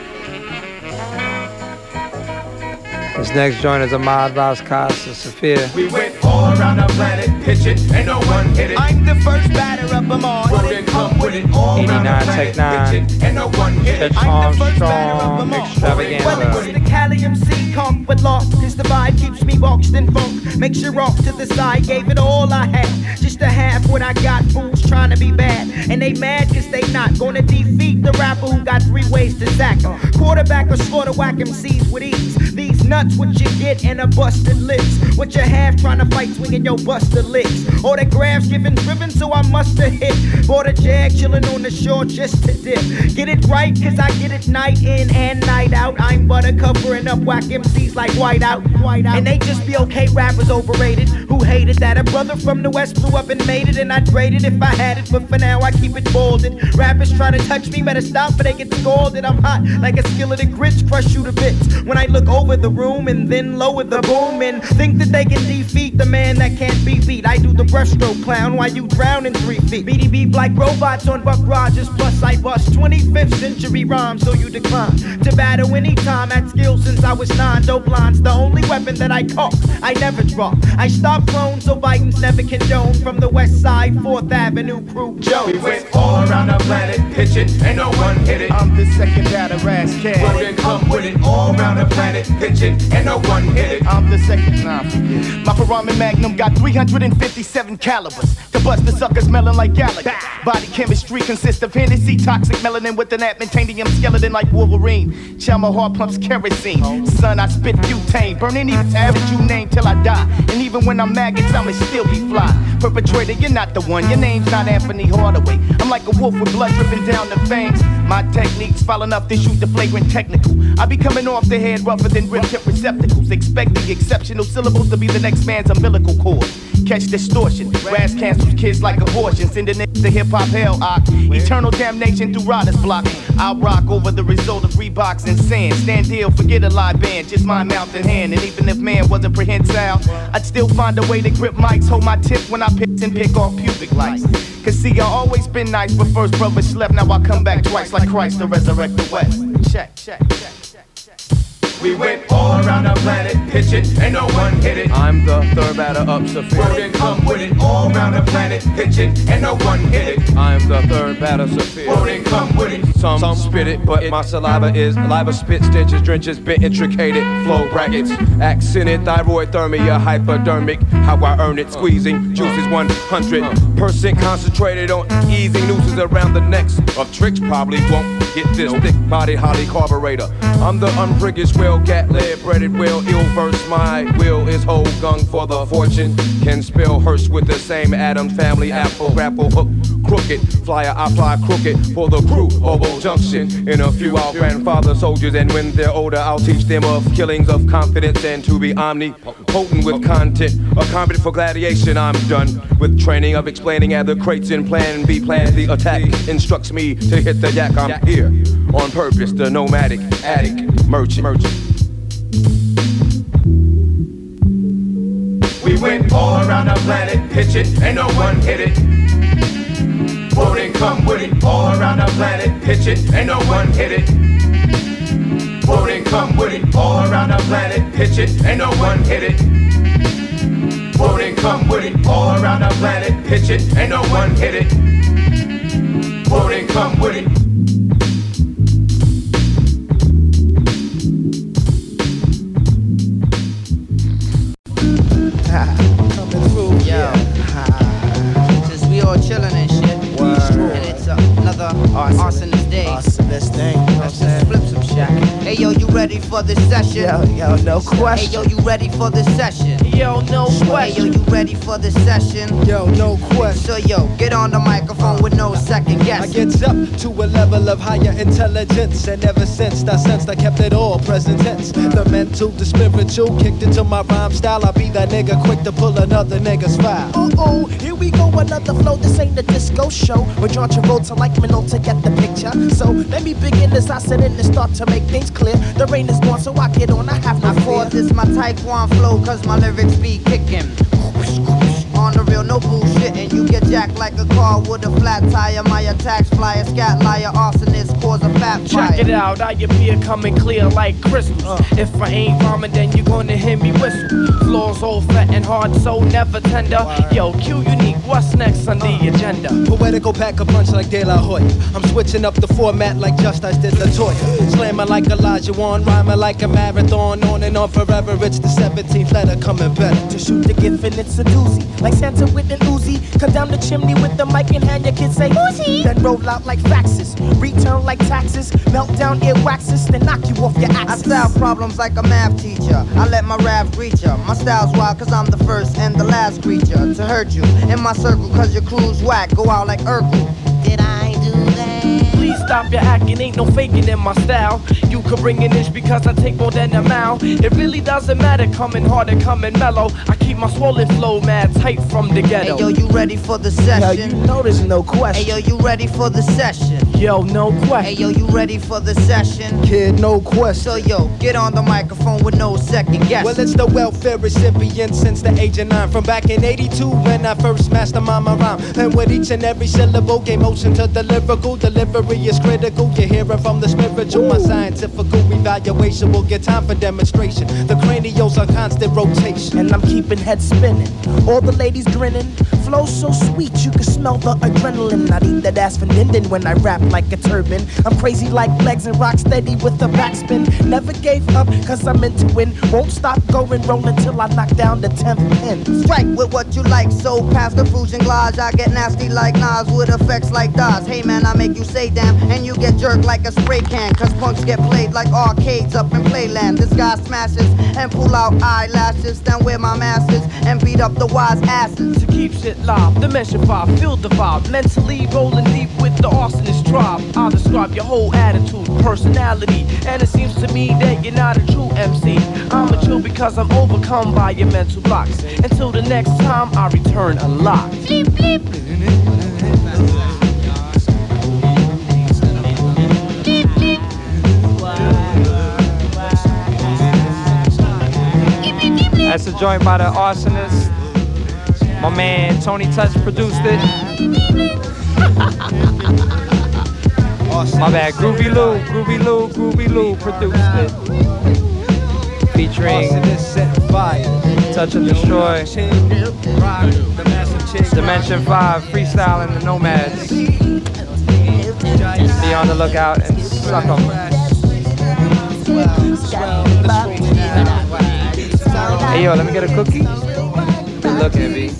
This next joint is Ahmad Raskas and Sophia. We went all around the planet pitching, and no one hit it. I'm the first batter of them all. Wouldn't come with it all around the planet pitching, and no one hit it. I'm the first batter of them all. Extravaganza. Well, it's the Cali M C conk with lock, cause the vibe keeps me boxed in funk. Makes you rock to the side, gave it all I had. Just to have what I got, fools trying to be bad. And they mad cause they not gonna defeat the rapper who got three ways to sack him. Quarterback or slaughter whack M Cs with ease. These nuts what you get and a busted lips. What you have trying to fight swinging your busted lips. Autographs given driven so I must have hit. Bought a jag chilling on the shore just to dip. Get it right cause I get it night in and night out. I'm butter covering up whack M Cs like white out. And they just be okay rappers overrated. Who hated that a brother from the west blew up and made it. And I'd trade it if I had it, but for now I keep it folded. Rappers try to touch me, better stop or they get scolded. I'm hot like a skillet of grits, crush you to bits. When I look over the room and then lower the boom and think that they can defeat the man that can't be beat. I do the breaststroke clown while you drown in three feet. B D B like robots on Buck Rogers, plus I bust twenty-fifth century rhymes, so you decline to battle anytime at skill since I was nine. Dope lines, the only weapon that I cock, I never drop. I stop clone so Vikings never condone. From the west side, fourth Avenue crew, Joe. We went all around the planet pitching, and no one hit it. I'm the second batter ass cat. Well, then come with it all around the planet pitching, and no one hit it. I'm the second, nah, forget. My Paramin Magnum got three hundred fifty-seven calibers to bust the suckers smelling like Gallagher. Body chemistry consists of Hennessy, toxic melanin with an adamantium skeleton like Wolverine. Chalma heart pumps kerosene. Son, I spit butane, burn any average you name till I die. And even when I'm maggots, I'ma still be fly. Perpetrator, you're not the one. Your name's not Anthony Hardaway. I'm like a wolf with blood dripping down the fangs. My technique's foul enough to shoot the flagrant technical. I be coming off the head rougher than rim tip receptacles. Expecting exceptional syllables to be the next man's umbilical cord. Catch distortion, grass cancels kids like abortion. Sending it to hip hop hell, I eternal damnation through riders block. I'll rock over the result of Reeboks and sand. Stand still, forget a live band, just my mouth and hand. And even if man wasn't prehensile, I'd still find a way to grip mics, hold my tip when I pick and pick off pubic lights. Cause see, I always been nice, but first brother slept. Now I come back twice like Christ to resurrect the West. Check, check, check. We went all around the planet pitching, and no one hit it. I'm the third batter up, Sophia. Well, then come with it all around the planet pitching, and no one hit it. I'm the third batter, Sophia. Well, then come with it. Some, Some spit it, but my saliva is saliva spit stitches, drenches, bit intricated, flow brackets, accented, thyroidthermia, hypodermic. How I earn it, squeezing juices one hundred percent concentrated on easing nooses around the necks of tricks. Probably won't get this thick body holly carburetor. I'm the unpriggish will, cat lead, breaded will, ill verse. My will is whole gung for the fortune. Can spell hearse with the same Adam family, apple, grapple, hook, crooked. Flyer, I fly crooked for the crew, Oval Junction. In a few, our grandfather soldiers, and when they're older, I'll teach them of killings of confidence and to be omnipotent with content. A competent for gladiation, I'm done with training of explaining at the crates in plan B. Plan the attack instructs me to hit the yak. I'm here on purpose, the nomadic addict merchant. merchant. We went all around the planet pitching, and no one hit it. Well, then come with it all around the planet pitching, and no one hit it. Well, then come with it all around the planet pitching, and no one hit it. Well, then come with it all around the planet pitching, and no one hit it. Well, then come with it. Coming through, yo. Since we all chilling and shit, and it's uh, another arsonist day. Arsonist day. Let's just flip some shit. Hey yo, you ready for this session? Yo, yo, no question. Hey yo, you ready for this session? Yo, no question. Hey yo, you ready for this session? Yo, no question. So yo, get on the microphone with no second guessing. I get up to a level of higher intelligence, and ever since I sensed I kept it all present tense. The mental, the spiritual, kicked into my rhyme style. I'll be that nigga quick to pull another nigga's file. Uh oh, here we go, another flow. This ain't a disco show. With John Travolta like Minolta, get the picture. So let me begin as I sit in and start to make things clear. The rain is gone, so I get on. I have no I fear. thought this my Taekwondo flow, cause my lyrics be kicking. On the real, no bullshit, and you get jacked like like a car with a flat tire. My attacks fly, a scat liar, arsonist, cause a fat fire. Check it out, I appear coming clear like crystals. Uh. If I ain't rhyming, then you're gonna hear me whistle. Floors all fat and hard, so never tender. Word. Yo, Q unique, what's next on uh. the agenda? Poetical pack a punch like De La Hoya. I'm switching up the format like Justice did LaToya. Slamming like Elijah Wan, rhyming like a marathon. On and on forever, it's the seventeenth letter coming better. To shoot the gift and it's a doozy. Like Santa with an Uzi. Come down the chimney with the mic and hand your kids say Uzi. Then roll out like faxes. Return like taxes. Melt down ear waxes. Then knock you off your axis. I solve problems like a math teacher. I let my rap reach ya. My style's wild cause I'm the first and the last creature to hurt you. In my circle cause your crew's whack. Go out like Urkel. Did I do that? Please stop your acting, ain't no faking in my style. You could bring an inch because I take more than a mile. It really doesn't matter, coming hard and coming mellow. I keep my swollen flow mad tight from the ghetto. Hey yo, you ready for the session? Yo, you know there's no question. Hey yo, you ready for the session? Yo, no question. Hey yo, you ready for the session? Kid, no question. So yo, get on the microphone with no second guess. Well, it's the welfare recipient since the age of nine. From back in eighty-two when I first mastered my rhyme. And with each and every syllable, gave motion to the lyrical. Delivery is critical. You hear it from the spiritual. My scientific evaluation will get time for demonstration. The cranials are constant rotation. And I'm keeping heads spinning. All the ladies grinning. Flow so sweet, you can smell the adrenaline. I'd eat that ass for Linden when I rap like a turban. I'm crazy like legs and rock steady with the backspin. Never gave up, cause I'm into win. Won't stop going, rolling till I knock down the tenth pin. Strike with what you like, so past the Fusion Glide. I get nasty like Nas with effects like Dodge. Hey man, I make you say damn, and you get jerked like a spray can. Cause punks get played like arcades up in Playland. This guy smashes and pull out eyelashes. Then wear my masses and beat up the wise asses. To keep shit live, Dimension five, feel the vibe. Mentally rolling deep with the arsonist tribe. I'll describe your whole attitude, personality. And it seems to me that you're not a true M C. I'm a chill because I'm overcome by your mental blocks. Until the next time I return unlocked. Bleep, bleep. That's a joint by the Arsonist. My man Tony Touch produced it. My bad, Groovy Lou, Groovy Lou, Groovy Lou produced it. Featuring Touch and Destroy, Dimension five, Freestyle and the Nomads. Be on the lookout and suck 'em. Hey yo, let me get a cookie. Good looking, B.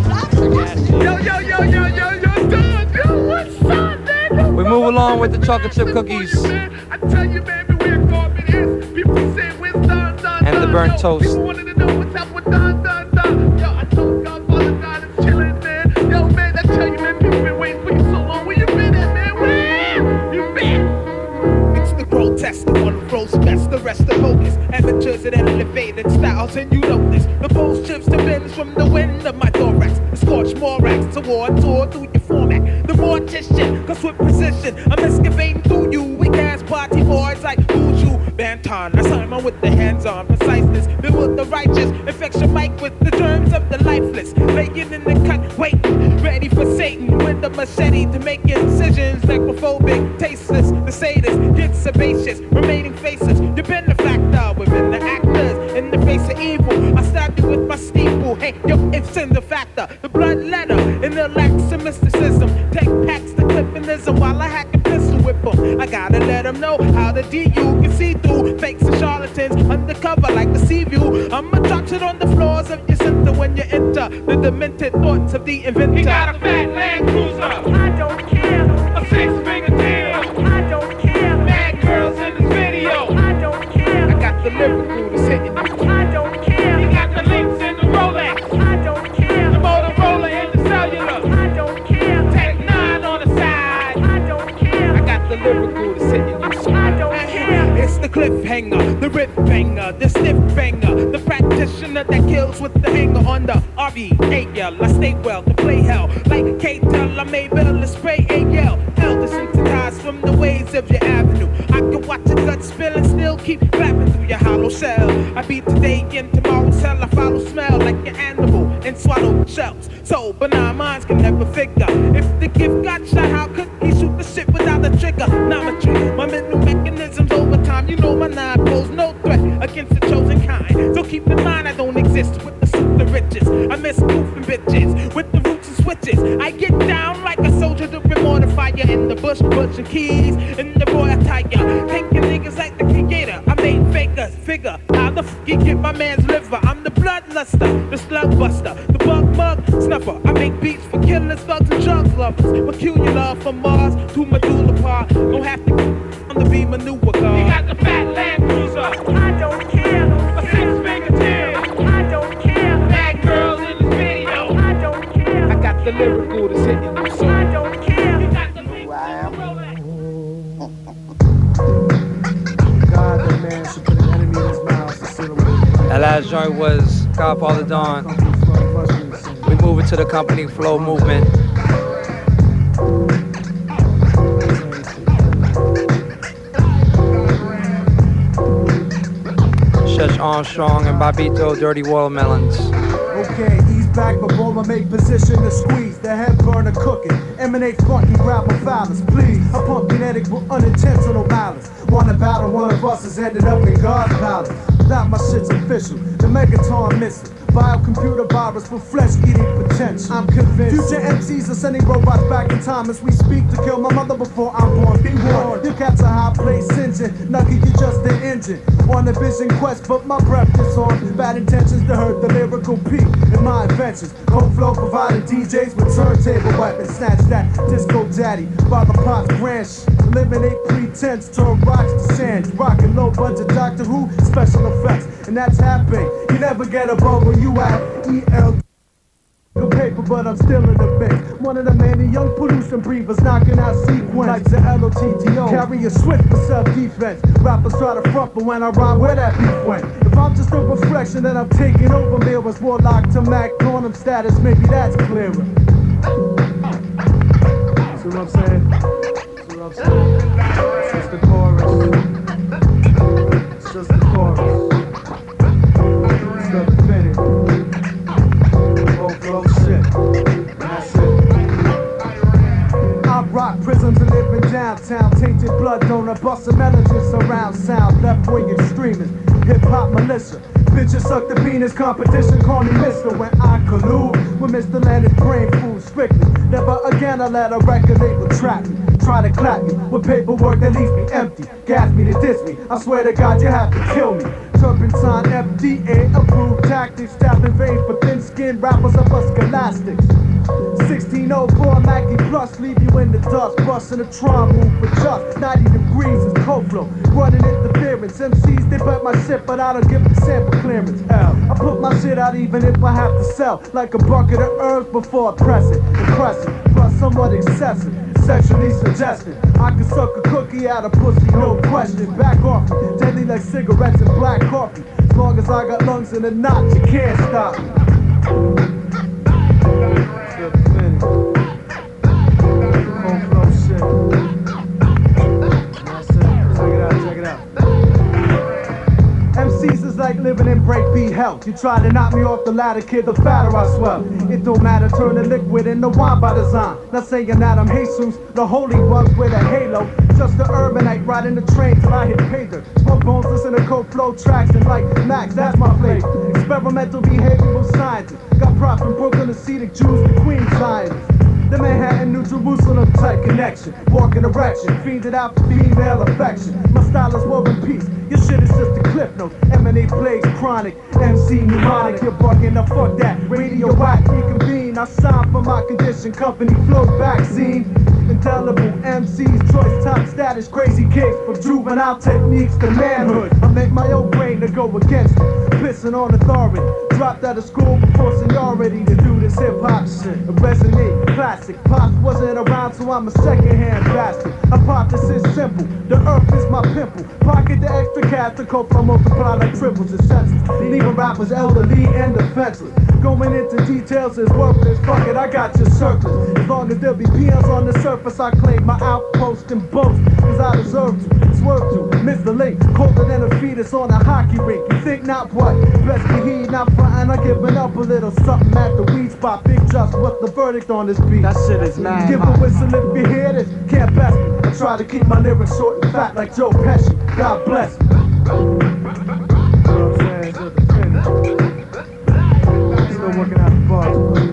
Yo, yo, yo, yo, yo, yo, dude, yo, what's up, man? We move along with the chocolate chip cookies. I tell you, baby, where Corbin is. People say we're done, done, And the burnt toast. People wanted to know what's up with done, done, done. Yo, I told Godfather God is chillin', man. Yo, man, I tell you, man, people been waiting for you so long. Where you been at, man? Where you been? It's the grotesque, the one who rolls best, the rest are focus. Amateurs and elevated styles, and you know this. The pose shifts to bends from the wind of my thorax. The scorch more racks toward tour through your format. The mortician, cause with precision, I'm excavating through you. We cast party boys like Buju Banton. I Simon with the hands-on preciseness. Build with the righteous, infect your mic with the germs of the lifeless. Laying in the cut, waiting, ready for Satan with the machete to make incisions. Necrophobic, tasteless, the sadist, get sebaceous, remaining faces. You're benefactor within the actors. In the face of evil, I stab you with my steeple. Hey, yo, it's in the factor. The blood letter in the lax of mysticism. Take packs to clippinism while I hack a pistol whip 'em. I gotta let them know how the D U can see through fakes and charlatans undercover like the sea view. I'ma drop it on the floors of your center when you enter the demented thoughts of the inventor. He got a fat Land Cruiser. I don't care. A six-figure deal. I don't care. Bad girls in this video. I don't care. I got the lyrical that's hitting you. I don't care. He got the links in the Rolex. I don't care. The Motorola and the cellular. I don't care. Tech nine on the side. I don't care. I got the lyrical that's hitting you. I don't care. It's the cliffhanger, the rip banger, the sniff banger, the practitioner that kills with the hanger on the R E A L. I stay well to play hell like K-Tel. I may build a spray A L. Hell desensitized from the ways of your avenue. I can watch your gut spill and still keep clapping through your hollow shell. I beat today and tomorrow's hell. I follow smell like your animal. lyrical and swallow shells. So benign minds can never figure. If the gift got shot, how could he shoot the shit without a trigger? Geometry, my mental mechanisms over time. You know my nine pose no threat against the chosen kind. So keep in mind I don't exist with the super riches. I miss goofing bitches with the roots and switches. I get down like a soldier to remortar fire in the bush, butch and keys in the boy attire. Taking niggas like the creator. I made fakers figure how the f you get my man's liver. I'm the bloodluster, the slug buster, the bug mug snuffer. I make beats for killers, thugs, and drug lovers. Peculiar love from Mars to medulla part. Don't have to on the beam maneuver guard. You got the fat Land Cruiser. I don't care. A six-finger tail. I don't care. Bad girls in the video. I don't care. I got the lyrical that's hitting you so. I don't care. You got the big God, that man should put an enemy in his mouth to sit away. That last joint was Godfather Dawn. We move it to the company flow movement. Shush Armstrong and Bobbito, Dirty Watermelons. Okay, ease back, but roll and make position to squeeze. The head burner cooking, emanate funky grab my phallus, please. I pump kinetic with unintentional malice. Wanna battle, one of us is ended up in God's palace. That my shit's official, the Megaton missile. Biocomputer virus with flesh-eating potential. I'm convinced. Future M Cs are sending robots back in time as we speak to kill my mother before I'm born. Be warned, your cat's a high place engine. Nugget, you just the engine. On a vision quest, but my breath is on. Bad intentions to hurt the lyrical peak in my inventions. Cold flow providing D Js with turntable weapons. Snatch that disco daddy by the pot's branch. Eliminate pretense, turn rocks to sand. Rockin' low budget Doctor Who special effects, and that's happening. You never get above where you at. E L the paper, but I'm still in the mix. One of the many young pollution breathers knocking out sequence like the L O T T O. Carry a swift for self-defense. Rappers try to front, but when I rhyme, where that beef went. If I'm just a reflection, then I'm taking over. Mirrors warlock to Mac quantum status. Maybe that's clearer. See what I'm saying? See what I'm saying? It's just the chorus. It's just the chorus. It's the finish. Oh shit, that's it. I rock prisms and live in downtown. Tainted blood donor, bustin' melodies surround sound. Left wing extremists, hip hop militia. Bitches suck the penis, competition call me mister. When I collude with Mister Landis, brain food strictly. Never again I let a record label trap me. Try to clap me with paperwork that leaves me empty. Gas me to diss me, I swear to God you have to kill me. Turpentine, F D A approved tactics. Tap in vain for thin skinned rappers of us scholastics. sixteen oh four Mackie plus, leave you in the dust. Bustin' a Tron move for just ninety degrees is cold flow. Running interference. M Cs they bet my shit, but I don't give them sample clearance. L. I put my shit out even if I have to sell. Like a bucket of herbs before I press it. Impressive, plus somewhat excessive. Sexually suggested. I can suck a cookie out of pussy, no question. Back off me, deadly like cigarettes and black coffee. As long as I got lungs in a knot, you can't stop me. Cold flow shit. That's it. Check it out, check it out. M Cs is like living in breakbeat hell. You try to knock me off the ladder, kid, the fatter I swell. It don't matter, turn the liquid into wine by design. Not saying that I'm Jesus, the holy ones with a halo. Just the urbanite riding the train till I hit pay dirt. Smoke bones, listen to cold flow tracks and like Max, that's my flavor. Experimental behavioral scientists. Got props from Brooklyn, Hasidic Jews, the Queen scientists. The Manhattan, New Jerusalem type connection. Walking erection, fiended out for female affection. My style is war and peace. Your shit is just a clip note. Emanate plagues, chronic. M C mnemonic, you're bugging. Now fuck that. Radio whack, reconvene. I sign for my condition. Company flow vaccine. Indelible M Cs, choice top status. Crazy kicks from juvenile techniques to manhood. I make my own brain to go against it. Pissing on authority. Dropped out of school before seniority to do this hip hop shit. It resonate, classic. Pops wasn't around, so I'm a second-hand bastard. Hypothesis simple. The earth is my pimple. Pocket the extra cash to cope, I multiply like triples and senses. Leaving rappers elderly and defenseless. Going into details is worthless. Fuck it, I got your circles. As long as there be peons on the surface, I claim my outpost and boast. Cause I deserve to. swerve to. Mister Link, colder than a fetus on a hockey rink. You think not what? Best believe not frontin', I giving up a little something at the weed spot. Big Just, what's the verdict on this beat? That shit is mad. Give a whistle if you hear this. Can't best me. I try to keep my lyrics short and fat like Joe Pesci. God bless me. Still working out the bars.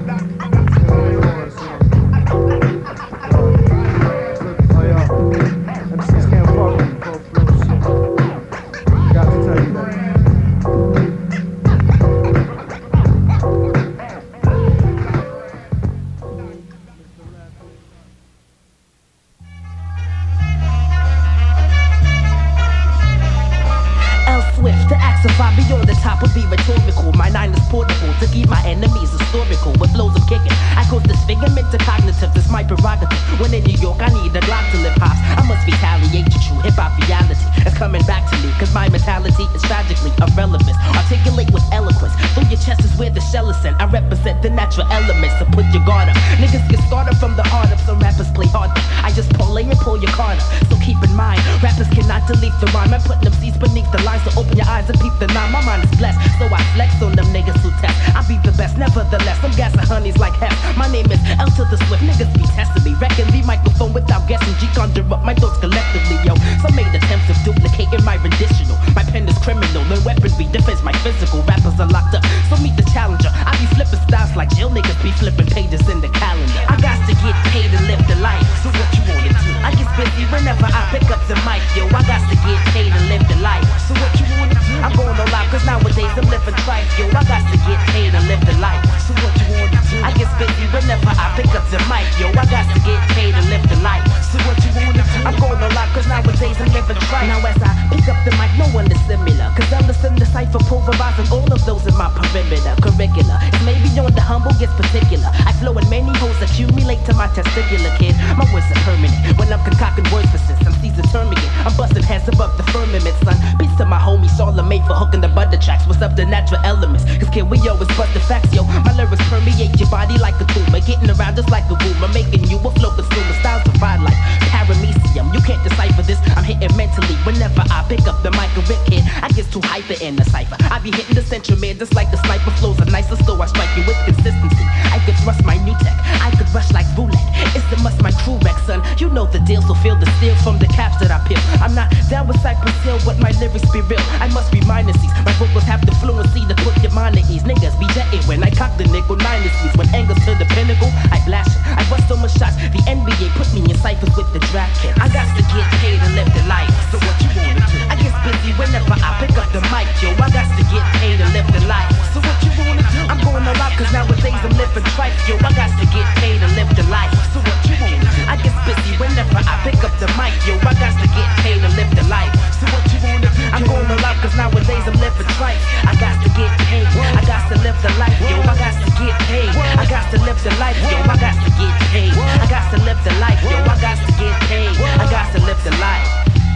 Beyond the top would be rhetorical. My nine is portable to keep my enemies historical. With flows of kicking, I cause disfigurement to cognitive. This my prerogative. When in New York, I need a Glock to live hops. I must retaliate to true hip hop reality. It's coming back to me, cause my mentality is tragically irrelevant. Articulate with eloquence. Through your chest is where the shell is sent. I represent the natural elements, so put your guard up. Niggas get started from the heart up, so rappers play hard. I just parlay and pull your card up. So keep in mind, rappers cannot delete the rhyme. I'm putting them seeds beneath the lines, so open your eyes and peep the nine. My mind is blessed, so I flex on them niggas who test. I be the best, nevertheless. I'm gassing honeys like hell. My name is L to the Swift. Niggas be testing me, wrecking the microphone without guessing. G conjure up my thoughts collectively, yo. Some made attempts of duplicating my renditional. My pen is criminal, no weaponry defends my physical. Rappers are locked up, so meet the challenger. I be flipping styles like jail niggas be flipping pages in the calendar. I got to get paid to live the life. So what you wanna do? I get busy whenever I pick up the mic, yo. I got to get paid to live the life. So what you wanna do? I'm going all out, cause nowadays I'm living trife, yo. I got to get paid to live the life. So what you wanna do? I get busy whenever I pick up the mic, yo. I got to get paid to live the life. So what you wanna do? I'm going all out, cause nowadays I'm living trife. Now as I pick up the mic, no one is similar, cause I listen to cipher pulverizing all of those in my perimeter. Curricula, it's maybe on the humble gets particular. I flow in many holes, accumulate to my testicular kid. My words are permanent, when I'm concocting words for since I'm seasoned termagant. I'm busting heads above the firmament, son. Peace to my homie Charlemagne for hooking the butter tracks. What's up the natural elements? Cause kid, we always bust the facts, yo. My lyrics permeate your body like a tumor, getting around just like a rumor, making you a flow consumer. Styles divide like paramecium. You can't decipher this, I'm hitting mentally. Whenever I pick up the mic, a Rick kid, I get too hyper in the cipher. I be hitting the central man just like the sniper. Flows are nicer, so I strike you with consistency. I could thrust my new tech, I could rush like roulette. It's the must my crew wreck, son. You know the deal, so feel the steel from the caps that I peel. I'm not down with Cypress Hill, but my lyrics be real. I must be minus these. My vocals have the fluency to put your mind at ease. Niggas be jetting when I cock the nickel nine squeeze. When angles to the pinnacle, I blast it. I bust so much shots, the N B A put me in ciphers with the draft kit. I got to get paid to live the life. So what you wanna do? I get busy whenever I pick up the mic, yo. I got to get paid to live the life. So what you wanna do? I'm going all out, cause nowadays I'm living trife, yo. I got to get paid to live the life. So what you wanna do? I get busy whenever I pick up the mic, yo. I got to get paid to live the life. So what you wanna do? I'm going all out, cause nowadays I'm living trife. I got to get paid, I got to live the life, yo. I got to get paid, I got to live the life, yo. I got to get paid, I got to live the life, yo. I got to get paid, I got to live the life.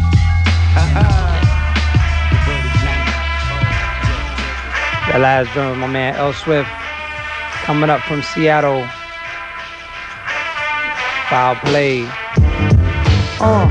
That last drum with my man L Swift coming up from Seattle. Foul play. Uh.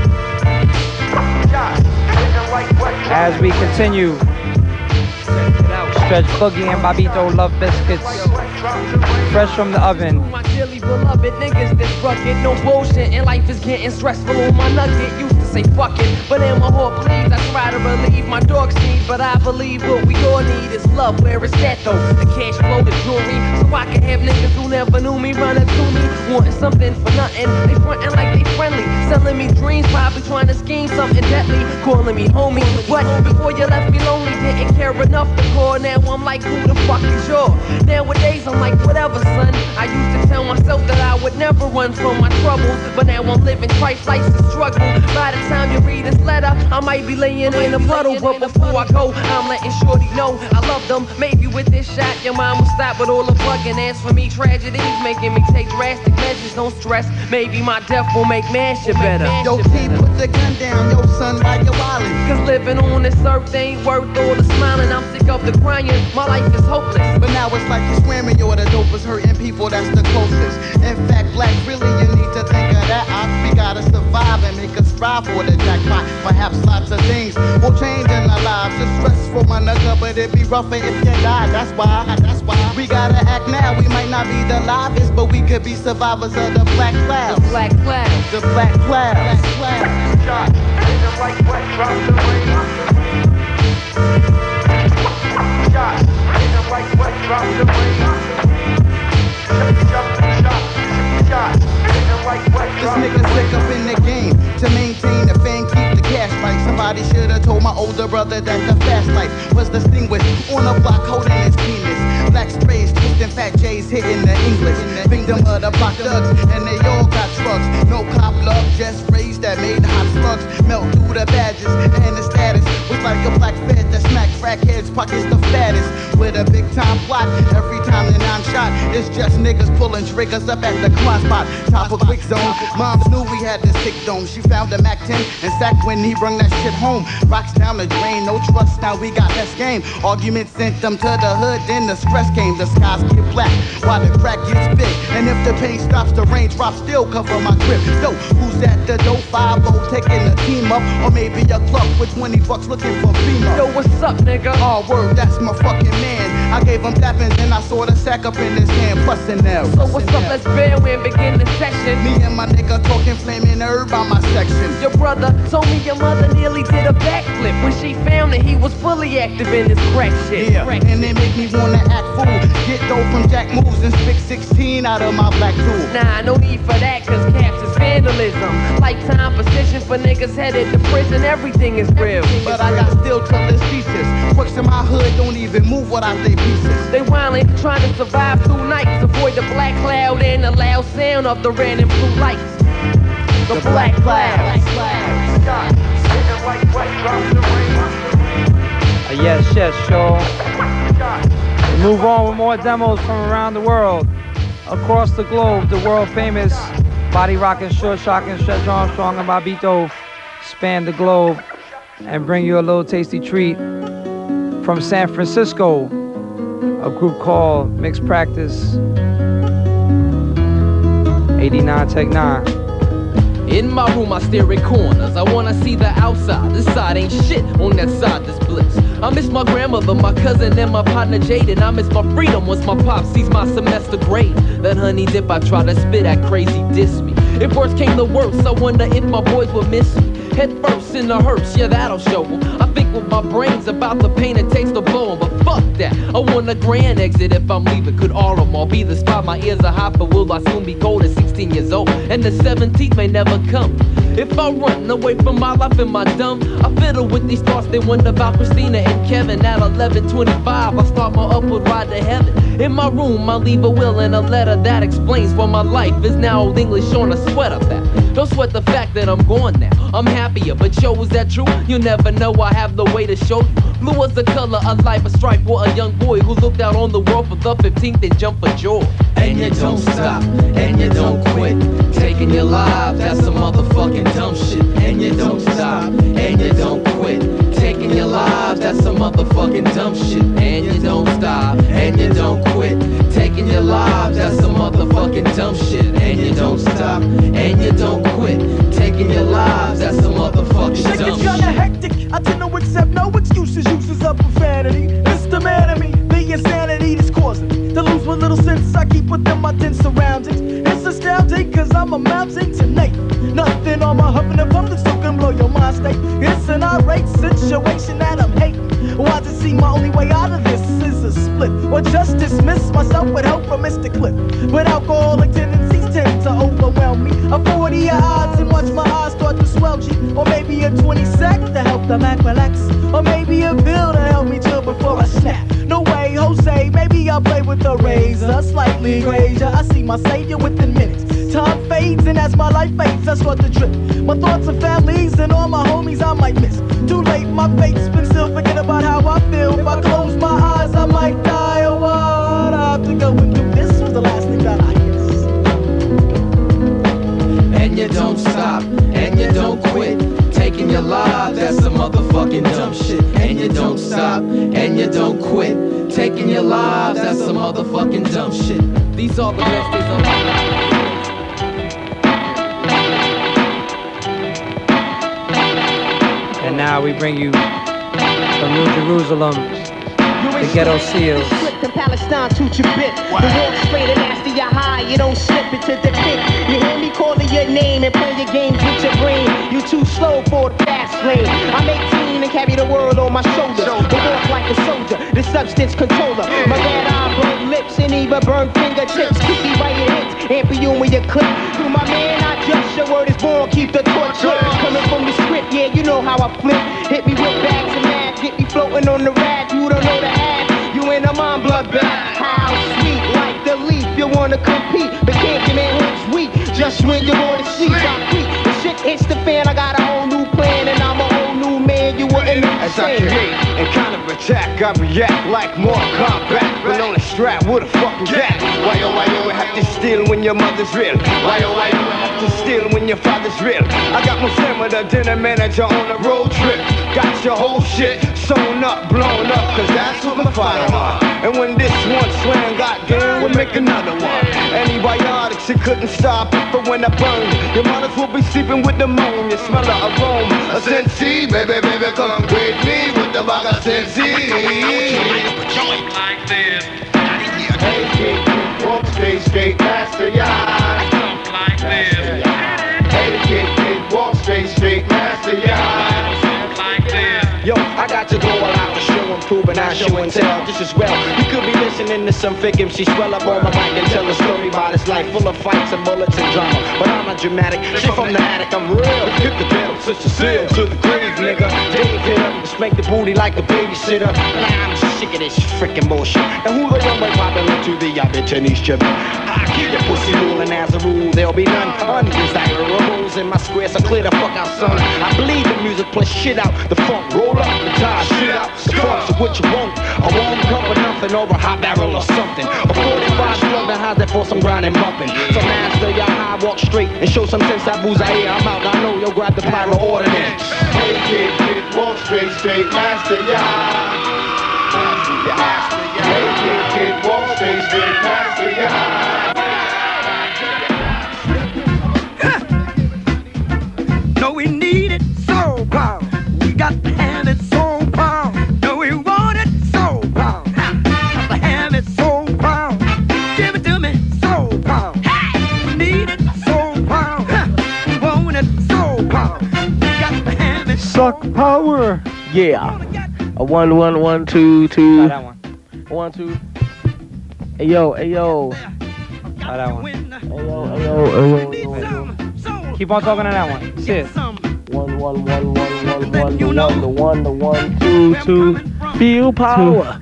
As we continue, Stretch Boogie and Bobbito Love Biscuits, fresh from the oven. My dearly beloved niggas that's rugged, no bullshit, and life is getting stressful on my nugget. Used to say fuck it, but in my heart, please, I try to relieve my dog's need, but I believe what we all need is love. Where is that though? The cash flow, the jewelry, so I can have niggas who never knew me running to me, wanting something for nothing. They frontin' like they friendly, selling me dreams, probably trying to scheme something deadly, calling me homie. But before you left me lonely, didn't care enough to call. Now I'm like, who the fuck is you? Nowadays I'm like, whatever, son. I used to tell myself that I would never run from my troubles, but now I'm living trife, life's a struggle. By the time you read this letter, I might be laying in a puddle, but before I go, I'm letting shorty know I love them. Maybe with this shot, your mom will stop with all the bugging. As for me, tragedies making me take drastic measures. Don't stress, maybe my death will make man shit better. Yo, T, put the gun down, yo, son, like you're wildin'. Cause living on this earth ain't worth all the smiling. I'm sick of the crying, my life is hopeless. But now it's like you're swearing you're the dopest, hurting people, that's the closest. In fact, black, really, you need to think of that. I, we gotta survive and make us strive for the jackpot. Perhaps slide But it be rougher if you die, that's why, that's why. We gotta act now, we might not be the livest, but we could be survivors of the black clouds. The black clouds. The black clouds. Black clouds. Shot, in the right way, drop the rain. Shot, in the right way, drop the rain. Shot, shot, shot, in the right way. This nigga sick up in the game to maintain the fame, keep the cash right. Somebody should've told my older brother that the fast life was distinguished on a block holding his penis. Black sprays, twisting fat J's hitting the English. Kingdom of the block thugs, and they all got drugs. No cop love, just rays that made hot slugs melt through the badges. And the status was like a black fed that smacked crackheads' pockets the fattest. With a big time plot, every time that I'm shot, it's just niggas pulling triggers up at the crime spot. Top of quick zone, moms knew we had this sick dome. She found a Mac ten and sacked when he brung that shit home. Rocks down the drain, no trust, now we got less game. Arguments sent them to the hood, then the stress came. The skies get black while the crack gets big. And if the pain stops, the rain drops, still cover my grip. Yo, who's at the dough? five oh taking the team up, or maybe a club with twenty bucks looking for female. Yo, what's up, nigga? Oh, word, that's my fucking man. I gave him tappings and I saw the sack up in his hand, plus an L. So what's up, let's bear and begin the session. Me and my nigga talking flaming herb on my section. Your brother told me your mother nearly did a backflip when she found that he was fully active in his crack shit. Yeah, crack and it make me wanna act fool. Get dope from Jack moves and stick sixteen out of my black tool. Nah, no need for that, cause caps is vandalism. Lifetime position for niggas headed to prison, everything is real. But I got still till this pieces. Crooks in my hood don't even move without they pieces. They wildin', trying to survive through nights. Avoid the black cloud and the loud sound of the red and blue lights. The, the black, black clouds. Black clouds. Uh, yes, yes, y'all. We move on with more demos from around the world. Across the globe, the world famous body rockin', short shockin', Stretch Armstrong and Bobbito span the globe and bring you a little tasty treat from San Francisco, a group called Mixed Practice eighty-nine Tech nine. In my room I stare at corners, I wanna see the outside. This side ain't shit, on that side this bliss. I miss my grandmother, my cousin, and my partner Jaden. I miss my freedom once my pop sees my semester grade. That honey dip I try to spit at crazy diss me. If worse came to worse, I wonder if my boys would miss me. Head first in the hearse, yeah, that'll show them. I think with my brains about the pain it takes to blow 'em, but fuck that. I want a grand exit if I'm leaving. Could all of them all be the spot? My ears are hot, but will I soon be cold at sixteen years old? And the seventeenth may never come. If I run away from my life and my dumb, I fiddle with these thoughts, they wonder about Christina and Kevin. At eleven twenty-five, I start my upward ride to heaven. In my room, I leave a will and a letter that explains why my life is now Old English on a sweater back. Don't sweat the fact that I'm gone now. I'm happier, but yo, is that true? You'll never know, I have no way to show you. Blue was the color of life, a stripe for a young boy who looked out on the world for the fifteenth and jumped for joy. And you don't stop, and you don't quit. Taking your life, that's some motherfucking dumb shit. And you don't stop, and you don't quit. Taking your life, that's some motherfucking dumb shit. And you don't stop, and you don't quit. Taking your life, that's some motherfucking dumb shit. And you don't stop, and you don't quit. Taking your lives, that's some motherfucking shit dumb gets kinda shit. hectic. I tend to accept no excuses, uses of profanity. Mister Man of me, the insanity that's causing to lose what little sense I keep within my dense surroundings. It's astounding, cause I'm a mountain tonight. Nothing on my huffing and puffing so can blow your mind state. It's an irate situation that I'm hating. Why to see my only way out of this is a split, or just dismiss myself with help from Mister Cliff. But alcoholic tendencies tend to overwhelm me. A forty year odds and watch my eyes start to swell, G. Or maybe a twenty sec to help the Mac relax. Or maybe a pill to help me chill before I snap. No way, Jose, maybe I'll play with the razor. Slightly grazer, I see my savior within minutes. Time fades and as my life fades, I start to drip. My thoughts of families and all my homies I might miss. Too late, my fate's been still, forget about how I feel. If I close my eyes, I might die. Oh, what I have to go and do this was the last thing that I guess. And you don't stop, and you don't quit. Taking your life, that's some motherfucking dumb shit. And you don't stop, and you don't quit. Taking your lives, that's some motherfucking dumb shit. These are the best days of my life. And now we bring you from New Jerusalem, The ghetto seals. From Palestine to Tibet. The walk straight and nasty, you high, you don't slip into the pit. You hear me calling your name and playing your games with your brain. You too slow for the fast lane. I'm eighteen and carry the world on my shoulders. The walk like a soldier, the substance controller. My bad eye, burnt lips, and even burnt fingertips. Kicky right your hits, ampium with your clip. To my man, I just your word is born, keep the torch lit. Coming from the script, yeah, you know how I flip. Hit me with bags and math, get me floating on the rag. You don't know the half, you in a mind bloodbath. How sweet, like the leaf, you wanna compete, but can't get man hooks weak. Just when you wanna see, I creep. The shit hits the fan, I got a whole new plan, and I'm a whole new man. You wouldn't As I understand. create and kind of attack, I react like more combat. But on the strap, what the fuck is that? Why oh why you have to steal when your mother's real? Why oh why you have to steal when your father's real? I got more stamina than a manager on a road trip. Got your whole shit sewn up, blown up, cause that's what my father are. And when this one slam got down, we'll make another one. Antibiotics, it couldn't stop it, but when I burned, your mothers will be sleeping with pneumonia. Smell of aroma, a sensei, baby, baby, come greet me with the bag of sensei. Like this. Hey, kid, walk straight, straight, master, yeah. Like this. Hey, kid, kid, walk straight, straight, master, yeah. Like this. Yo, I got to go all out to show and prove and I show and tell just as well. You could be listening to some fake M C swell up on my mic and tell a story about his life full of fights and bullets and drama. But I'm not dramatic, shit from the attic, I'm real. Hit the pedal, switch the seal to the grave, nigga. Dave hit up, spank the booty like a babysitter. Nah, I'm sick of this freaking bullshit. And who the young boy popping into the Aborigines chip? I keep your pussy ruling as a rule, there'll be none undesirables in my square, so clear the fuck out, son. I bleed the music, plus shit out, the funk, roll up, the tie, shit out, fuck, so what you want? I won't come for nothing over a hot barrel or something. A forty-five slug that has that for some grinding bumping. So master, y'all high, walk straight and show some sense that booze I hear. I'm out, I know you'll grab the pyro ordinance. Hey, kid, kid, walk straight, straight, master, yeah. Hey, kid, kid, walk straight, straight, master, yeah. No, we need it so power. We got to have it so power. No, we want it so power. Got to have it so power. Give it to me so power. We need it so power. We want it so power. Got to have it Suck power. Yeah. A one, one, one, two, two. Try that one. One, two. Hey yo, hey yo. Try that one. Hey yo, hey yo, hey yo, hey yo. Keep on talking to that one. Shit. One, one, one, one, one, one, the one, the one, the one, two, two. Feel power.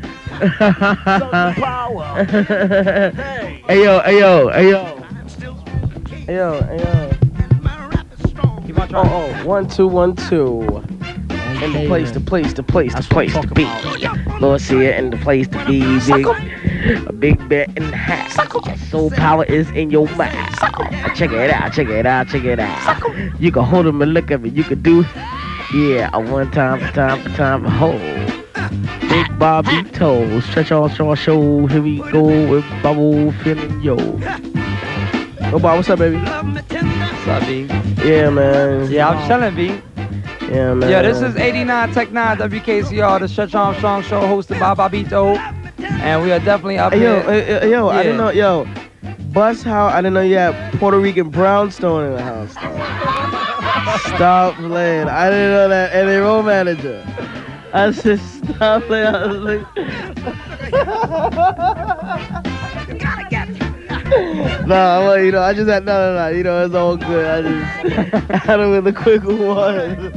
power. Hey yo, hey yo, hey yo. Hey yo, hey yo. Keep on trying. Oh, oh, one, two, one, two. In the place, the place, the place, the place to be. Lord see it in the place to be. Big, a big bet in the house. Soul power is in your mouth. Check it out, check it out, check it out. You can hold him and look at it. You can do, yeah, a one time for time for time for hold. Big Bobbito, stretch all short show. Here we go with bubble feeling yo. Oh, Bob, what's up, baby? What's up, B? Yeah, man. Yeah, I'm chilling, B. Yeah, man. Yeah, this is eighty-nine Tech nine W K C R, the Stretch Armstrong show hosted by Bobbito. And we are definitely up Hey, yo, here. hey, hey, yo, I Yeah. didn't know, yo. Bust how I didn't know you had Puerto Rican brownstone in the house. Though. Stop playing. I didn't know that. And a road manager. I said, stop playing. I was like, nah, well, you know, I just had, no, no, no, you know, it's all good. I just had him with a quick one.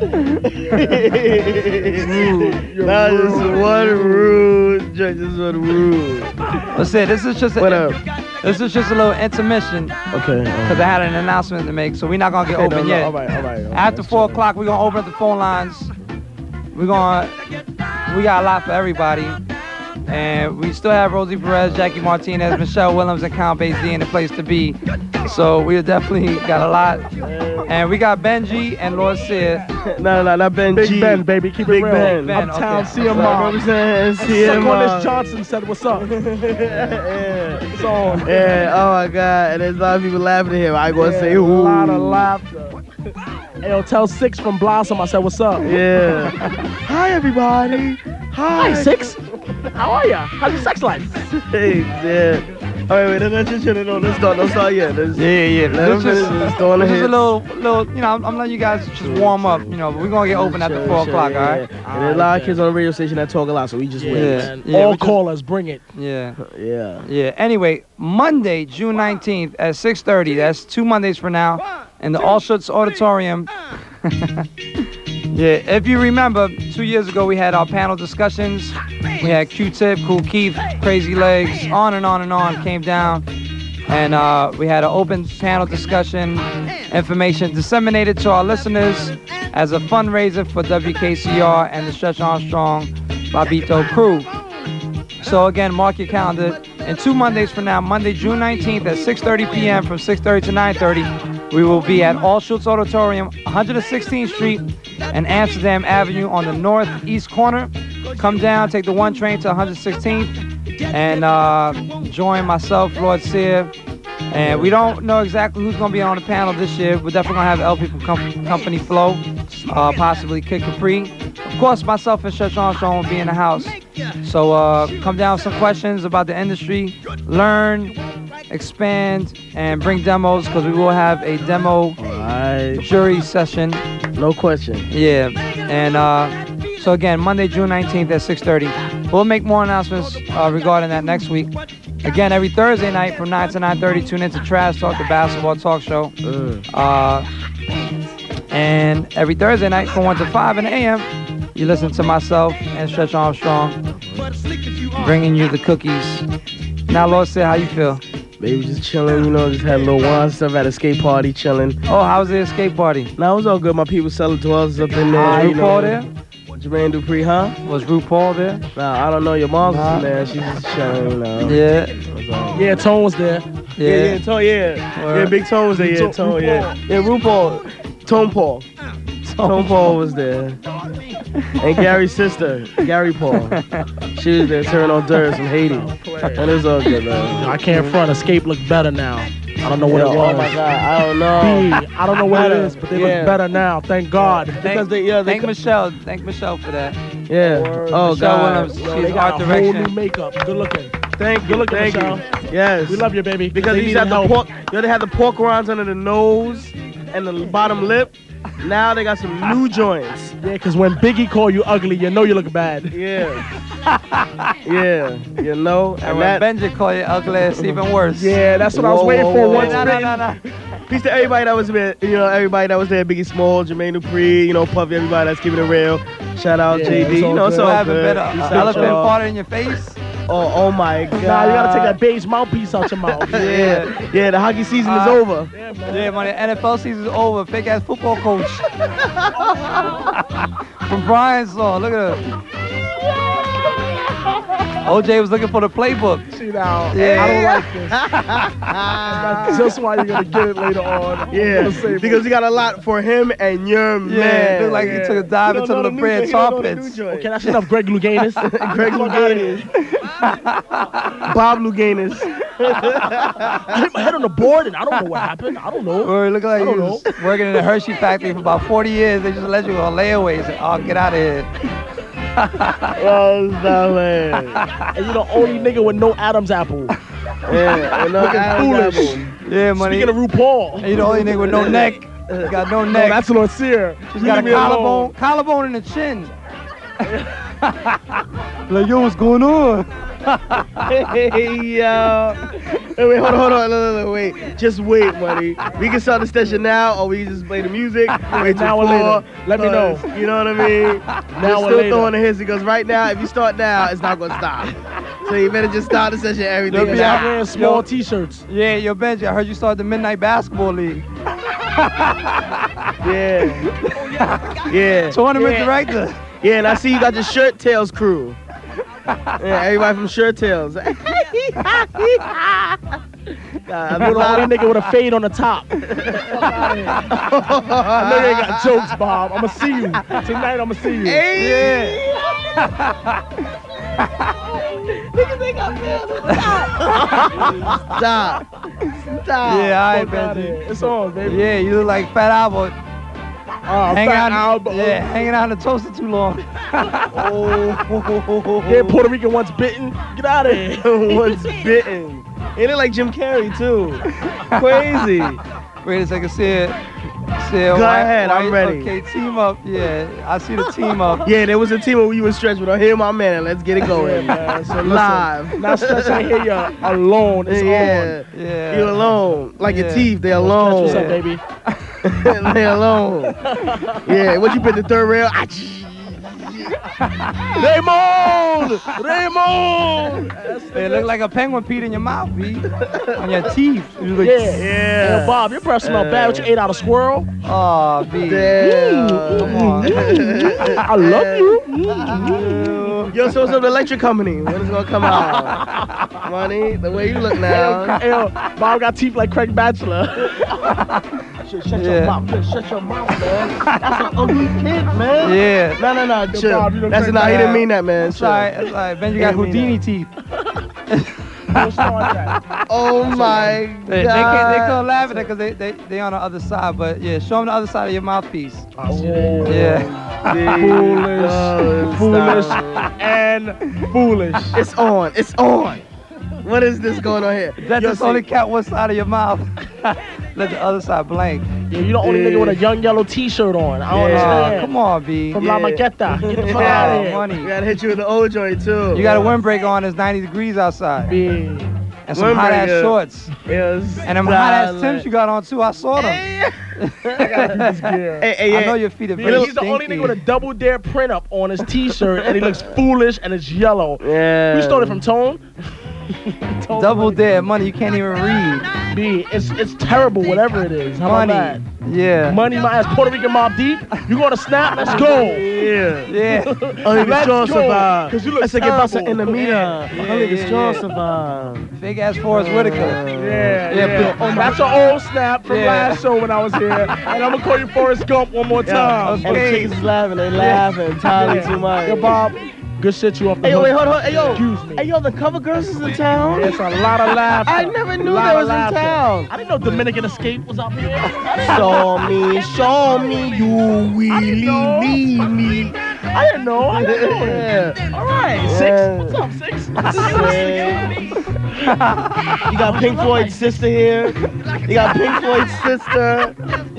That was just one rude joke, just one rude. Let's say this is just a, What up? this is just a little intermission. Okay. Because I had an announcement to make, so we're not gonna get Okay, open no, no, yet. all right, all right, all right, After four o'clock, we're gonna open up the phone lines. We're gonna, we got a lot for everybody. And we still have Rosie Perez, Jackie Martinez, Michelle Willems, and Count Basie in the place to be. So we definitely got a lot. And we got Benji and Lord Sid. No, no, no, not Ben Big G. Ben, baby, keep Big it real. Ben. Ben, Uptown okay. C M What R. I'm saying? Suck C M R. on this Johnson said, what's up? Yeah. It's on. Yeah, oh my God. And there's a lot of people laughing at him. I gonna Yeah, say, a ooh. lot of laughter. Hey, yo, tell Six from Blossom I said, what's up? Yeah. Hi, everybody. Hi. Hi, Six. How are ya? How's your sex life? Hey, yeah. All right, wait, let's just chill. No, let's start. Don't start yet. Let's, Yeah, yeah. Let This him is just, just go on this is ahead. a little, little. You know, I'm, I'm letting you guys just warm up. You know, but we're gonna get open after four o'clock. All right. And there's a lot of kids on the radio station that talk a lot, so we just Yeah, wait. man. Yeah, All we just- callers, bring it. Yeah. Yeah. Yeah. Anyway, Monday, June nineteenth at six thirty. That's two Mondays from now, in the All Schutz Auditorium. Yeah. If you remember, two years ago we had our panel discussions. We had Q-Tip, Cool Keith, Crazy Legs, on and on and on. Came down, and uh, we had an open panel discussion. Information disseminated to our listeners as a fundraiser for W K C R and the Stretch Armstrong Bobbito crew. So again, mark your calendar. And two Mondays from now, Monday, June nineteenth at six thirty p m from six thirty to nine thirty, we will be at All Schutz Auditorium, one hundred sixteenth Street and Amsterdam Avenue on the northeast corner. Come down, take the one train to one hundred sixteenth, and uh, join myself, Lord Sear. And we don't know exactly who's going to be on the panel this year. We're definitely going to have L People com- Company Flow, uh, possibly Kid Capri. Of course, myself and Stretch Armstrong will be in the house. So uh, come down with some questions about the industry, learn, expand, and bring demos, because we will have a demo right. jury session. No question. Yeah. And uh, so again, Monday, June nineteenth at six thirty. We'll make more announcements uh, regarding that next week. Again, every Thursday night from nine to nine thirty, tune into Trash Talk, the basketball talk show. Uh, and every Thursday night from one to five in the a m, you listen to myself and Stretch Armstrong bringing you the cookies. Now, Lord, say how you feel. Maybe just chilling, you know, just had a little wine stuff at a skate party, chilling. Oh, how was the skate party? Nah, it was all good. My people selling dwellers up in there. Uh, you know. RuPaul there? Jermaine Dupree, huh? Was RuPaul there? Nah, I don't know. Your mom's Nah. in there. She's just chilling, you know. Yeah. Yeah, Tone was there. Yeah, yeah, yeah Tone, yeah. Word. Yeah, Big Tone was there, yeah, Tone- Tone, yeah. RuPaul. Yeah, RuPaul. Tone Paul. Tone Paul was there. And Gary's sister, Gary Paul. She was there turning on dirt from Haiti. And it's all good, man. I can't front. Escape look better now. I don't know what Yo, it was. oh my God, I don't know. B, I don't know what it Better. is, but they Yeah. look better now. Thank God. Thank, Because they, yeah, they thank co- Michelle. Thank Michelle for that. Yeah. Oh, Michelle God. Williams, Yo, she's they got art a whole direction. new makeup. Good looking. Thank you, Good looking, thank Michelle. you. Yes. We love you, baby. Because They they used to needed have the help. pork, yo, they had the pork rinds under the nose and the bottom lip. Now they got some new joints. Yeah, because when Biggie call you ugly, you know you look bad. Yeah. Yeah, you know. And when Benji call you ugly, it's even worse. Yeah, that's what I was Whoa, waiting whoa, for. whoa. Once No, no, no, no. Peace to everybody that was there, you know, everybody that was there, Biggie Small, Jermaine Dupri, you know, Puffy, everybody that's keeping it real. Shout out Yeah, J D, it's you all know, it's good. all What happened, good. been a, Peace a out, elephant y'all. farted in your face? Oh, oh my God. Nah, you gotta take that beige mouthpiece out your mouth. Yeah, yeah, the hockey season is Uh, over. Yeah, man. Yeah, when the N F L season's over, fake ass football coach. From Brian's song, look at him. O J was looking for the playbook. See now, Yeah. I don't like this. That's just why you're gonna get it later on. I'm Yeah, gonna say because we got a lot for him and your Yeah, man. looked like he took a dive You into don't know the the new bread joint, you don't know the tar pits. new joint. Okay, that's enough. Greg Louganis. Greg Louganis. Bob Louganis. I hit my head on the board and I don't know what happened. I don't know. Or it looked like I he don't was working in the Hershey factory for about forty years. They just let you on layaways. And, oh, get out of here. Oh, stop it. And you're the only nigga with no Adam's apple. Yeah, and no Looking Adam's foolish. apple. Yeah, money. Speaking of RuPaul. And you the only nigga with no neck. You got no No, neck. that's Lord Sear. She's got a collarbone, collarbone in the chin. Like, yo, what's going on? Hey, yo. Hey, wait, hold on, hold on. No, no, no, wait. Just wait, buddy. We can start the session now, or we can just play the music. Wait till now or four, later. Let me know. You know what I mean? Now We're or still later. throwing the hits because right now, if you start now, it's not going to stop. So you better just start the session, everything. You'll be now. out Wearing small Yo. t-shirts. Yeah, yo, Benji, I heard you started the Midnight Basketball League. Yeah. Yeah. Tournament yeah. director. Yeah, and I see you got the Shirt Tails crew. Yeah, everybody from Shirt Tails. God, I'm the only nigga with a fade on the top. I know you ain't got jokes, Bob. I'ma see you. Tonight I'ma see you. Hey. Niggas ain't got bills. Stop. Stop. Yeah, all right, Fuck outta Benji. here. It's on, baby. Yeah, you look like Fat Albert. Uh, hanging fat out, elbow. yeah, hanging out in the toaster too long. oh, yeah, Puerto Rican once bitten. Get out of here. Once bitten. It look like Jim Carrey too. Crazy. Wait a second, see it. See it. Go white, ahead, I'm white, ready. Okay, team up. Yeah, I see the team up. Yeah, there was a team where you were stretched, but here my man. Let's get it going. Yeah, man. So listen, live. Not stretching I hear you alone. It's yeah. on. Yeah. You alone. Like Yeah. your teeth, they alone. Stretch yourself, baby. They alone. Yeah, what you put the third rail? Raymond! Raymond! It look like a penguin peed in your mouth, B. On your teeth. You look- Yeah. Yeah. Hey, Bob, your breath smell bad. What you ate out of squirrel? Oh, B. Damn. Come on. I love you. Yo, so what's up, the electric company? When is it gonna come out? Money, the way you look now. Hey, yo, Bob got teeth like Craig Bachelor. Shut, shut Yeah. your mouth. Shut, shut your mouth, man. That's an ugly kid, man. Yeah. No, no, no, Yo, chill. Bob, you done That's Craig not, he didn't Bachelor. mean that, man. It's Chill. alright, it's alright. Ben, you got Didn't mean Houdini that. teeth. Don't start that. Oh my god. They, they can't, they can't laugh at it because they, they, they on the other side, but yeah, show them the other side of your mouthpiece. Oh, Yeah. Foolish, Oh, foolish, stop. and foolish. It's on. It's on. What is this going on here? That Yo, just see- only count one side of your mouth. Let the other side blank. Yeah, you the only nigga with a young yellow T-shirt on. I don't Yeah. understand. Come on, B. From Yeah. La Maqueta. Get the fuck Yeah, out of here. money. We gotta hit you with the old joint too. You got a windbreaker on. It's ninety degrees outside. B. And some hot ass Windbreaker. shorts. Yes. And them hot ass Timbs you got on too. I saw them. I gotta keep this gear. Hey, hey, I yeah. know your feet are B, very he's the only stinky. nigga with a double dare print up on his T-shirt, and he looks foolish, and it's yellow. Yeah. You stole it from Tone? Tone Double money. dare money. You can't even read. B, it's it's terrible, whatever it is. How Money. about Yeah. that? Money, my ass, Puerto Rican Mob Deep. You going to snap? Let's go. Yeah. Yeah. Oh, nigga Let's strong go, survive. 'cause you look Let's get bust in terrible. the meter. Yeah, Oh, nigga yeah, strong yeah. survive. Fake ass Forrest Whitaker. Yeah, Yeah, yeah. but- That's an old snap from Yeah. last show when I was here. And I'm going to call you Forrest Gump one more Yeah. time. And the Okay. chicks is laughing. They laughing entirely too much. Yo, Bob, good shit you off the Hey, yo, hook. wait, hold on. Hey, yo. Excuse me. Hey, yo, the cover girls is in town. There's a lot of laughter. I never knew Lot they of was in laughter. town. I didn't know Dominican Escape was up here. Show me, show me you really know. need me. I didn't know. I didn't know. Yeah. All right, Yeah. Six. What's up, Six? You got Pink Floyd's sister here. You got Pink Floyd's sister.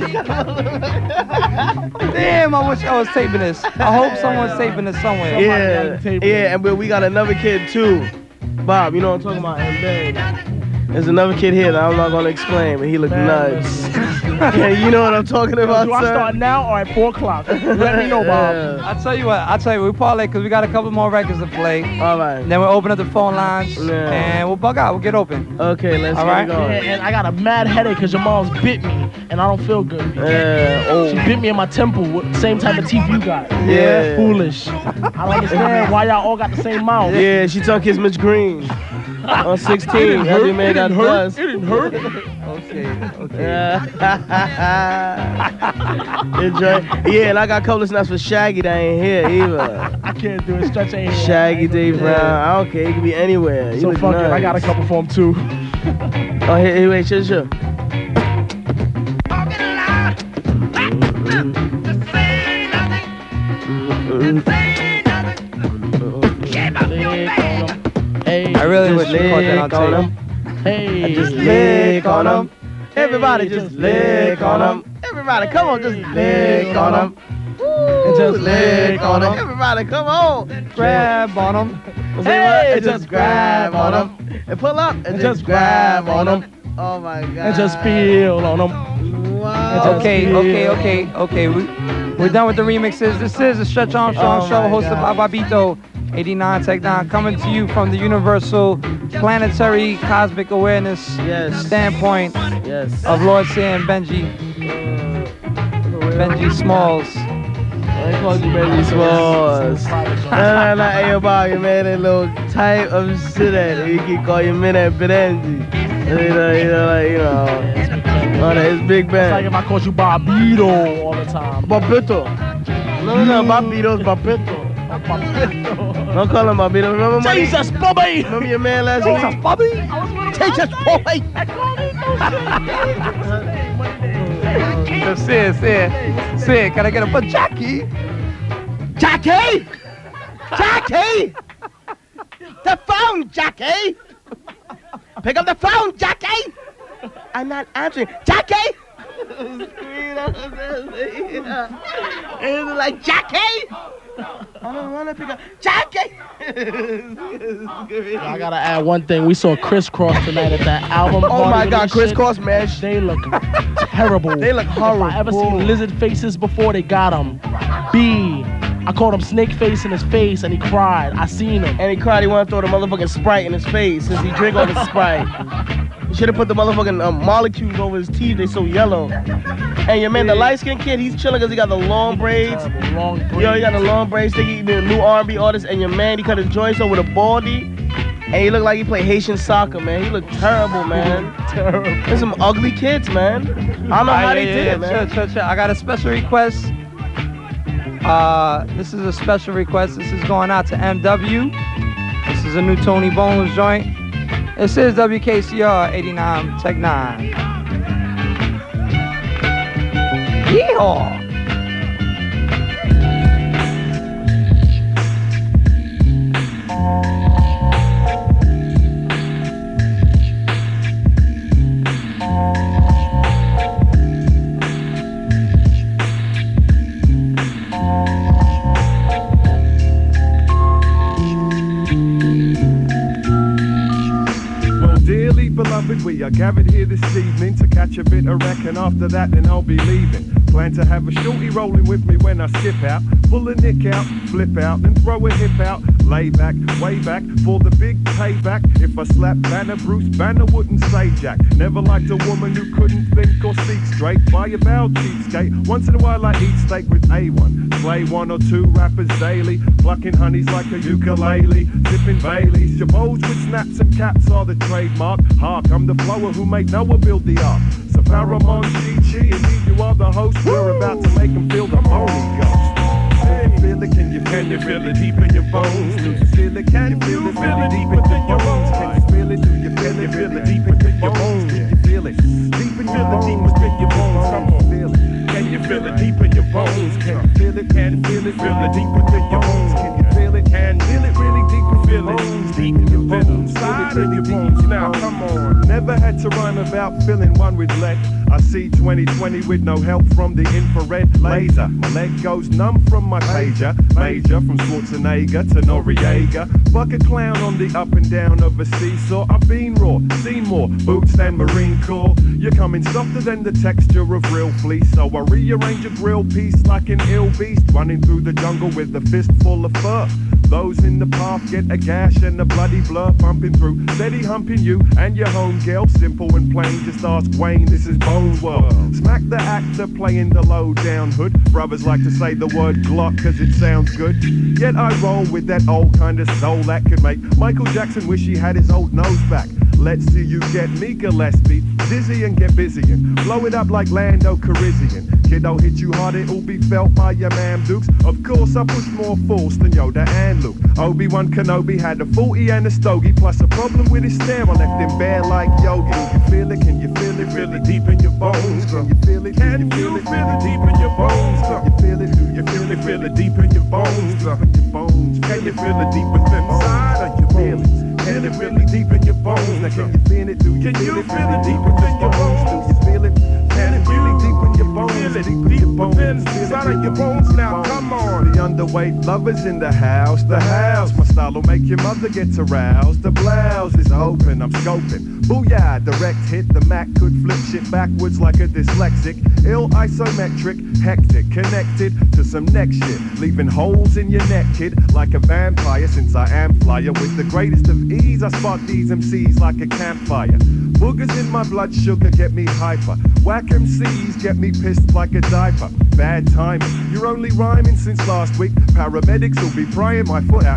Damn, I wish I was taping this. I hope someone's taping this somewhere. Yeah, got the table. yeah, and we we got another kid too. Bob, you know what I'm talking about? And babe. There's another kid here that I'm not gonna explain, but he look Man, nuts. Yeah, you know what I'm talking about, Do I son? start now or at four o'clock? Let me know, Bob. I'll tell you what, I'll tell you, we parlay because we got a couple more records to play. All right. And then we'll open up the phone lines Yeah. and we'll bug out. We'll get open. Okay, let's All get right. it going. Yeah, and I got a mad headache because your mom's bit me, and I don't feel good. Yeah, oh. She bit me in my temple with the same type of teeth you got. Yeah. Foolish. I don't understand why y'all all got the same mouth. Yeah, she took his Mitch Green on sixteen. That's what made that buzz. It didn't hurt. Okay, okay. Yeah. Enjoy. Yeah, and I got a couple of snaps for Shaggy that ain't here either. I can't do it. Stretch ain't here. Shaggy Dave Brown. I don't care. He can be anywhere. He So look fuck it. nice. I got a couple for him too. Oh, hey, hey, wait, chill, chill. Hey, I really wish Just you caught that on lick on tape. him. hey, Just lick on him. Everybody just lick on him. Everybody, come on, just lick on him. And Just lick on him. Everybody, come on. Grab on them. Hey, and just grab on him. And pull up and just grab on him. Oh my God. and just feel on them. Wow. Okay, okay, okay, okay. We, we're done with the remixes. This is the Stretch Armstrong Oh Show my hosted God. by Bobbito. eighty-nine Tech nine coming to you from the universal planetary cosmic awareness Yes. standpoint Yes. of Lord Sam Benji. Benji Smalls. I called you Benji Smalls. No, no, no, hey, yo, Bob, you made a little type of shit at it. You keep calling your man at Benji. You know, you know, like, you know. Oh, that's Big It's like Ben. if I called you Bobbito all the time. Bobbito. No, no, no, Bobbito's Bobbito. Bobbito. Don't call him Bobbito. Remember, my- Jesus, Bobby! remember your man last Jesus, week? Bobby! Jesus, Bobby! I called him no shit. him. Say it, say it. Say it. Can I get it for Jackie? Jackie! Jackie! The phone, Jackie! Pick up the phone, Jackie! I'm not answering. Jackie! It's like, Jackie! I don't want to pick up. Jackie! I gotta add one thing. We saw Crisscross tonight at that album. Oh my party God, and shit. Crisscross, man. They look terrible. They look horrible. If I ever seen lizard faces before, they got them. B. I called him snake face in his face and he cried. I seen him. And he cried. He wanted to throw the motherfucking Sprite in his face since he drank all the Sprite. He should have put the motherfucking um, molecules over his teeth. They so yellow. And your man, the light-skinned kid, he's chilling because he got the long braids. Long braids. Yo, he got the long braids. Think he the new R and B artist. And your man, he cut his joints over with a baldy. And he looked like he played Haitian soccer, man. He looked terrible, man. Terrible. There's some ugly kids, man. I don't know how Ah, they yeah, did yeah, it, man. Chill, chill, chill. I got a special request. Uh, this is a special request. This is going out to M W. This is a new Tony Bones joint. This is W K C R eighty-nine Tech nine. Yeehaw! Beloved, we are gathered here this evening to catch a bit of wreck, and after that then I'll be leaving. Plan to have a shorty rolling with me when I skip out. Pull a nick out, flip out, then throw a hip out. Lay back, way back, for the big payback. If I slap Banner, Bruce Banner wouldn't say jack. Never liked a woman who couldn't think or speak straight. Buy a bow, cheapskate. Once in a while I eat steak with A one. Play one or two rappers daily. Plucking honeys like a ukulele. Sipping Baileys. Jabos with snaps and caps are the trademark. Hark, I'm the flower who made Noah build the ark. So Paramount, Chi-Chi, indeed you are the host. We're about to make them feel the Holy Ghost. Can you feel it? Can you, can you feel it deep in your bones? Do you feel it? Can you feel it deep within your bones? Can you feel it? Do you feel it? Feel it deep within your bones? Can you feel it? Deep in your bones, deep within your bones. Come on, feel it. Can you feel it deep in your bones? Can you feel it? Can you feel it? Feel it deep within your bones. Can you feel it? Can you feel it really deep within your bones? Deep in your bones, side of your bones. Now, come on. Never had to rhyme about filling one with lead. I see twenty twenty with no help from the infrared laser. My leg goes numb from my pager. Major from Schwarzenegger to Noriega. Fuck a clown on the up and down of a seesaw. I've been raw, seen more boots than Marine Corps. You're coming softer than the texture of real fleece. So I rearrange a grill piece like an ill beast. Running through the jungle with a fist full of fur. Those in the path get a gash and a bloody blur pumping through. Steady humping you and your home girl. Simple and plain, just ask Wayne, this is Bones World. Smack the actor playing the low down hood. Brothers like to say the word Glock cause it sounds good. Yet I roll with that old kind of soul that could make Michael Jackson wish he had his old nose back. Let's see you get me Gillespie, dizzy and get busy and blow it up like Lando Calrissian. Kiddo hit you hard, it'll be felt by your man Dukes. Of course I push more force than Yoda and Luke. Obi-Wan Kenobi had a forty and a stogie, plus a problem with his stare. I left him bare like Yogi. Can you feel it? Can you feel it really deep in your bones? Can you feel it? Can you feel it really deep in your bones? Can you feel it? Do you feel it? Feel it deep in your bones? Deep in your bones. Can you feel it deep within inside of your feelings? Can it really deep in your bones? Now can you feel it? Do you feel it? Feel it deep within your bones? Do you feel it? Can it really deep in your bones? Feel it deep within inside of your bones? Now come on. The underweight lovers in the house. The house. My style will make your mother get aroused. The blouse is open. I'm scoping. Booyah, direct hit. The Mac could flip shit backwards like a dyslexic. Ill isometric, hectic, connected to some next shit. Leaving holes in your neck, kid, like a vampire. Since I am flyer with the greatest of ease, I spark these M Cs like a campfire. Boogers in my blood sugar get me hyper. Whack M Cs get me pissed like a diaper. Bad timing, you're only rhyming since last week. Paramedics will be prying my foot out your ass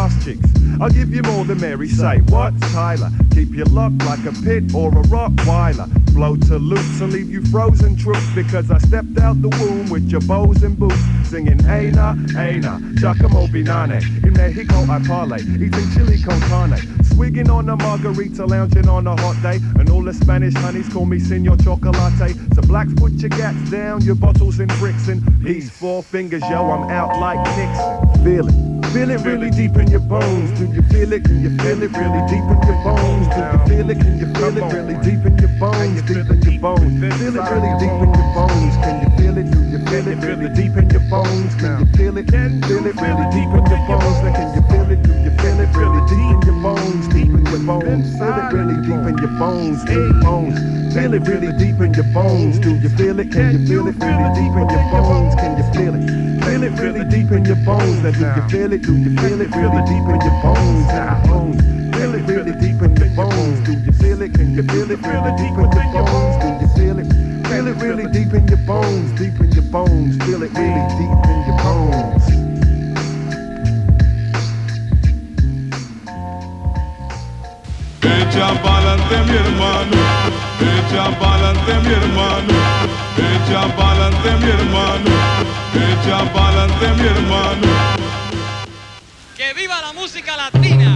ass cheeks. I'll give you more than Mary. Say what, Tyler? Keep you locked like a pit or a Rottweiler. Blow to loops and leave you frozen troops because I stepped out the womb with your bows and boots, singing Aina, Aina, Giacomo Binane. In Mexico I parlay, eating chili con carne, swigging on a margarita, lounging on a hot day, and all the Spanish honeys call me Senor Chocolate. So blacks, put your gats down, your bottles in bricks, and peace, four fingers, yo, I'm out like Nixon. Feel it. Feel it really deep in your bones. Do you feel it? Can you feel it really deep in your bones? Do you feel it? Can you feel it really deep in your bones? Deep in your bones. Feel it really deep in your bones. Can you feel it? Do you feel it really deep in your bones? Can you feel it? Feel it really deep in your bones. Now can you feel it? Do you feel it really deep in your bones? Deep in your bones. Feel it really deep in your bones. In your bones. Feel it really deep in your bones. Do you feel it? Can you feel it really deep in your bones? Can you feel it? Feel it really deep in your bones. Now do you feel it? Do you feel it really deep in your bones? Now bones. Feel it really deep in your bones. Do you feel it? Can you feel it really deep in your bones? Do you feel it? Feel it really deep in your bones. Deep in your bones. Feel it really deep in your bones. Echa pa'lante mi hermano, echa pa'lante mi hermano, echa pa'lante mi hermano, echa pa'lante mi hermano. ¡Que viva la música latina!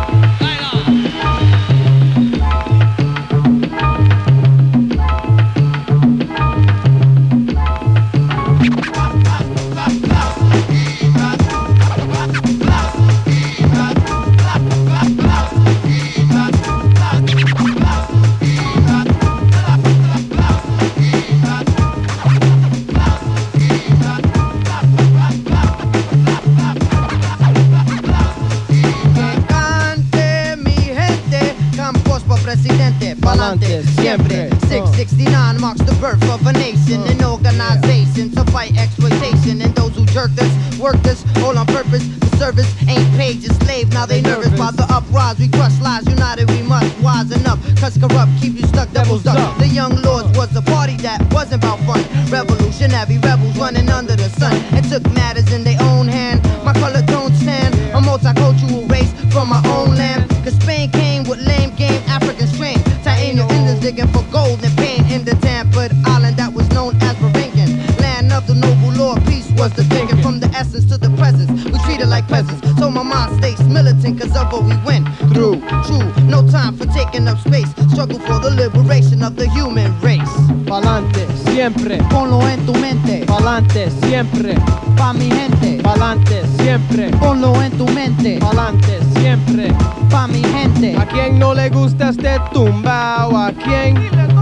Pa'lante, siempre. six sixty-nine marks the birth of a nation, an organization to fight exploitation. And those who jerked us, worked us, all on purpose. The service ain't paid, just slave, now they nervous. By the uprise, we crush lies, united we must. Wise enough, cause corrupt keep you stuck, devils stuck. The Young Lords was a party that wasn't about fun. Revolutionary rebels running under the sun and took matters in their own hand. My color don't stand, a multicultural race from my own land. Cause Spain came with lame game, African strain. Taino Indians digging for gold and pain in the Tampa island that was known as Varangian. Land of the noble Lord, peace was the thinking. From the essence to the presence, we treated like peasants. So my mind stays militant cause of what we went through. True, no time for taking up space. Struggle for the liberation of the human race. Pa'lante, siempre. Ponlo en tu mente. Pa'lante, siempre. Pa' mi gente. Pa'lante, siempre. Ponlo en tu mente. Pa'lante, siempre. Pa' mi gente. ¿A quién no le gusta este tumbao? ¿A quién?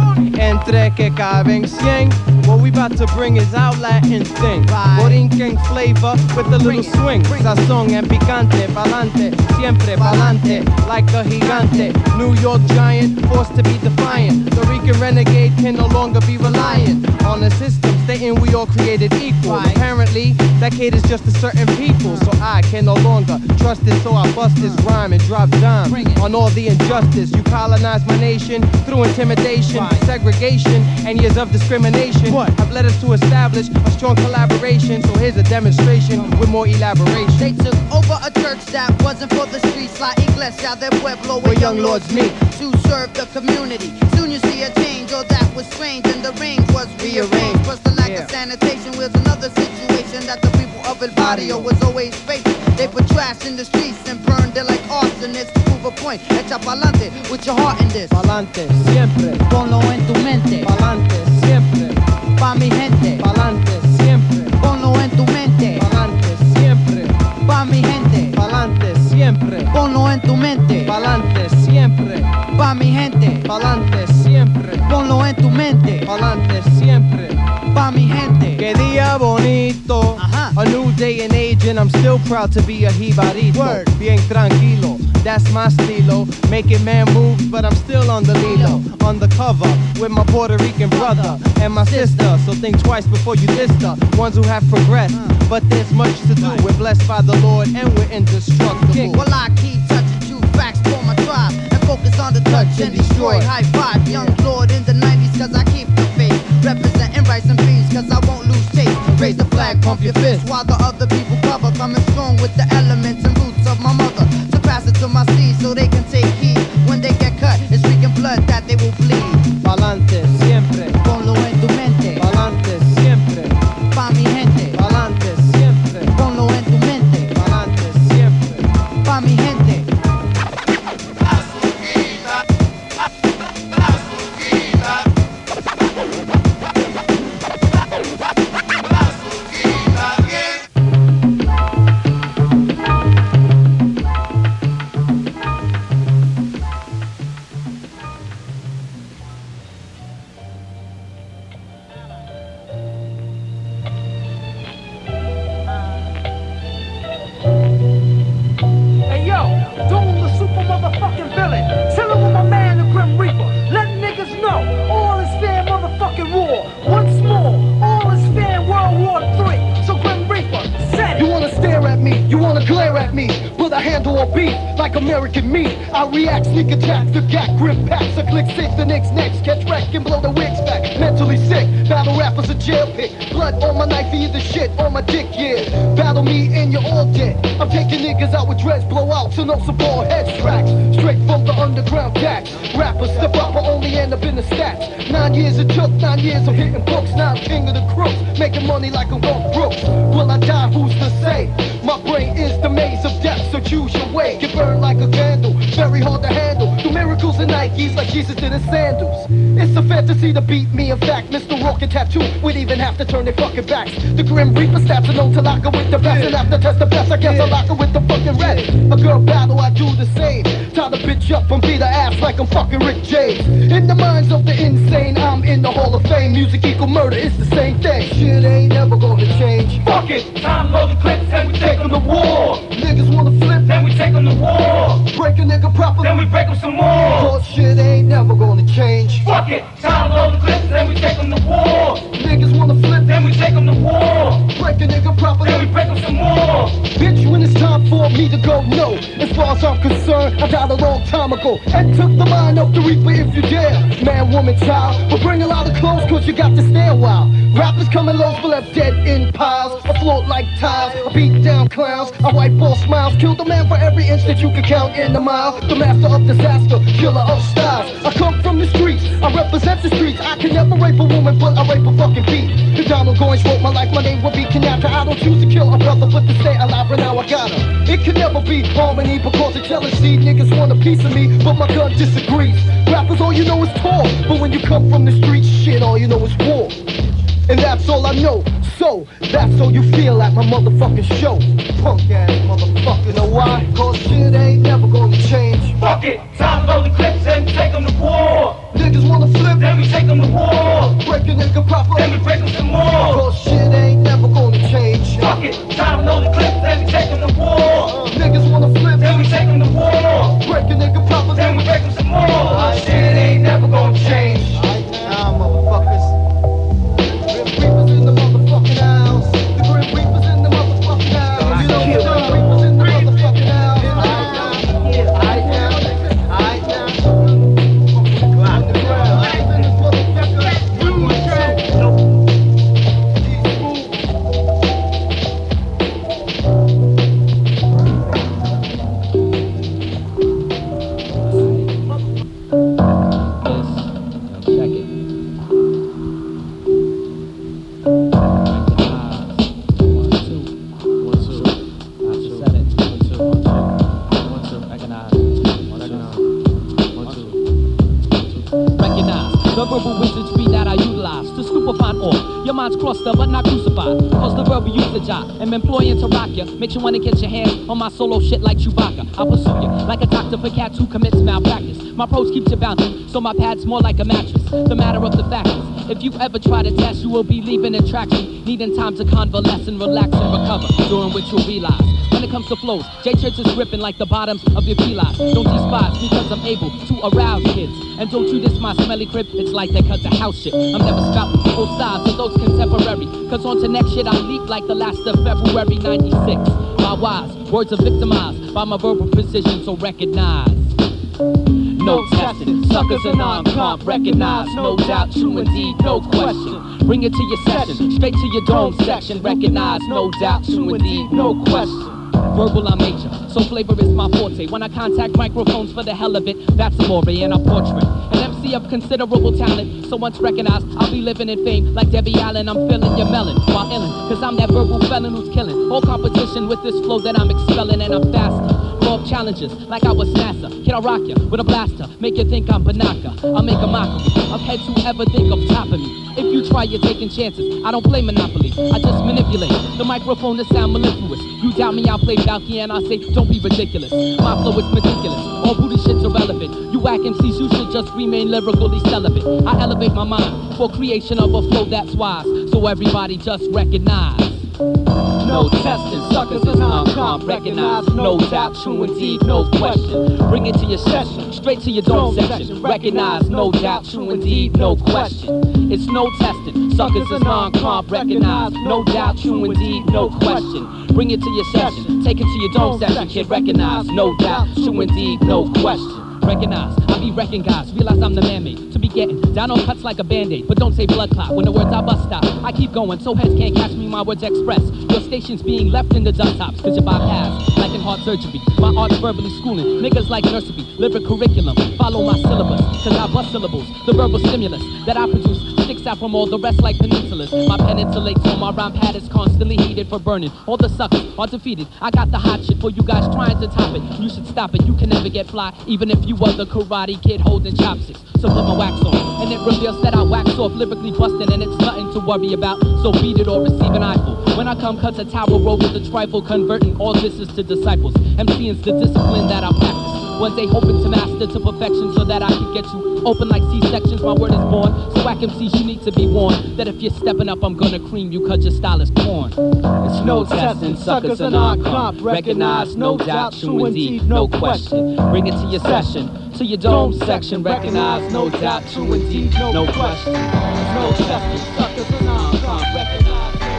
Entre que caben cien. What we about to bring is our Latin thing. Borinquen flavor with a little swing. Sazón and picante. Pa'lante, siempre pa'lante. Like a gigante. New York giant, forced to be defiant. The Rican renegade can no longer be reliant on a system stating we all created equal. Apparently, that caters just to certain people. So I can no longer trust it. So I bust this rhyme and drop dime on all the injustice. You colonize my nation through intimidation, segregation, and years of discrimination. Have led us to establish a strong collaboration. So here's a demonstration with more elaboration. They took over a church that wasn't for the streets. La Iglesia del Pueblo, where young lords meet to serve the community. Soon you see a change, or that was strange, and the range was rearranged. Plus the lack of sanitation was another situation that the people of El Barrio was always facing. They put trash in the streets and burned it like arsonists. To prove a point, echa pa'lante with your heart in this. Pa'lante, siempre. Ponlo en tu mente. Pa'lante, siempre. Pa' mi gente. Pa'lante, siempre. Ponlo en tu mente. Pa'lante, siempre. Pa' mi gente. Pa'lante, siempre. Ponlo en tu mente. Pa'lante, siempre. Pa' mi gente. Pa'lante, siempre. Ponlo en tu mente. Pa'lante, siempre. Pa' mi gente. Que día bonito. Ajá. A new day and age, and I'm still proud to be a jibarito. Word. Bien tranquilo, that's my stilo. Making man moves, but I'm still on the lilo. On the cover with my Puerto Rican brother and my sister. So think twice before you diss the ones who have progressed. But there's much to do. We're blessed by the Lord and we're indestructible. Well, I keep touching true facts for my tribe and focus on the touch and destroy. High five, young lord in the nineties, cause I keep the faith. Representing rights and peace, cause I won't lose taste. Raise the flag, pump your fist, while the other people cover. Coming strong with the elements and roots of my mother. motherfucking villain. Chillin' with my man, the Grim Reaper. Let niggas know all is fair, motherfucking war. Once more, all is fair, World War Three. So Grim Reaper, said it. You wanna stare at me, you wanna glare at me, but I handle a beef like American meat. I react, sneak attack, the gap, grip packs. I click six, the next next, catch wreck and blow the wigs back. Mentally sick, battle rappers a jail pick. Blood on my knife, either shit on my dick, yeah. Battle me and you're all dead. I'm taking niggas out with dreads, blow out to no support head tracks. Straight from the underground tax. Rappers step up, but only end up in the stats. Nine years it took, nine years of hitting books. Now I'm king of the crooks, making money like I'm Garth Brooks. Will I die? Who's to say? My brain is the maze of death, so choose your way. Get burned like a candle, very hard to handle. Do miracles in Nikes like Jesus did in sandals. It's a fantasy to beat me, in fact. Mister Rock and Tattoo would even have to turn their fucking backs. The Grim Reaper stats are known to lock her with the best. And after test the best, I guess I lock her with the fucking red. A girl battle, I do the same. Tie the bitch up and beat her ass like I'm fucking Rick James. In the minds of the insane, I'm in the Hall of Fame. Music equal murder, it's the same thing. Shit ain't never gonna change. Fuck it, time load the clips and we take them to war. Niggas wanna flip, then we take them to war. Break a nigga proper, then we break them some more. Cause shit ain't never gonna change. Fuck it, time load the clips, then we take them to war. Niggas wanna flip, then we take them to war. Break a nigga proper, then we break them some more. Bitch, when it's time for me to go, no. As far as I'm concerned, I died a long time ago and took the mind of the Reaper if you dare. Man, woman, child, but bring a lot of clothes cause you got to stay a while. Rappers coming low, but left dead in piles. I float like tiles, I beat down clowns. I wipe all smiles, kill the man for every inch that you can count in a mile. The master of disaster, killer of styles. I come from the streets, I represent the streets. I can never rape a woman, but I rape a fucking beat. If Donald Goins wrote my life, my name would be Kenyatta. I don't choose to kill a brother, but to stay alive, and now I got her. It can never be harmony because of jealousy. Niggas want a piece of me, but my gun disagrees. Rappers, all you know is talk, but when you come from the streets, shit, all you know is war. And that's all I know, so that's how you feel at my motherfucking show. Punk ass motherfucker, know why? Cause shit ain't never gonna change. Fuck it, time to load the clips and take them to war. Niggas wanna flip, then we take them to war. Break a nigga proper, then we break them some more. Cause shit ain't never gonna change. Fuck it, time to load the clips, then we take them to war. Niggas wanna flip, then we take them to war. Break a nigga proper, then we break them some more. Cause shit ain't never gonna change. Nah, motherfuckers. Reapers in the motherfucking house. The Grim Reapers in the motherfucking house. You know the Grim Reapers in the motherfucking house. I now, I now, on the ground. In this motherfucker, you track. Check it. The verbal wizardry that I utilize to stupefy all. Your mind's crossed up but not crucified. Cause the verbal usage I am employing to rock ya. Makes you wanna get your hands on my solo shit like Chewbacca. I pursue you like a doctor for cats who commits malpractice. My pros keeps you bouncing, so my pad's more like a mattress. The matter of the fact is, if you ever try to test, you will be leaving in traction, needing time to convalesce and relax and recover, during which you'll realize. When it comes to flows, J-Church is ripping like the bottoms of your P-Lies. Don't despise because I'm able to arouse kids. And don't you diss my smelly crib, it's like they cut the house shit. I'm never spouting old styles of those contemporary. Cause on to next shit I leap like the last of February ninety-six. My wise words are victimized by my verbal precision, so recognize. No testing, suckers are non-comp, recognize, no doubt, true indeed, no question. Bring it to your session, straight to your dome section, recognize, no doubt, true indeed, no question. Verbal I'm major, so flavor is my forte. When I contact microphones for the hell of it, that's a more and a portrait. An M C of considerable talent, so once recognized, I'll be living in fame like Debbie Allen. I'm feeling your melon while illin', cause I'm that verbal felon who's killing all competition with this flow that I'm expelling, and I'm faster. Full of challenges like I was NASA. Can I rock ya with a blaster? Make you think I'm Banaka. I'll make a mockery of heads who ever think of topping me. If you try, you're taking chances. I don't play Monopoly, I just manipulate the microphone to sound mellifluous. You doubt me, I'll play Valky and I say, don't be ridiculous. My flow is meticulous, all booty shit's irrelevant. You whack M Cs, you should just remain lyrically celibate. I elevate my mind for creation of a flow that's wise, so everybody just recognize. No testing, suckers is non-comp, recognize, no doubt, true indeed, no question. Bring it to your session, straight to your dome section. Recognize, no doubt, true indeed, no question. It's no testing, suckers is non-comp, recognize, no doubt, true indeed, no question. Bring it to your session, take it to your dome section, kid. Recognize, no doubt, true indeed, no question. Recognize, I be recognized, realize I'm the man-made to be getting down on cuts like a band-aid, but don't say blood clot when the words I bust out. I keep going, so heads can't catch me, my words express. Your station's being left in the dust tops, cause you bypass, like in heart surgery. My art's verbally schooling, niggas like nursery, lyric curriculum, follow my syllabus, cause I bust syllables, the verbal stimulus that I produce sticks out from all the rest like peninsulas. My pen insulates, so my rhyme pad is constantly heated for burning. All the suckers are defeated, I got the hot shit for you guys trying to top it. You should stop it, you can never get fly, even if you were the Karate Kid holding chopsticks. So put my wax on, and it reveals that I wax off, lyrically busting, and it's nothing to worry about. So beat it or receive an eyeful. When I come, cuts a tower road with a trifle, converting all disses to disciples. MCing's the discipline that I practice. One day hoping to master to perfection so that I can get you open like C-sections. My word is born, so whack M Cs you need to be warned that if you're stepping up, I'm gonna cream you cause your style is porn. It's no testing, suckers are non-comp, recognize, no doubt, true indeed, no question. Bring it to your session, to your dome section, recognize, no doubt, true indeed, no question. It's no testing, suckers are non-comp, recognize.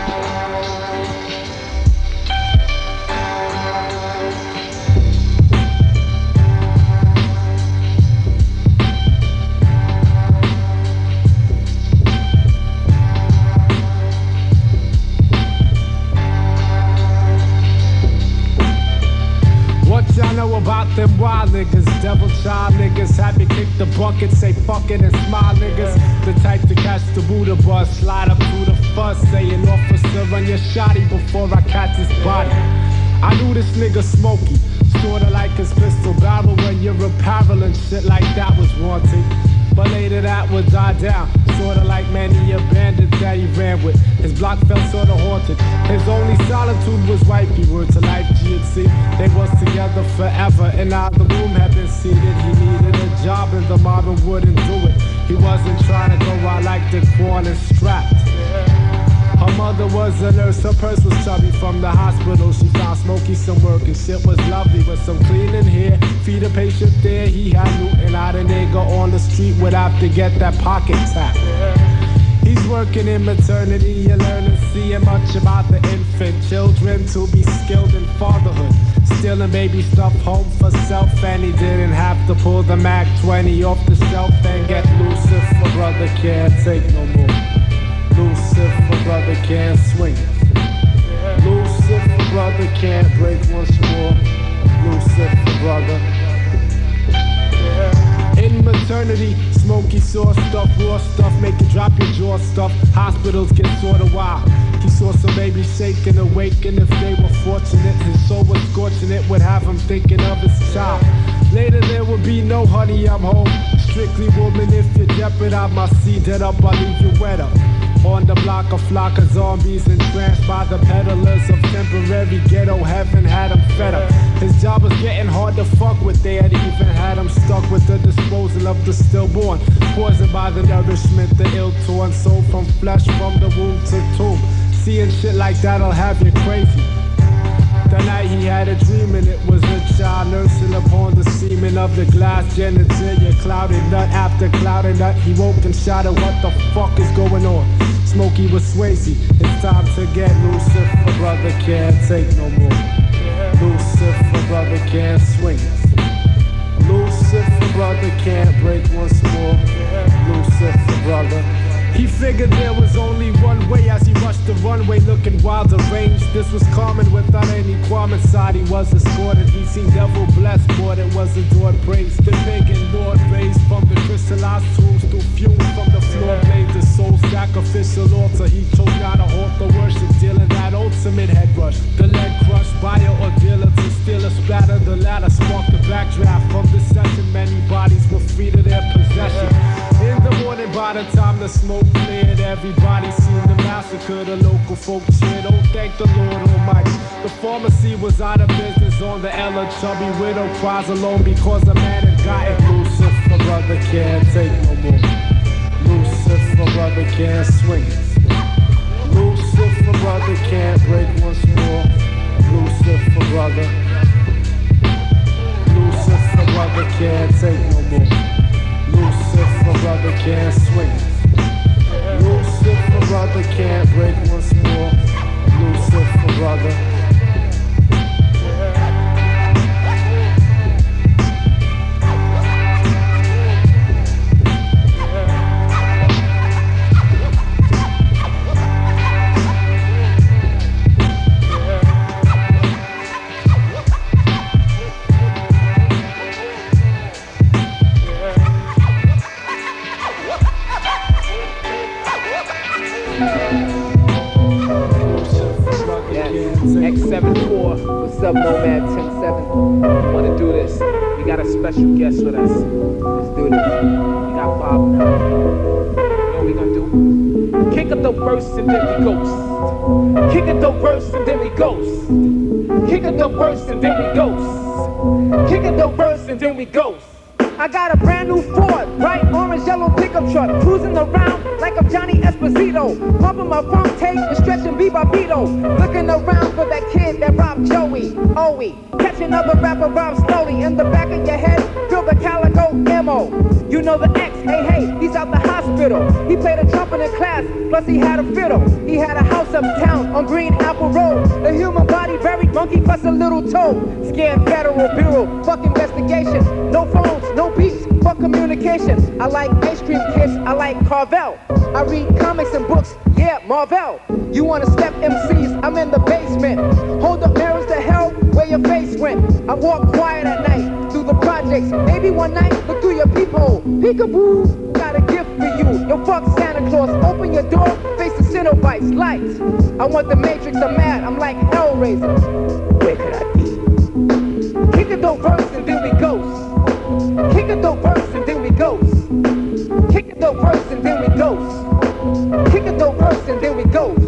Y'all know about them wild niggas, devil child niggas, happy kick the bucket, say fuck it and smile niggas. The type to catch the Buddha bus, slide up through the fuss, saying officer run your shotty before I catch his body. I knew this nigga Smokey, sorta like his pistol barrel when your apparel and shit like that was wanted. But later that would die down, sorta like many a bandit that he ran with. His block felt sorta haunted. His only solitude was wifey, word to life G and C. They was together forever, and now the room had been seated. He needed a job and the mama wouldn't do it. He wasn't trying to go out like the corn and strapped. Her mother was a nurse, her purse was chubby from the hospital. She found Smokey some work and shit was lovely with some cleaning here. Feed a patient there, he had looting out a nigga on the street would have to get that pocket tap. He's working in maternity, you learn and seeing much about the infant children to be skilled in fatherhood. Stealing baby stuff home for self, and he didn't have to pull the Mac twenty off the shelf and get loose if my brother can't take no more. Loose if my brother can't swing. Loose if my brother can't break once more. Loose if my brother. In maternity, Smokey saw stuff, raw stuff, make you drop your jaw stuff. Hospitals get sorta wild. He saw some babies shaking, awaken if they were fortunate. His soul was scorching, it would have him thinking of his child. Later there would be no honey, I'm home. Strictly woman, if you jeopardize my seed, dead up, I'll leave you wet up. On the block, a flock of zombies entranced by the peddlers of temporary ghetto heaven had him fed up. His job was getting hard to fuck with, they had even had him stuck with the disposal of the stillborn. Poisoned by the nourishment, the ill-torn soul from flesh from the womb to tomb. Seeing shit like that'll have you crazy. The night he had a dream and it was a child nursing upon the semen of the glass genitalia. Clouded nut after clouded nut, he woke and shouted, what the fuck is going on? Smokey was Swayze, it's time to get loose if my brother can't take no more. Loose if my brother can't swing. Loose if my brother can't break once more. Loose if my brother. He figured there was only one way as he rushed the runway looking wild arranged. This was common without any qualm inside. He was escorted, he seemed devil blessed, but it was adored praise. The pagan lord raised from the crystallized tombs through fumes from the floor blade. The soul sacrificial altar, he chose not to halt the worship, dealing that ultimate head rush. The lead crushed by a ordealer to steal a splatter. The ladder sparked the backdraft from the session. Many bodies were free to their possession. In the morning, by the time the smoke cleared, everybody seen the massacre. The local folk cheered, oh thank the Lord Almighty. The pharmacy was out of business on the Ella. Chubby widow cries alone because a man had gotten loose. If my brother can't take no more. Loose if my brother can't swing. Loose if Lucifer brother can't break once more. Lucifer brother. Lucifer brother can't take no more. Lucifer brother can't swing. Lucifer brother can't break once more. Lucifer brother. X seven four, what's up, Nomad ten seven? We wanna do this. We got a special guest with us. Let's do this. We got Bob now. You know what we gonna do? Kick up the verse and then we ghost. Kick up the verse and then we ghost. Kick up the verse and then we ghost. Kick up the verse and then we ghost. I got a brand new Ford, bright orange yellow pickup truck, cruising around like I'm Johnny Esposito, pumping my funk tape and stretching Bobbito, looking around for that kid that robbed Joey, Owie, catch another rapper rob slowly in the back of your head, feel the calico M O. You know the X, hey hey, he's out the hospital. He played a trumpet in class, plus he had a fiddle. He had a house uptown on Green Apple Road, a human body buried monkey plus a little toe. Scared federal bureau, fuck investigation, no phones, no beats, fuck communication. I like ice cream kids, I like Carvel. I read comics and books, yeah, Marvel. You wanna step M Cs, I'm in the basement. Hold up mirrors to hell, where your face went. I walk quiet at night, through the projects. Maybe one night, look through your peephole. Peekaboo, got a gift for you. Yo, fuck Santa Claus, open your door, face the Cenobites, lights. I want the Matrix, I'm mad, I'm like Hellraiser. Where could I be? Kick a dope verse and then we ghost. Kick a dope verse and then we ghost. Kick a dope verse and then we ghost. Kick a dope verse and then we ghost.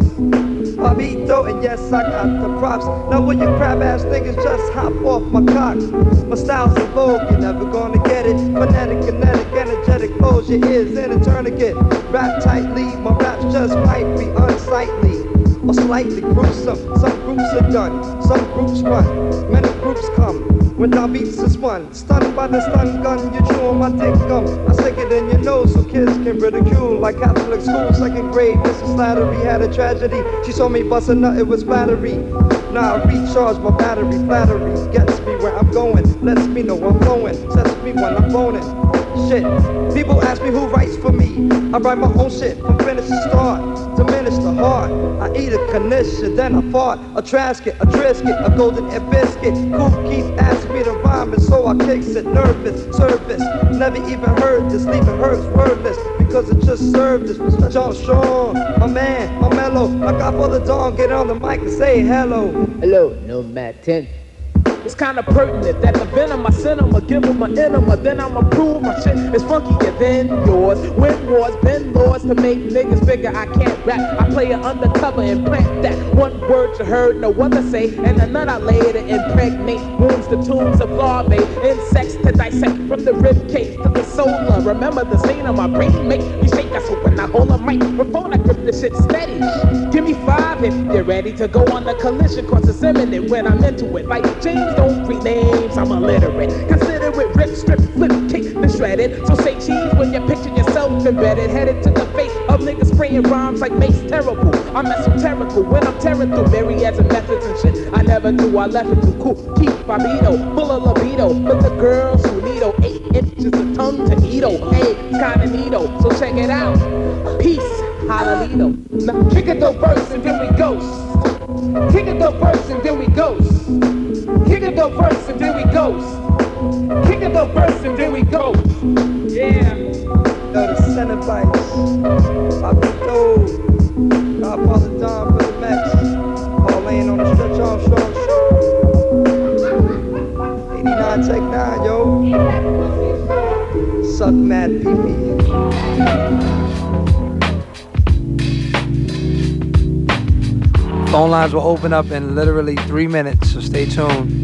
Bobbito, and yes, I got the props. Now will you crab ass niggas just hop off my cock? My style's in vogue, you're never gonna get it. Phonetic, kinetic, energetic, close your ears in a tourniquet. Rap tightly, my raps just might be unsightly or slightly gruesome. Some groups are done, some groups run, many groups come. When down beats is one, stunned by the stun gun, you chew on my dick gum. I stick it in your nose so kids can ridicule. Like Catholic school, second grade, Missus Slattery had a tragedy. She saw me bust a nut, it was flattery. Now I recharge my battery, flattery gets me where I'm going, lets me know I'm flowing, sets me when I'm phoning. Shit, people ask me who writes for me. I write my own shit from finish to start, diminish the heart. I eat a condition, then I fart. A Trasket, a Trisket, a golden air biscuit. Cool keeps asking me to rhyme, and so I kicks it nervous, service. Never even heard this, leaving hurts wordless, because it just served this. Armstrong, my man, my mellow. My godfather Don, get on the mic and say hello. Hello, Nomad ten. It's kinda pertinent that the venom I send him, I give him an enema, then I'ma prove my shit is funkier than yours. Win wars, bend laws to make niggas figure I can't rap. I play it undercover and plant that one word you heard no other say, and a nut I laid to impregnate wounds, the tombs of larvae, insects to dissect from the rib cage to the solar. Remember the scene of my brain make me shake. That's when I hold a microphone, I grip the shit steady. Give me five if you're ready to go on the collision course. It's imminent when I'm into it. Like James don't read names, I'm illiterate. Consider it rip, strip, flip, kick, and shredded. So say cheese when you picture yourself embedded. Headed to the face of niggas spraying rhymes like Mace terrible. I'm esoterical when I'm tearing through myriads of methods and shit I never knew I left it too cool. Keep Bobbito, full of libido. But the girls who need oh, eight inches of tongue to eat oh, hey, kinda neato. So check it out. Peace, hallelujah. Now kick it the verse and then we ghost. Kick it the verse and then we ghost. Kick it the verse and then we ghost. Kick it the verse and then we ghost. Yeah. Yo, the Cenobites, Bobbito, Godfather Don for the Max, all laying on the stretch Armstrong show. eighty-nine take nine, yo. Suck mad pee-pee. Phone lines will open up in literally three minutes, so stay tuned.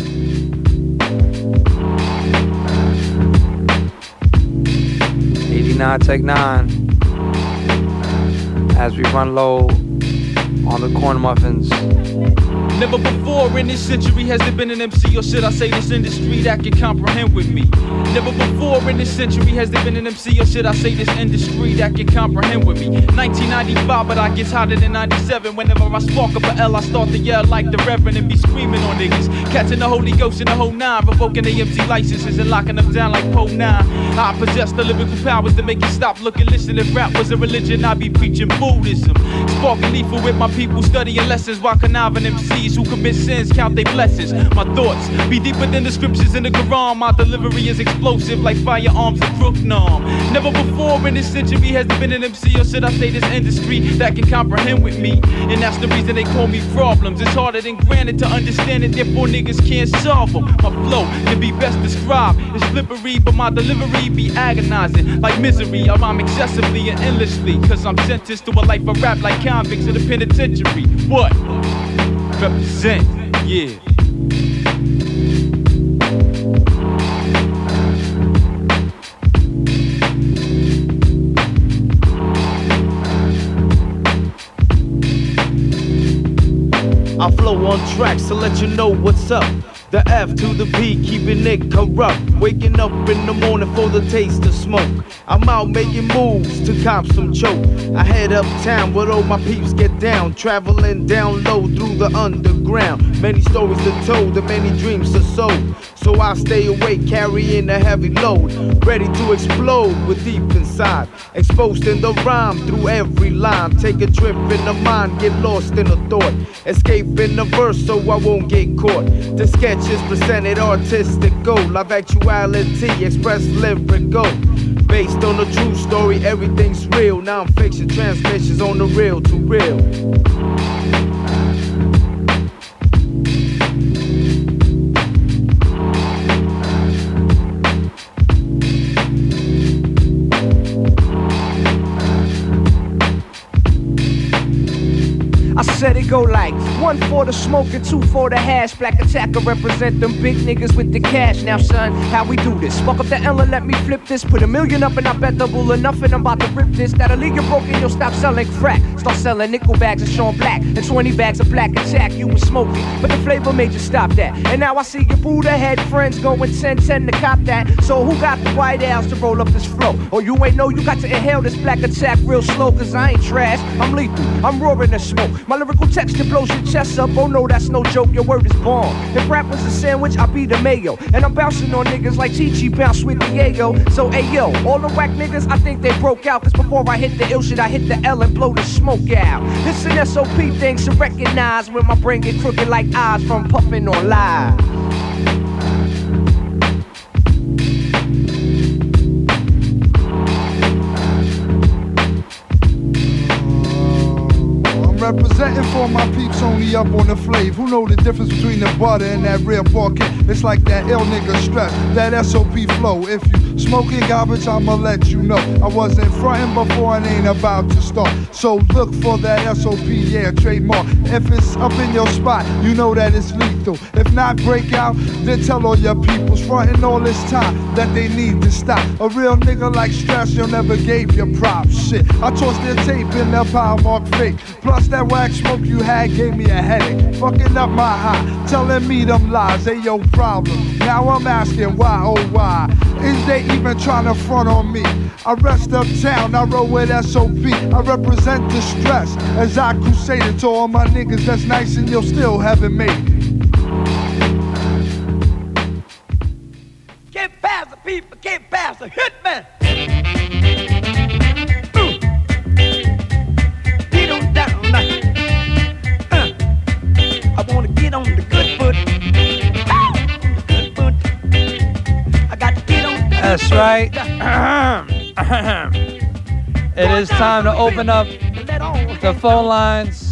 eighty-nine, take nine. As we run low on the corn muffins. Never before in this century has there been an M C, or should I say this industry, that can comprehend with me. Never before in this century has there been an M C, or should I say this industry, that can comprehend with me. nineteen ninety-five, but I get hotter than ninety-seven. Whenever I spark up a L, I start to yell like the Reverend and be screaming on niggas. Catching the Holy Ghost in the whole nine, revoking the M C licenses and locking them down like Po nine. I possess the lyrical powers to make you stop, look, and listen. If rap was a religion, I'd be preaching Buddhism. Sparking lethal with my people, studying lessons while conniving M Cs who commit sins, count their blessings. My thoughts be deeper than the scriptures in the Quran. My delivery is explosive like firearms and crook nom. Never before in this century has there been an M C, or should I say this industry, that can comprehend with me. And that's the reason they call me problems. It's harder than granted to understand it, therefore niggas can't solve them. My flow can be best described. It's slippery, but my delivery be agonizing like misery. I rhyme excessively and endlessly, cause I'm sentenced to a life of rap like convicts in the penitentiary. What? Represent, yeah. I flow on tracks to let you know what's up. The F to the P, keeping it corrupt. Waking up in the morning for the taste of smoke. I'm out making moves to cop some choke. I head uptown where all my peeps get down. Traveling down low through the underground. Many stories are told and many dreams are sold. So I stay awake carrying a heavy load. Ready to explode with deep inside. Exposed in the rhyme through every line. Take a trip in the mind, get lost in a thought. Escape in the verse so I won't get caught. The sketch is presented artistic gold. Live actuality, express lyrical. Based on a true story, everything's real. Now I'm fiction transmissions on the real to real. I said it go like one for the smoke and two for the hash. Black attacker represent them big niggas with the cash. Now son, how we do this? Fuck up the L and let me flip this. Put a million up and I bet double enough and I'm about to rip this. That'll leave you broken, you'll stop selling crack. Start selling nickel bags of Sean Black and twenty bags of Black Attack. You was smoking, but the flavor made you stop that. And now I see your Buddha head friends going ten ten to cop that. So who got the white owls to roll up this flow? Or you ain't know you got to inhale this Black Attack real slow. Cause I ain't trash, I'm lethal, I'm roaring the smoke. My lyrical texture blows your chest up, oh no, that's no joke, your word is bomb. If rap was a sandwich, I'd be the mayo. And I'm bouncing on niggas like Chi-Chi bounce with Diego. So ayo, all the whack niggas, I think they broke out. Cause before I hit the ill shit, I hit the L and blow the smoke out. This an S O P thing to recognize when my brain get crooked like eyes from puffing on live. Representing for my peeps only up on the flave. Who know the difference between the butter and that real pork? It's like that ill nigga stress, that S O P flow. If you smoking garbage, I'ma let you know. I wasn't frontin' before and ain't about to start. So look for that S O P, yeah, trademark. If it's up in your spot, you know that it's lethal. If not, break out, then tell all your peoples frontin' all this time that they need to stop. A real nigga like Stress, you never gave your props. Shit, I tossed their tape in that power mark fake. Plus that wax smoke you had gave me a headache. Fucking up my high, telling me them lies, they your problem. Now I'm asking why, oh why? Is they even trying to front on me? I rest uptown, I roll with S O P. I represent the stress as I crusaded to all my niggas that's nice and you still haven't made it. Get past the people, get past the hitman. Get on down like uh, I wanna get on the good foot. Ow, the good foot. I got to get on. That's right. It is time to open up the phone lines.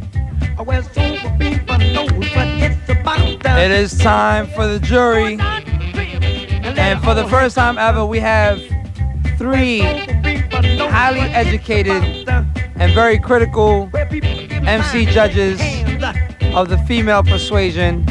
It is time for the jury. And for the first time ever, we have three highly educated and very critical M C judges of the female persuasion.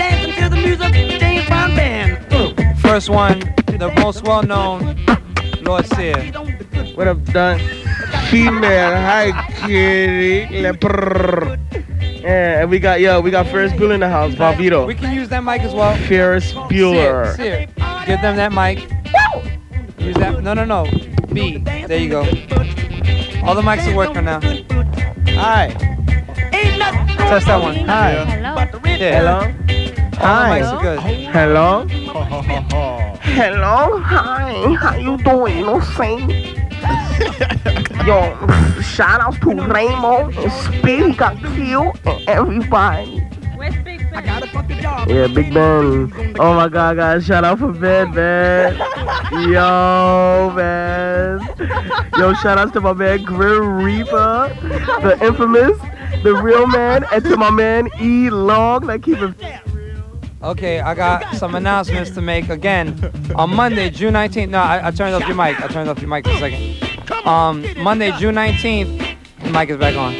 First one, the most well-known, Lord Sear. What up, Don? female. Hi, kitty. Yeah, and we got yo, we got Ferris Bueller in the house, Bobbito. We can use that mic as well. Ferris Bueller. See it, see it. Give them that mic. Use that. No, no, no. B. There you go. All the mics are working now. Hi. Test that one. Hi. Hello. Yeah. Hello. Hi. All the mics are good. Hello. Hello. Hi. How you doing? You know what I'm saying? Yo, shout outs to Raymond and Speed got killed and everybody. Where's Big Ben? I got a fucking job. Yeah, Big Ben. Oh my God, guys, shout out for Ben, man. Yo, man. Yo, shout outs to my man Grim Reaper, the infamous, the real man, and to my man E Long that keep it. Okay, I got some announcements to make again. On Monday, June nineteenth. No, I, I turned off your mic. I turned off your mic for a second. Um, Monday, June nineteenth. The mic is back on.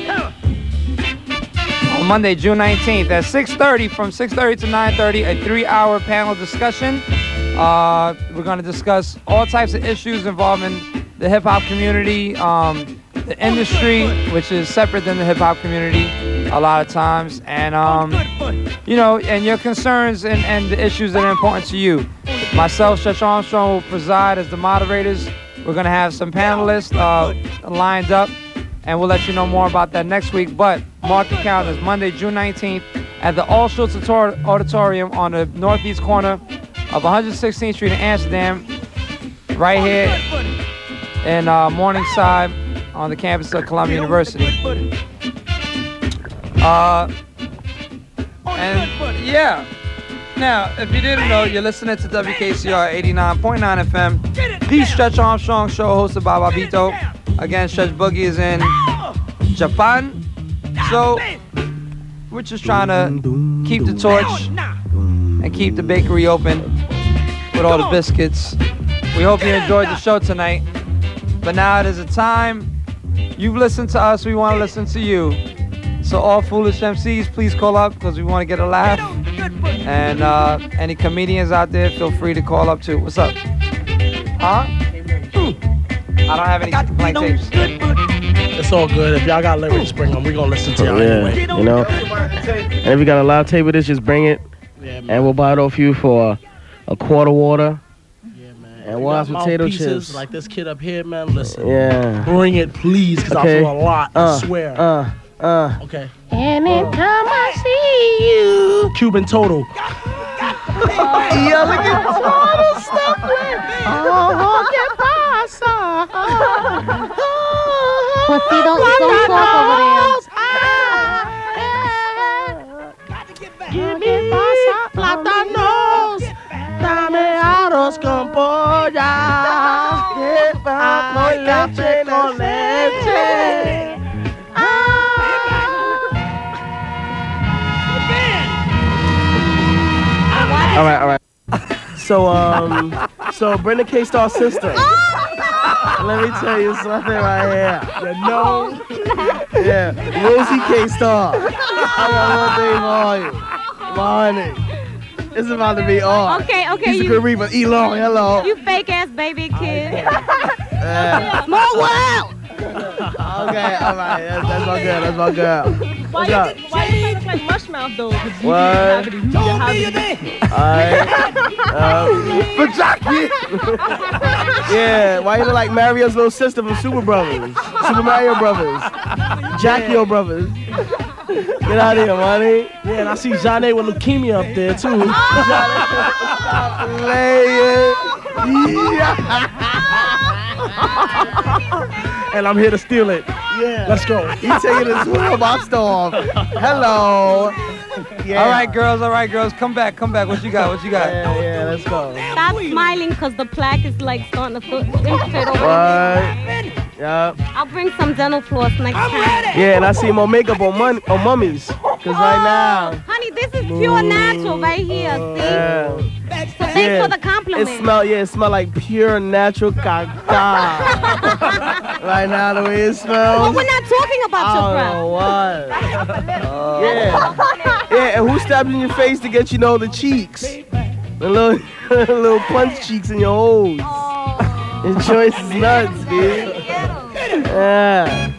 On Monday, June nineteenth at six thirty, from six thirty to nine thirty, a three-hour panel discussion. Uh, we're going to discuss all types of issues involving the hip-hop community, um, the industry, which is separate than the hip-hop community a lot of times, and um, you know, and your concerns and, and the issues that are important to you. Myself, Stretch Armstrong, will preside as the moderators. We're gonna have some panelists uh, lined up, and we'll let you know more about that next week. But mark your calendars, Monday, June nineteenth, at the All Schultz Auditorium on the northeast corner of one hundred sixteenth Street in Amsterdam, right here in uh, Morningside on the campus of Columbia University. Uh, and yeah, now if you didn't know, you're listening to W K C R eighty-nine point nine F M, the Stretch Armstrong Show, hosted by Bobbito. Again, Stretch Boogie is in Japan, so we're just trying to keep the torch and keep the bakery open with all the biscuits. We hope you enjoyed the show tonight, but now it is a time. You've listened to us, we want to listen to you. So all foolish M Cs, please call up because we want to get a laugh. And uh, any comedians out there, feel free to call up too. What's up? Huh? I don't have any blank tapes. It's all good. If y'all got lyrics, bring them. We're going to listen to y'all yeah, anyway. You know? And if you got a live tape of this, just bring it. Yeah, and we'll buy it off you for a, a quart of water. Yeah, man. And we'll have potato chips. Like this kid up here, man. Listen. Yeah. Bring it, please, because okay. I feel a lot. Uh, I swear. Uh, uh. Okay. Anytime I see you. Cuban Total. Yeah, look at all the stuff like oh, ¿qué pasa? Pues sí, don't, don't talk over there. Give me plátanos, dame arroz con polla, que va con leche, con leche. All right, all right. So, um, so Brenda K-Star's sister. Let me tell you something right here. You know, yeah, Rosie K-Star. I got one thing for you, morning. It's about to be on. Okay, okay. He's you, a good reaper. E-Long, hello. You fake ass baby kid. Uh, Small world. Okay, all right. That's, that's my girl. That's my girl. Why you, why you look like Mushmouth though? What? Alright. Um, but Jackie. Yeah. Why you look like Mario's little sister from Super Brothers, Super Mario Brothers, Jackie Brothers. Get out of here, money. Yeah, and I see Johnny with leukemia up there too. And I'm here to steal it. Yeah. Let's go. You taking it to my storm. Hello. Yeah. All right, girls. All right, girls. Come back. Come back. What you got? What you got? Yeah, yeah. Let's go. Stop smiling because the plaque is like starting to fit over. What? Yeah. I'll bring some dental floss next time. Yeah, and I see more makeup on, mon- on mummies. Because right now. Honey, this is pure natural right here. See? Yeah. So thanks Yeah. for the compliment. It smell, yeah, it smell like pure natural caca. Right now, the way it smells. Well, we're not talking about your breath. Oh, what? Oh. Yeah. Yeah, and who stabbed you in your face to get, you know, the cheeks? The little, little punch cheeks in your holes. Your choice is nuts, dude. Yeah.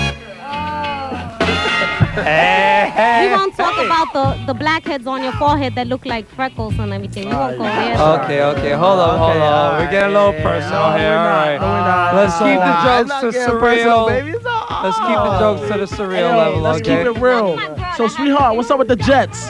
Hey, hey. We won't talk about the, the blackheads on your forehead that look like freckles and everything. We won't go there. Okay, okay, hold on, hold on. We're getting a little personal here. All right. Let's keep the jokes to surreal. Let's keep the jokes to the surreal level. Let's Okay. keep it real. So, sweetheart, what's up with the Jets?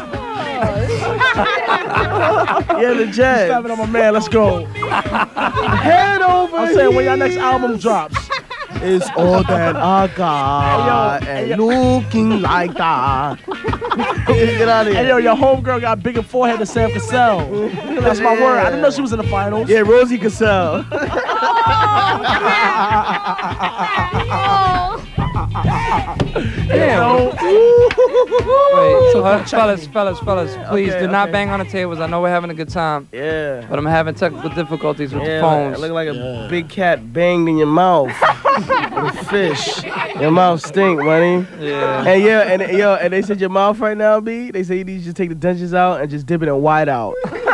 Yeah, the Jets. Slapping on my man. Let's go. Head over. I'm saying when your next album drops. It's all that I got, Hey, yo, and looking like that. Get out of here. Hey, yo, your homegirl got bigger forehead than Sam Cassell. That's my word. I didn't know she was in the finals. Yeah, Rosie Cassell. Damn. Wait, so uh, fellas, fellas, fellas, please Okay, do not okay. bang on the tables. I know we're having a good time. Yeah. But I'm having technical difficulties with Yeah, the phones. it look like a big cat banged in your mouth. With a fish. Your mouth stink, money. Yeah. And yeah, and yo, and they said your mouth right now, B. They say you need to just take the dentures out and just dip it in white out.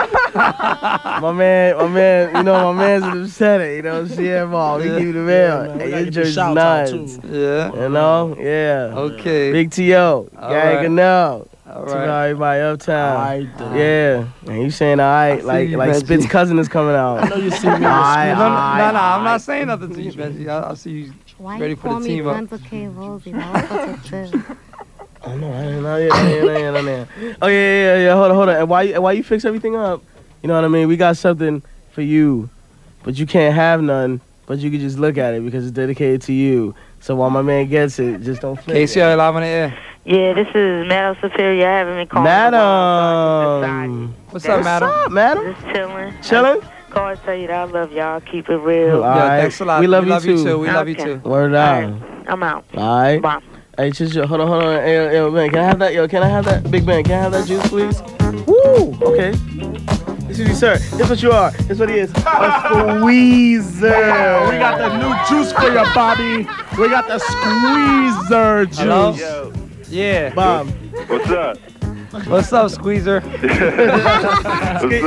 my man, my man, you know, my man's in the center, you know, C M R. We give you the mail. man, we Hey, gotta your get the jersey's shouts out, nuts. too. Yeah. You know? Yeah. Okay. Big T O. All Gang right. and know. All To right. everybody uptown. Alright, then. Yeah. And you saying all right, like you, like Reggie. Spit's cousin is coming out. I know you see me. in the Aight, school. No, no, aight, no, no, I'm aight. not saying nothing to you, Benji. I, I see you Why ready you for call the me team up. Guns of K. Rosie? That was such a thing. Oh no, I didn't know. Yeah, yeah, yeah, yeah, yeah, yeah. Oh yeah, yeah, yeah. Hold on, hold on. And why, and why you fix everything up? You know what I mean? We got something for you, but you can't have none. But you can just look at it because it's dedicated to you. So while my man gets it, just don't flip Casey, it. are you live on the air? Yeah, this is Madam Superior. I haven't been calling. Madam. What's up, madam? What's up, madam? Just chilling. Chilling? Call to tell you that I love y'all. Keep it real. All right. thanks a lot. We love we you love too. you too. We love you Okay. too. Word All out. right, I'm out. All right. Bye. Hey, just hold on, hold on. Hey, yo, yo, man, can I have that? Yo, can I have that? Big man, can I have that juice, please? Woo! Okay. Excuse me, sir. Here's what you are. Here's what he is. A squeezer. We got the new juice for you, Bobby. We got the squeezer juice. Hello? Yo, Yeah. Bob. what's up? What's up, Squeezer? What's up,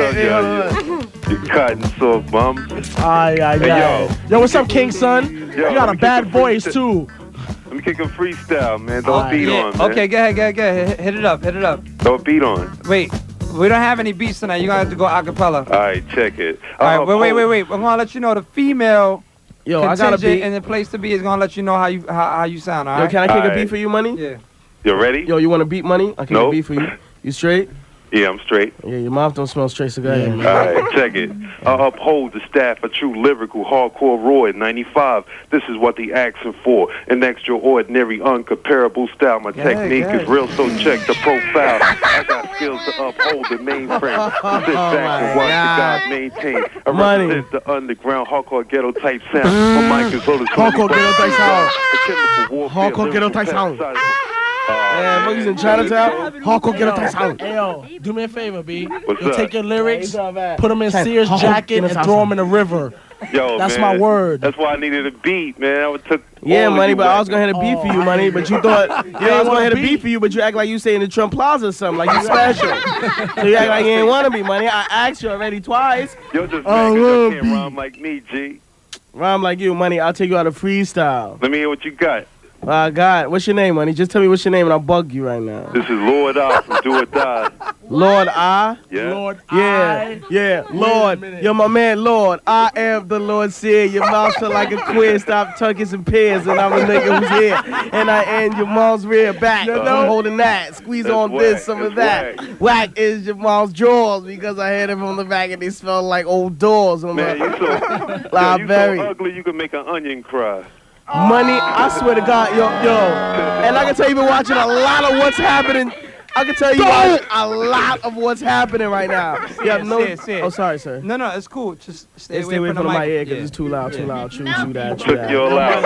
yo? You cotton soft bum. Aye, aye, Hey, aye. yo. Yo, what's up, King Son? Yo, You got let a me bad kick a voice, freestyle. too. Let me kick a freestyle, man. Don't Alright. beat Yeah. on, man. Okay, go ahead, go ahead, go ahead. Hit- Hit it up, hit it up. Don't beat on. Wait, we don't have any beats tonight. You're gonna have to go a cappella. All right, check it. All right, Uh, wait, wait, oh, wait, wait. I'm gonna let you know the female Yo, I got a contingent beat. and the place to be is gonna let you know how you how, how you sound. All Yo, right. can I kick a Alright. beat for you, money? Yeah. You ready? Yo, you want a beat, money? I'll kick a Nope. beat for you. You straight? Yeah, I'm straight. Yeah, your mouth don't smell straight, so go ahead, All man. right, check it. I uphold the staff of true lyrical hardcore raw at ninety-five. This is what they asking for. An extraordinary, uncomparable style. My Yeah, technique yeah. is real, so check the profile. I got skills to uphold the mainframe. Sit back and watch the guys maintain. I Money. represent the underground hardcore ghetto type sound. My mic is all the Hardcore ghetto type sound. Chemical warfare, Hardcore ghetto type lyrical sound. pesticide. Yeah, motherfuckers in Chinatown. Hardcore ghetto type sound. Hey, yo, do me a favor, B. What's You up? take your lyrics, Hey, put them in Hey, Sears hardcore jacket, ghetto and sound. throw them in the river. Yo, That's man, my word. That's why I needed a beat, man. I would took Yeah, all of money, you but I whack. was gonna hit a beat for you, Oh, money. But you thought, yeah, I ain't was gonna want hit a a beat beat? for you, but you act like you staying in Trump Plaza or something, like you special. So you act like you ain't wanna be, money. I asked you already twice. Yo, just Oh, man, 'cause little you can't beat. rhyme like me, G. Rhyme like you, money. I'll take you out of freestyle. Let me hear what you got. Uh, God, what's your name, money? Just tell me what's your name and I'll bug you right now. This is Lord I from Do or Die. Lord, I. Yeah. Lord, Yeah, I. yeah, Wait a Lord, minute. you're my man, Lord. I am the Lord said. Your mouth feel like a quiz. Stop tucking some pears, and I'm a nigga who's here. And I end your mom's rear back. I'm holding that. Squeeze That's on whack. this, some of That's that. Whack. is your mom's drawers because I had them from the back and they smell like old doors. And I'm Man, like, you so, yo, you so Library. ugly you can make an onion cry. Money, I swear to God, yo, yo. And I can tell you, been watching a lot of what's happening. I can tell you watch a lot of what's happening right now. You have no. Say it, say it. Oh, sorry, sir. No, no, it's cool. Just stay Hey, away, stay away from, from the my mic. ear because Yeah. it's too loud, too Yeah. loud. True, true that, true Took that. your out.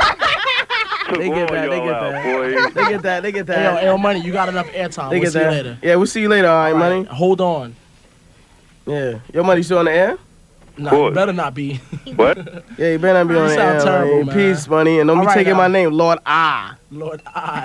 Took They get all that, they y'all get out, that. boy. They get that, they get Hey, yo, that. hey, yo, money, you got enough airtime. They We'll get see you that. later. Yeah, we'll see you later, all right, All right, money? hold on. Yeah. Your money still on the air? Nah, Cool. you better not be. What? Yeah, you better not be on You the sound air. terrible, money. man. Peace, money. And don't All be right, taking now. my name, Lord I. Lord, I.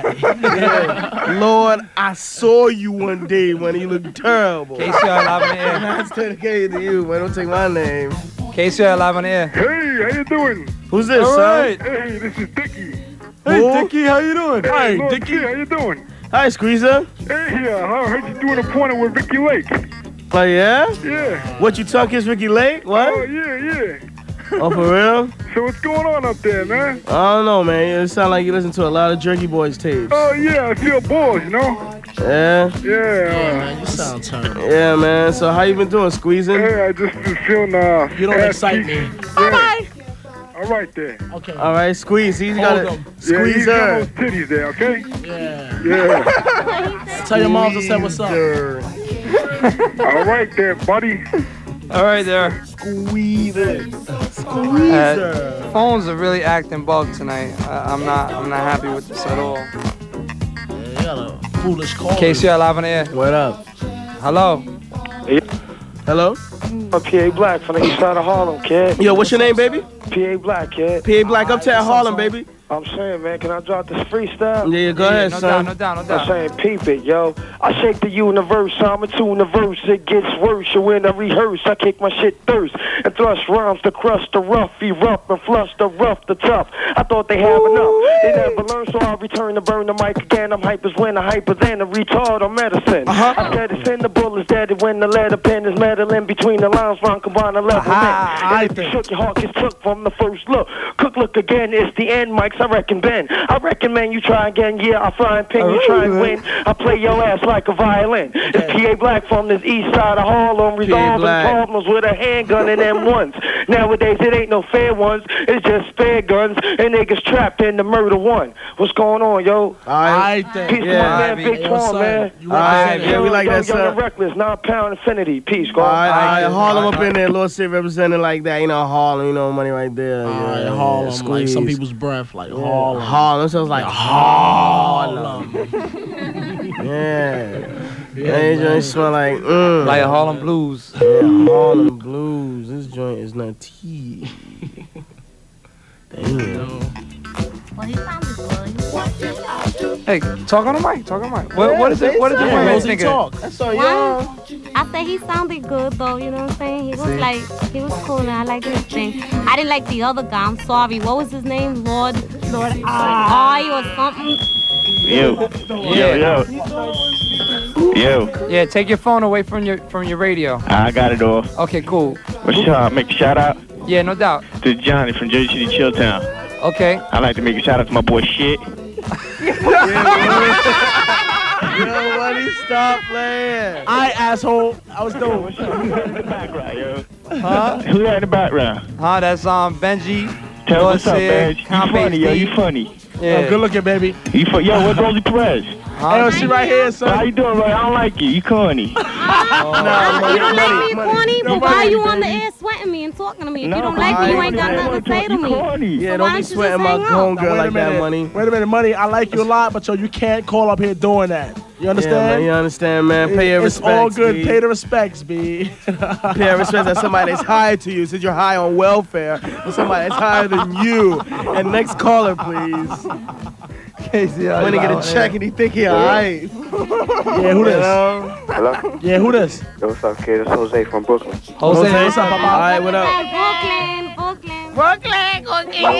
Yeah. Lord, I saw you one day when you looked terrible. Casey, I'm live in the air. That's dedicated to you, man. Don't take my name. Casey, you're live on the air. Hey, how you doing? Who's this, All son? right. Hey, this is Dickie. Hey, Dickie, how you doing? Hey, Hi, Lord Dickie. T, how you doing? Hi, Squeezer. Hey, yeah, I heard you doing a porno with Ricky Lake. Oh, yeah? Yeah. What, you talk is Ricky Lake? What? Oh, yeah, yeah. Oh, for real? So what's going on up there, man? I don't know, man. It sounds like you listen to a lot of Jerky Boys tapes. Oh, yeah, I feel bored, you know? Yeah? Yeah. man, you sound terrible. Yeah, man. So how you been doing, Squeezing? Hey, I just been feeling, uh... You don't ass excite cheeks. me. Yeah. All right, there. Okay. All right, squeeze. He's got Hold to 'em. Yeah, he's squeeze got her. those titties there, okay? Yeah. Yeah. Tell your moms I said what's up. All right there, buddy. All right there. Squeeze it. Squeeze uh, Phones are really acting bug tonight. I, I'm not. I'm not happy with this at all. Yeah, you got a foolish call. Casey, you're live on the air. What up? Hello. Hello? I'm P A Black from the east side of Harlem, kid. Yo, what's your name, baby? P A Black, kid. P A Black, uptown Harlem, baby. I'm saying, man, can I drop this freestyle? Yeah, yeah, go ahead, no son. doubt, no doubt, no I'm doubt. saying, peep it, yo. I shake the universe, I'm a universe. It gets worse, so when I rehearse, I kick my shit thirst and thrust rhymes to crush the rough, erupt and flush the rough, the tough. I thought they have enough. They never learn, so I return to burn the mic again. I'm hyper when I hyper than a retard on medicine. Uh-huh. I said it's in the bullets that it when the letter pen is meddling between the lines, rhyme combine the level. I And if you shook, your heart gets took from the first look. Cook, look again, it's the end, mics, I reckon, Ben. I reckon, man, you try again, yeah, I fly and pin, you try and win. I play your ass like a violin. It's P A Black from this east side of Harlem, resolving Black. problems with a handgun and M ones. Nowadays, it ain't no fair ones, it's just spare guns, and niggas trapped in the murder one. What's going on, yo? I think. Peace to Yeah. my man, Big Hey, what's Twan, up? man. You All right, represent yeah, we like Yo, that, Young and son. Reckless, nine pound infinity. Peace, go. All right, all right, All right, Harlem all up right. in there, Lord City representing like that, you know, Harlem, you know, money right there. All right, yeah, Harlem, yeah, like some squeeze. people's breath, like Yeah, Harlem. Harlem, sounds like Harlem. Yeah. Yeah, That man. joint smell like, mm. Like a Harlem Blues. Yeah, Harlem Blues. This joint is not tea. Damn. Well, he sounded good. Hey, talk on the mic. Talk on the mic. What, what is it? What is it? Yeah, women Rosie thinking? talk. That's all One, y'all. I said he sounded good though, you know what I'm saying? He was See? like, he was cool and I liked his thing. I didn't like the other guy, I'm sorry. What was his name? Lord, Lord I or something? Yo, yo, yo, yo. Yeah, take your phone away from your from your radio. I got it off. Okay, cool. What's up? Make a shout out Yeah, no doubt. to Johnny from Jersey City, Chilltown. Okay. I'd like to make a shout out to my boy Shit. Yo, buddy, stop playing. I asshole. I was doing. What's up? Who in the background, yo? Huh? Who that in the background? Huh? That's um Benji. Tell Lord what's up, Sid, man. You Count funny, yo. Basie. You funny. Yeah. Oh, good looking, baby. You fu- Yo, what's Rosie Perez? Hey, yo, she right here, How son. you doing, man? I don't like you. You corny. Uh, you don't like me, corny, but why are you on the air sweating me and talking to me? If No, you don't like me, you ain't got I nothing to say to you me. corny. Yeah, So don't why be don't you sweating just my hang up? homegirl Now, wait a like that, minute. money. Wait a minute, money. I like you a lot, but yo, you can't call up here doing that. You Yeah, understand? man, you understand, man. Pay your it's respects. all good. B. Pay the respects, B. Pay your respects to somebody that's higher to you, since you're high on welfare, to somebody that's higher than you. And next caller, please. Casey, When they get a check and he think he alright. Yeah, who this? Hello? Yeah, who this? Yo, what's up, kid? It's Jose from Brooklyn. Jose, Jose, what's up, Papa? All right, what up? Brooklyn, Brooklyn. Yeah,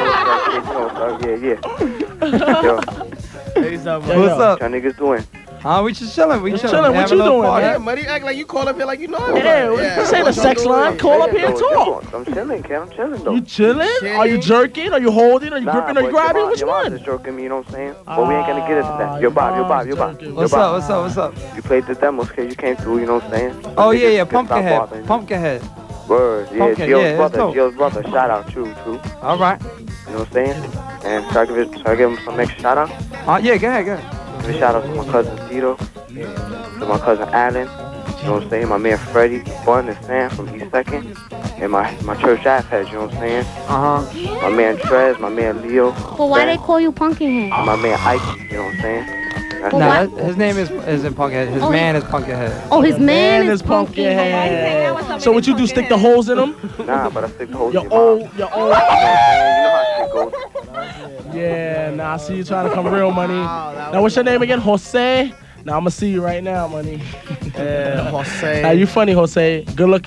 yeah. Yo, Hey, what's up, Yeah, man? What's yo. up? y'all niggas doing? Huh? We just chilling. We Just chilling. chilling. What Having you a little doing, party. Yeah, buddy, act like you call up here like you know. Yeah, about it. this ain't a what sex y'all line. doing? Call up Yeah, here and yo, talk. I'm chilling, kid. I'm chilling, though. You chilling? Chilling? Are you jerking? Are you holding? Are you Nah, gripping? Are you but grabbing? your Which mom, your mom's one? just joking me, you know what I'm saying? But we ain't gonna get into that. Yo, Bob, yo, Bob, yo, Bob. Yo, What's Bob. up? What's up? What's up? You played the demos, kid. You came through, you know what I'm saying? Oh yeah, Niggas yeah. can stop Pumpkinhead. bothering you. Pumpkinhead. Word, yeah, Pumpkin, Gio's yeah, that's brother, dope. Gio's brother. Shout out, true, true. All right. You know what I'm saying? And should I give it, should I give him some extra shout out? Uh, yeah, go ahead, go ahead. Give a shout out to my cousin Tito, to my cousin Alan, you know what I'm saying? My man Freddie, Bun and Sam from East Second, and my my church app heads, you know what I'm saying? Uh huh. My man Trez, my man Leo, But why they call you Pumpkinhead? my man Ike, you know what I'm saying? That's Nah, it. that, his name is isn't Pumpkinhead. His Oh, man is Pumpkinhead. Oh, his man, Man is is Pumpkinhead. So what you do? Stick the holes in them? Nah, but I stick the whole Your shit, old, Mom. your You know old. how shit goes. Yeah, nah. I see you trying to come real, money. Now, what's your name again? Jose. Now I'm gonna see you right now, money. Yeah, Jose. Now you funny, Jose. Good looking.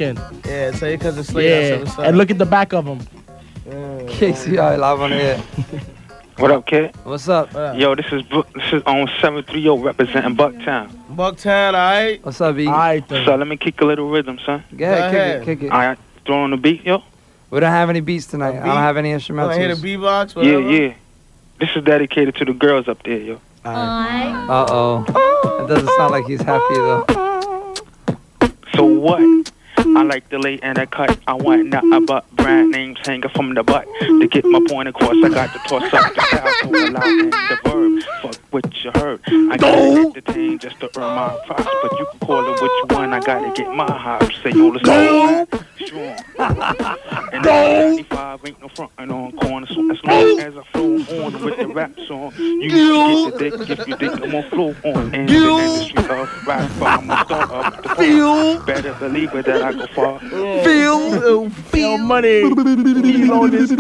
Yeah, tell your cousin Slade. Yeah, and look at the back of him. K C I live on the air. What up, kid? What's up? Yo, this is Bro- this is on seven three zero representing Bucktown. Bucktown, alright? What's up, E? Alright, So let me kick a little rhythm, son. Go ahead, kick it, kick it. Alright, throw on the beat, yo. We don't have any beats tonight. I don't have any instrumentals. Wanna hear the beatbox? Yeah, Whatever? yeah. This is dedicated to the girls up there, yo. Uh oh. It doesn't sound like he's happy though. So what? I like the late and the cut. I want nothing but brand names hanging from the butt. To get my point across, I got to toss up the style so allow in the verb. Fuck what you heard. I gotta entertain just to earn my props. But you can call it what you want. I gotta get my hops. Say yo, let's go. Strong. And ninety-five ain't no frontin' on corners. So as long as I flow on with the rap song, you can get the dick if you think I'm gonna flow on. In the industry of rap, I'm gonna start up the feel. Better believe it that I go far. Feel, feel money. Feel on this.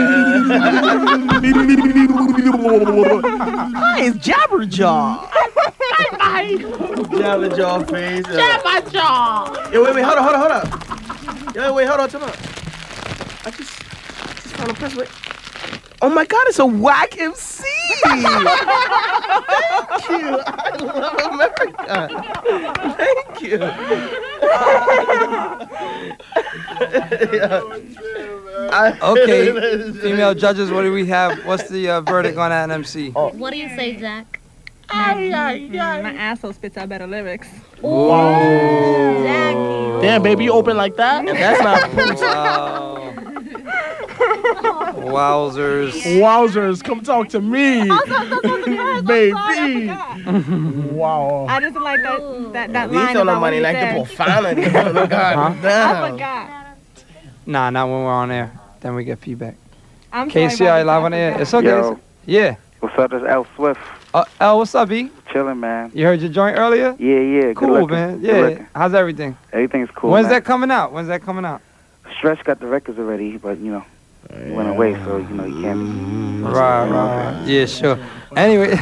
It's Jabberjaw. Jabberjaw face. Jabberjaw. Yo, wait, wait, hold on, hold on, hold on. Yo, wait, hold on, time out. I just, just found a press. Wait. Oh my God, it's a whack M C. Thank you. I love America. Thank you. Okay, female judges, what do we have? What's the uh, verdict on that M C? What do you say, Jack? Mm, my asshole spits out better lyrics. Wow. Damn, baby, you open like that? That's not Wow. Wowzers. Wowzers, come talk to me. Baby. Wow. I just like that that, that We line throw no about money what like he the said. profanity. Oh, God. Huh? I forgot. Nah, not when we're on air. Then we get feedback. I'm K C I sorry, live on the air. It's okay. Yo. Yeah. What's up? This is L Swift. Uh, L, what's up, B? Chilling, man. You heard your joint earlier? Yeah, yeah. Good Cool, looking. man. Good Yeah. looking. How's everything? Everything's cool. When's man. that coming out? When's that coming out? Stretch got the records already, but you know, he went away, so you know you can't. Right, right. Yeah, sure. Anyway.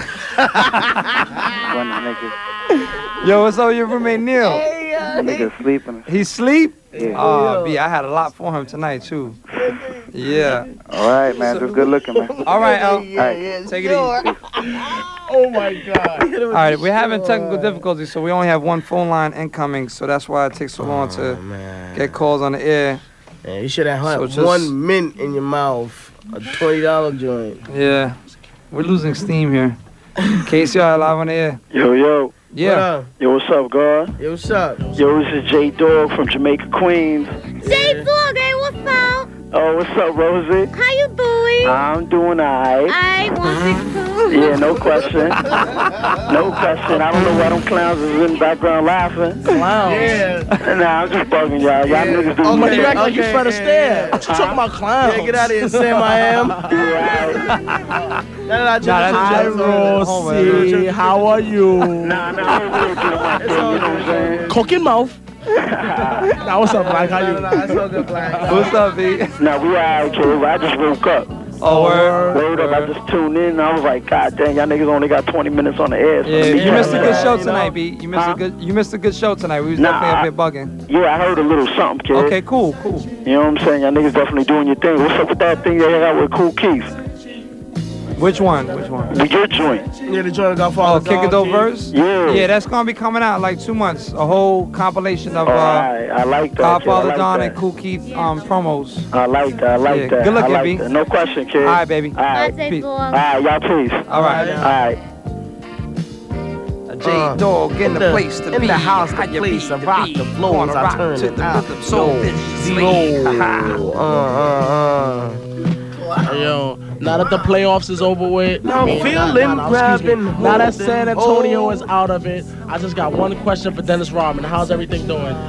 Yo, what's up with your roommate Neil? Nigga sleeping. He sleep? Yeah. Oh, B, I had a lot for him tonight too. Yeah. All right, man. Just good looking, man. All right, L. All right. Take it easy. Oh my God. All right, we're having technical difficulties, so we only have one phone line incoming, so that's why it takes so long to get calls on the air. Man, you should have had So just- one mint in your mouth. A twenty dollar joint. Yeah. We're losing steam here. K C I live on the air. Yo, yo. Yeah. Yo, what's up, God? Yo, what's up? Yo, this is J Dog from Jamaica, Queens. J Dog, hey, what's up? Oh, what's up, Rosie? How you doing? I'm doing alright. I one six two. Yeah, no question. No question. I don't know why them clowns is in the background laughing. Clowns? Yeah. Nah, I'm just bugging y'all. Y'all niggas do Oh, but you shit. act like you Fred Astaire. What you talking about clowns? Yeah, get out of here, Sam I am. Nah, Hi, Rosie. How are you? Nah, nah, I ain't real doing my thing, you know what I'm saying? Cooking mouth. Nah, what's up, Black? How you? That's so good, Black. What's up, B? Nah, we alright, kid. I just woke up. Oh, word. Word up, I just tuned in and I was like, God dang, y'all niggas only got twenty minutes on the air. So Yeah, let me you get missed a on good that. show tonight, B. You missed Huh? a good you missed a good show tonight. We was Nah, definitely up here bugging. Yeah, I heard a little something, kid. Okay, cool, cool. You know what I'm saying? Y'all niggas definitely doing your thing. What's up with that thing you hang out with Cool Keith? Which one? Which one? With your joint. Yeah, the joint got Oh, followed. Kick It Though verse? Yeah. Yeah, that's gonna be coming out in like two months. A whole compilation of uh Alright, I like that. kid. I Godfather like Don that. and Cool Keith um promos. I like that. I like Yeah, that. good looking, I like B. that. No question, kid. All right, baby. All right. J Peace. Dog. All right, y'all please. All right. All right. A J Dog in the place to in be. the house, How the you place be to rock be. the floors. Wanna I rock turn to it the out. rhythm so Yo, viciously. zero. Uh, uh, uh. Yo, now that the playoffs is over with, No, Nah, feeling, nah, nah, excuse me. grabbing, Now that holding, San Antonio oh. is out of it, I just got one question for Dennis Rodman. How's everything doing? Yo,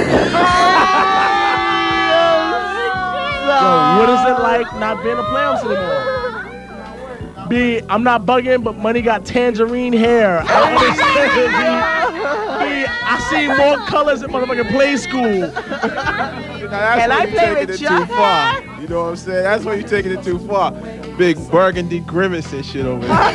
what is it like not being in the playoffs anymore? B, I'm not bugging, but Money got tangerine hair. I understand, B. B, I see more colors in motherfucking play school. Now, Can that's I when play you with taking it too far. You know what I'm saying? That's when you taking it too far. Big burgundy grimace and shit over there.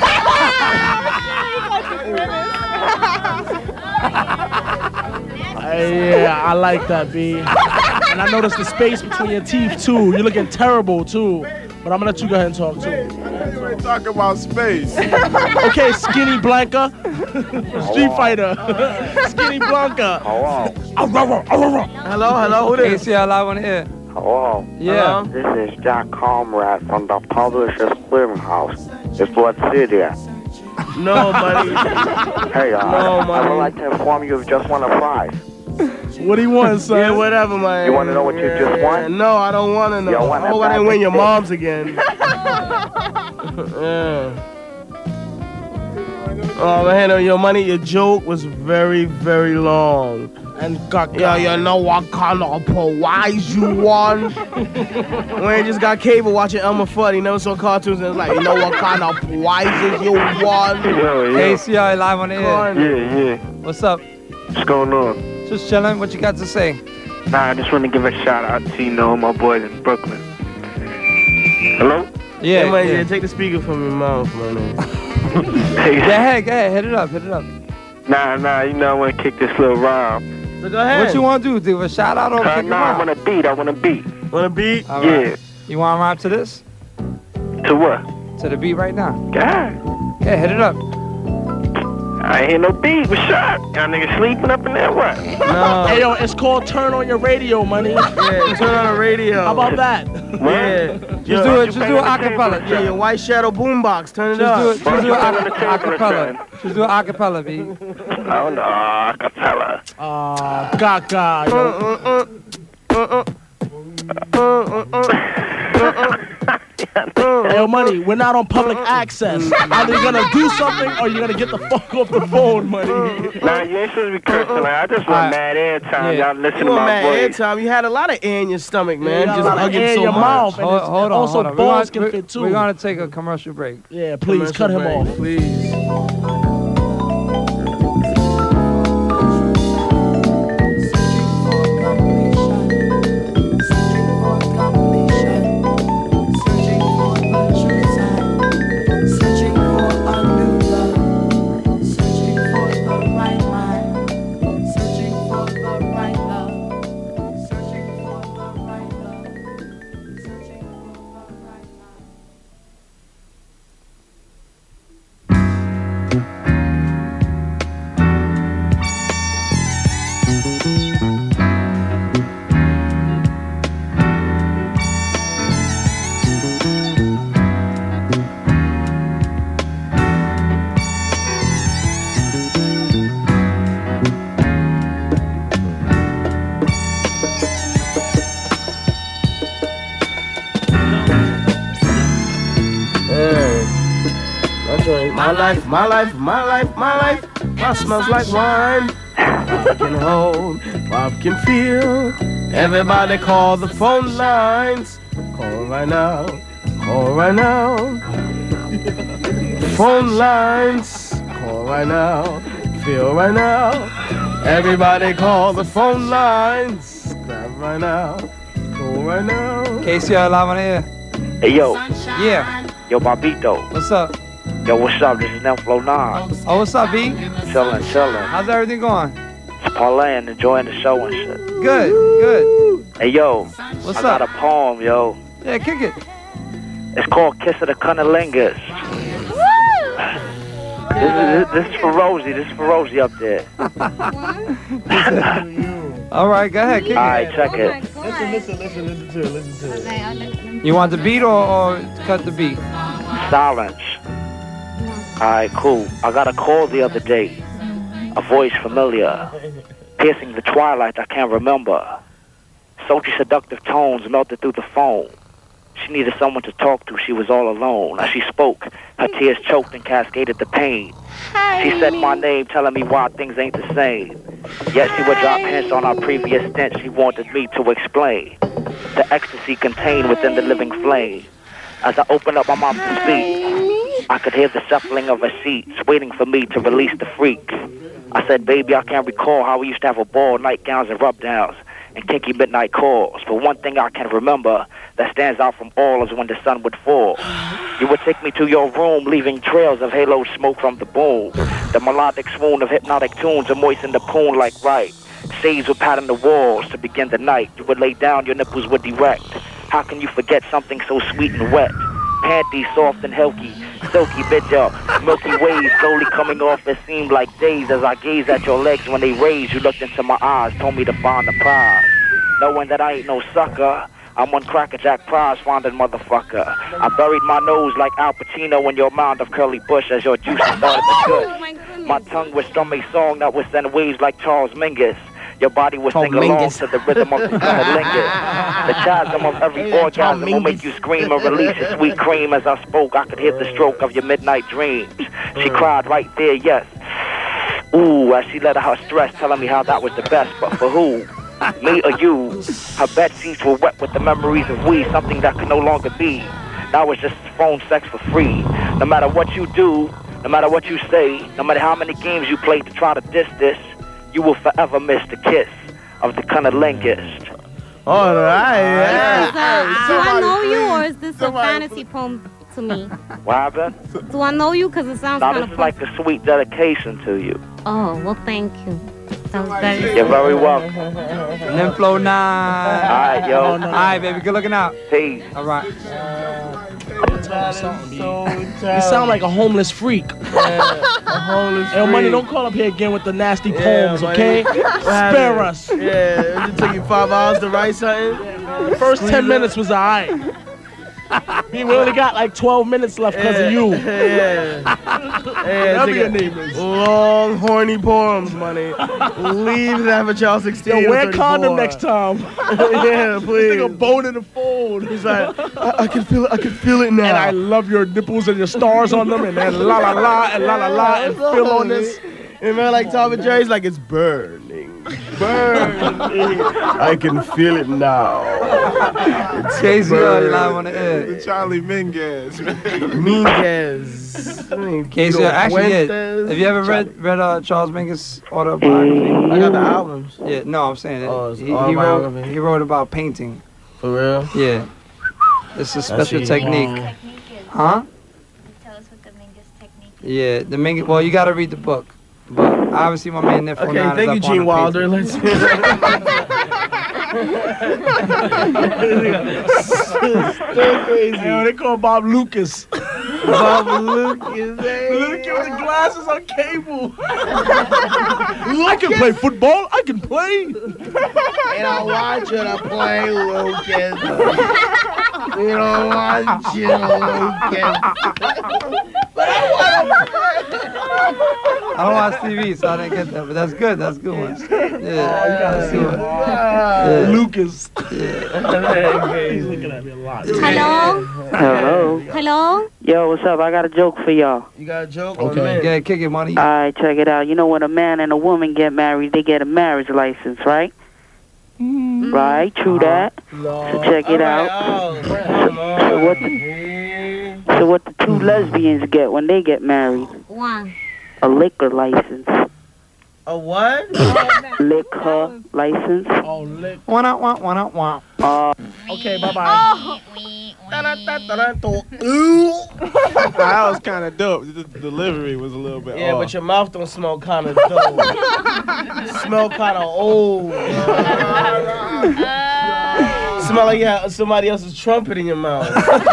Uh, yeah, I like that, B. And I noticed the space between your teeth, too. You're looking terrible, too. But I'm going to let you go ahead and talk, too. You ain't talking about space. Okay, Skinny Blanca. Street Fighter. Skinny Blanca. Hello. Hello, hello, who this? K C L live on the air. Hello. Yeah. This is Jack Comrade from the Publishers Clearinghouse. It's what city. No, buddy. Hey, uh, No, I money. would like to inform you of just won a prize. What do you want, son? Yeah, whatever, man. You want to know what you just won? No, I don't want to know. You want I hope that I didn't bag win your of mom's again. Yeah. Oh, man, your money, your joke was very, very long. And got Yeah, you know what kind of prize you won? When just got cable watching Elmer Fudd, he never saw cartoons and it's like, you know what kind of prizes you won? Yo, K C L live on the air. Yeah, yeah. What's up? What's going on? Just chilling. What you got to say? Nah, I just want to give a shout out to, you know, my boys in Brooklyn. Hello? Yeah, Hey, man, yeah. yeah, take the speaker from your mouth, man. Hey, Go ahead, go ahead. Hit it up, hit it up. Nah, nah, you know, I want to kick this little rhyme. So go ahead. What you want to do? Do a shout out or Uh, kick it nah, I out? want to beat. I want to beat. Want a beat? All Yeah. right. You want to rhyme to this? To what? To the beat right now. God. Yeah, hit it up. I ain't hear no beat. What's up? Y'all niggas sleeping up in there? What? No. Hey, yo, it's called Turn On Your Radio, money. Yeah, turn on the radio. How about that? Yeah. Just do it. Just do it acapella. Yeah, your white shadow boombox. Turn it Just up. do it. Just do it acapella. Just do it acapella, B. Oh, no. Acapella. Uh, Gaga, yo. Hey, yo, money, we're not on public access. Either you're gonna do something or you're gonna get the fuck off the phone, money. Nah, you ain't supposed to be cursing. Like, I just want mad airtime. Yeah. Y'all listen You to want my mad voice. airtime. You had a lot of air in your stomach, man. You got a Just lot of hugging air in so your much. mouth. And Hold, it's- hold on, also hold on. balls we're can gonna, fit too. We're gonna take a commercial break. Yeah, please cut him Commercial off. break, Please. My life, my life, my life, my life, my smells like wine. I can hold, I can feel. Everybody call the phone lines. Call right now, call right now. Phone lines, call right now, feel right now. Everybody call the phone lines. Grab right now, call right now. K C L live on the air. Hey, yo. Yeah. Yo, Bobbito. What's up? Yo, what's up? This is Flow nine. Oh, what's up, B? Chillin', chillin'. How's everything going? Just parlaying, enjoying the show and shit. Good, good. Hey, yo. What's I got up? a poem, yo. Yeah, kick it. It's called Kiss of the Cunnilingus. This is, this is for Rosie. This is for Rosie up there. All right, go ahead, kick All it. right, check it. Listen, listen, listen, listen to it, listen to it. You want the beat or, or cut the beat? Silence. Alright, cool. I got a call the other day. A voice familiar. Piercing the twilight I can't remember. Sultry seductive tones melted through the phone. She needed someone to talk to. She was all alone. As she spoke, her tears choked and cascaded the pain. She said my name, telling me why things ain't the same. Yet she would drop hints on our previous stint. She wanted me to explain the ecstasy contained within the living flame. As I opened up my mouth to speak, I could hear the shuffling of her seats, waiting for me to release the freak. I said, baby, I can't recall how we used to have a ball, nightgowns and rub-downs, and kinky midnight calls. But one thing I can remember that stands out from all is when the sun would fall. You would take me to your room, leaving trails of halo smoke from the boom. The melodic swoon of hypnotic tunes to moisten the poon like right. shades would pattern the walls. To begin the night, you would lay down, your nipples would erect. How can you forget something so sweet and wet? Panties soft and healthy, silky bitch, milky ways slowly coming off. It seemed like days as I gazed at your legs when they raised. You looked into my eyes, told me to find the prize. Knowing that I ain't no sucker, I'm one crackerjack prize finding motherfucker. I buried my nose like Al Pacino in your mound of curly bush as your juices started to gush. My tongue would strum a song that would send waves like Charles Mingus. Your body will sing along to the rhythm of the cunnilingus. The chasm of every orgasm will make you scream and release your sweet cream. As I spoke, I could hear the stroke of your midnight dreams. She cried right there, yes. Ooh, as she let out her stress, telling me how that was the best. But for who? Me or you? Her bed sheets were wet with the memories of we, something that could no longer be. That was just phone sex for free. No matter what you do, no matter what you say, no matter how many games you play to try to diss this, you will forever miss the kiss of the cunnilingus. All right, yeah. Is, uh, do I know you, or is this a fantasy poem to me? What happened? Do I know you? Because it sounds now kind this of is like a sweet dedication to you. Oh, well, thank you. That was very You're very welcome. Nympho nine. All right, yo. All right, baby. Good looking out. Peace. All right. You sound like a homeless freak. Yeah, a homeless Hey, Money, freak. don't call up here again with the nasty Yeah, poems, Money. okay? What Spare happened? us. Yeah, it took you five hours to write something. The first ten minutes was alright. We only got like twelve minutes left because of you. Yeah. Whatever your name is. Long, horny poems, Money. Leave that for child sixteen. Yo, or wear thirty-four. condom next time. Yeah, please. This nigga bone in the fold. He's like, I, I can feel it. I can feel it now. And I love your nipples and your stars on them, and then la la la and la la la and fill on this. And man, like Tom and Jerry's, like it's burning, burning. I can feel it now. It's Casey, you burning. live on the air. The Charlie Mingus. Mingus. Casey, actually, yeah. Fuentes. Have you ever read read uh, Charles Mingus' autobiography? I got the albums. Yeah, no, I'm saying it. Oh, it's he, he wrote autobiography. he wrote about painting. For real? Yeah. It's a special see. technique. Huh? Tell us what the Mingus technique is. Yeah, the Mingus. Well, you got to read the book. But obviously, my man Nympho Okay, nine thank is you, up on Gene the Wilder. painting. Let's Still crazy. Yo, they call Bob Lucas. Bob Lucas, hey. Look at the glasses on cable. I can play football. I can play. They don't want you to play, Lucas. We don't want you, Lucas. But I I don't watch T V, so I didn't get that. But that's good. That's a good one. Yeah. Oh, you gotta see it. Yeah. Lucas. Yeah. He's looking at me a lot. Hello? Hello? Hello? Yo, what's up? I got a joke for y'all. You got a joke? Okay. Yeah, kick it, Money. All right, check it out. You know when a man and a woman get married, they get a marriage license, right? Mm-hmm. Right, true that. So check it out. So, so what the, so what the two lesbians get when they get married? One. A liquor license. A what? Liquor license. Oh, lick. One out, one, one out, one. Uh, Okay, bye bye. Oh. That was kind of dope. The delivery was a little bit Yeah, off. but your mouth don't smell kind of dope. Smell kind of old. Smell like you have somebody else's trumpet in your mouth.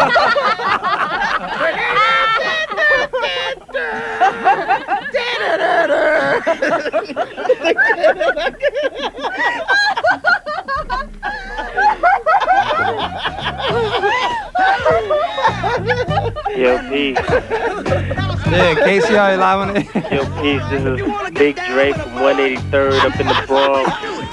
Yo, peace. Yeah, Casey, are you live on it? Yo, peace. This is Big Dre from one eighty-third up in the Bronx.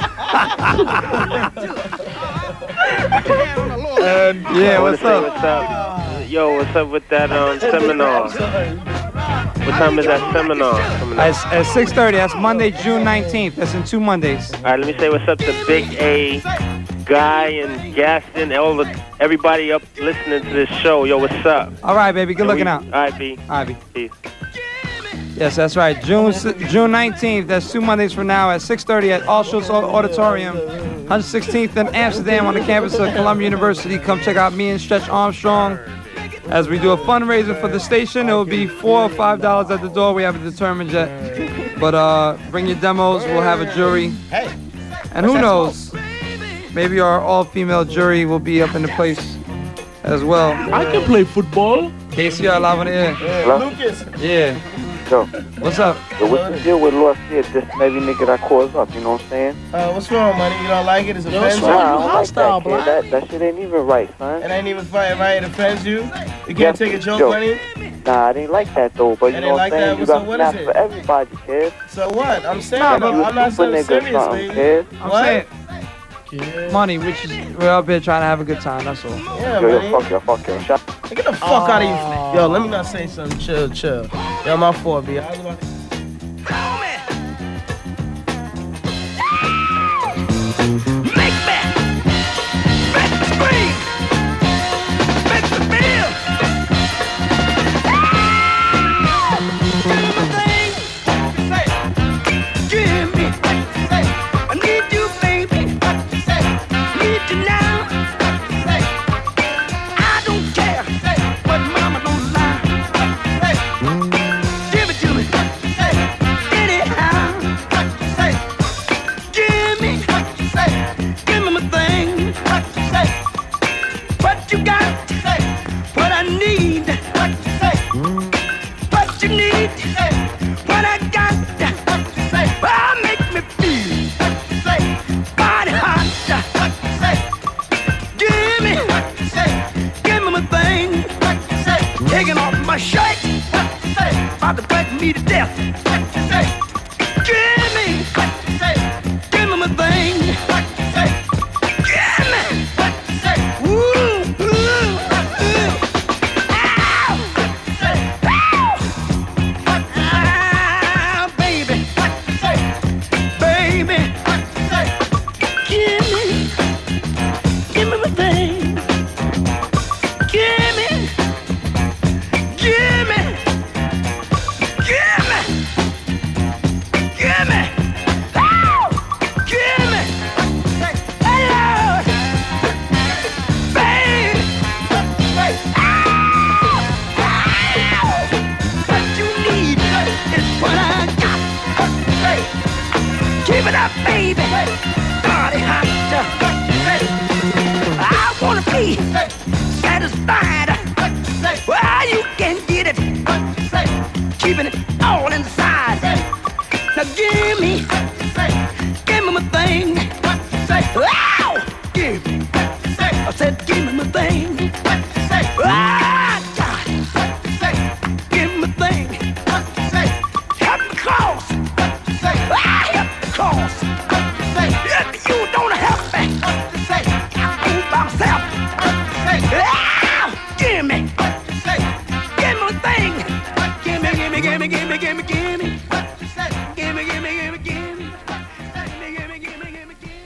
And yeah, I wanna what's say up? What's up? Yo, what's up with that um seminar? What time is that seminar coming up? It's at six thirty. That's Monday, June nineteenth. That's in two Mondays. All right, let me say what's up to Big A, Guy, and Gaston, and all the everybody up listening to this show. Yo, what's up? All right, baby. Good And looking we- out. All right, B. All right, B. Peace. Yes, that's right. June June nineteenth. That's two Mondays from now at six thirty at All Schultz Auditorium, one hundred sixteenth in Amsterdam on the campus of Columbia University. Come check out me and Stretch Armstrong as we do a fundraiser for the station. It will be four or five dollars at the door. We haven't determined yet, but uh, bring your demos. We'll have a jury, And who knows? Maybe our all-female jury will be up in the place as well. I can play football. K C R live on the air. Hello? Lucas. Yeah. Yo. What's up? Yo, what's the deal with Lost Kid? This maybe nigga that calls up, you know what I'm saying? Uh, what's wrong, money? You don't like it? It's Nah, offensive? I don't like that, kid. That, that shit ain't even right, son. It ain't even fighting right. It offends you? You can't take a joke, Yo. money? Nah, I didn't like that though, but you I know didn't what like I'm saying? that. You So got what snaps is it? for everybody, kid. So what? I'm saying, Nah, I'm, you a I'm not super so nigga or serious, something, baby. kid. I'm What? saying, money, which is, we're up here trying to have a good time, that's all. Yeah, Yo, money. yo, fuck yo, fuck yo. Shut Get the fuck out of you. Yo, let me not say something. Chill, chill. Yo, my fault, B. I was about to... Taking off my shirt, about to bite me to death. Give me, give me my thing. Give me, ooh, ooh, ooh. Ow, ow, baby, baby. Give me, give me my thing. Give me. Gimme! Gimme! Gimme! Ow! Gimme! Hello! Babe! Ow! Ow! What you need is what I got. Keep it up, baby! Body hot. I wanna be satisfied. Well, you can get it, keeping it all inside. Now give me, give me my thing. Wow, give me. I said, give me my thing. Ah, God, give me my thing. Help me cross. Ah, help me cross. If you don't help me, I'll go by myself. Ah, give me. Gimme, gimme, gimme, gimme, gimme, gimme. Gimme, gimme, gimme, gimme. Gimme, gimme, gimme, gimme, gimme.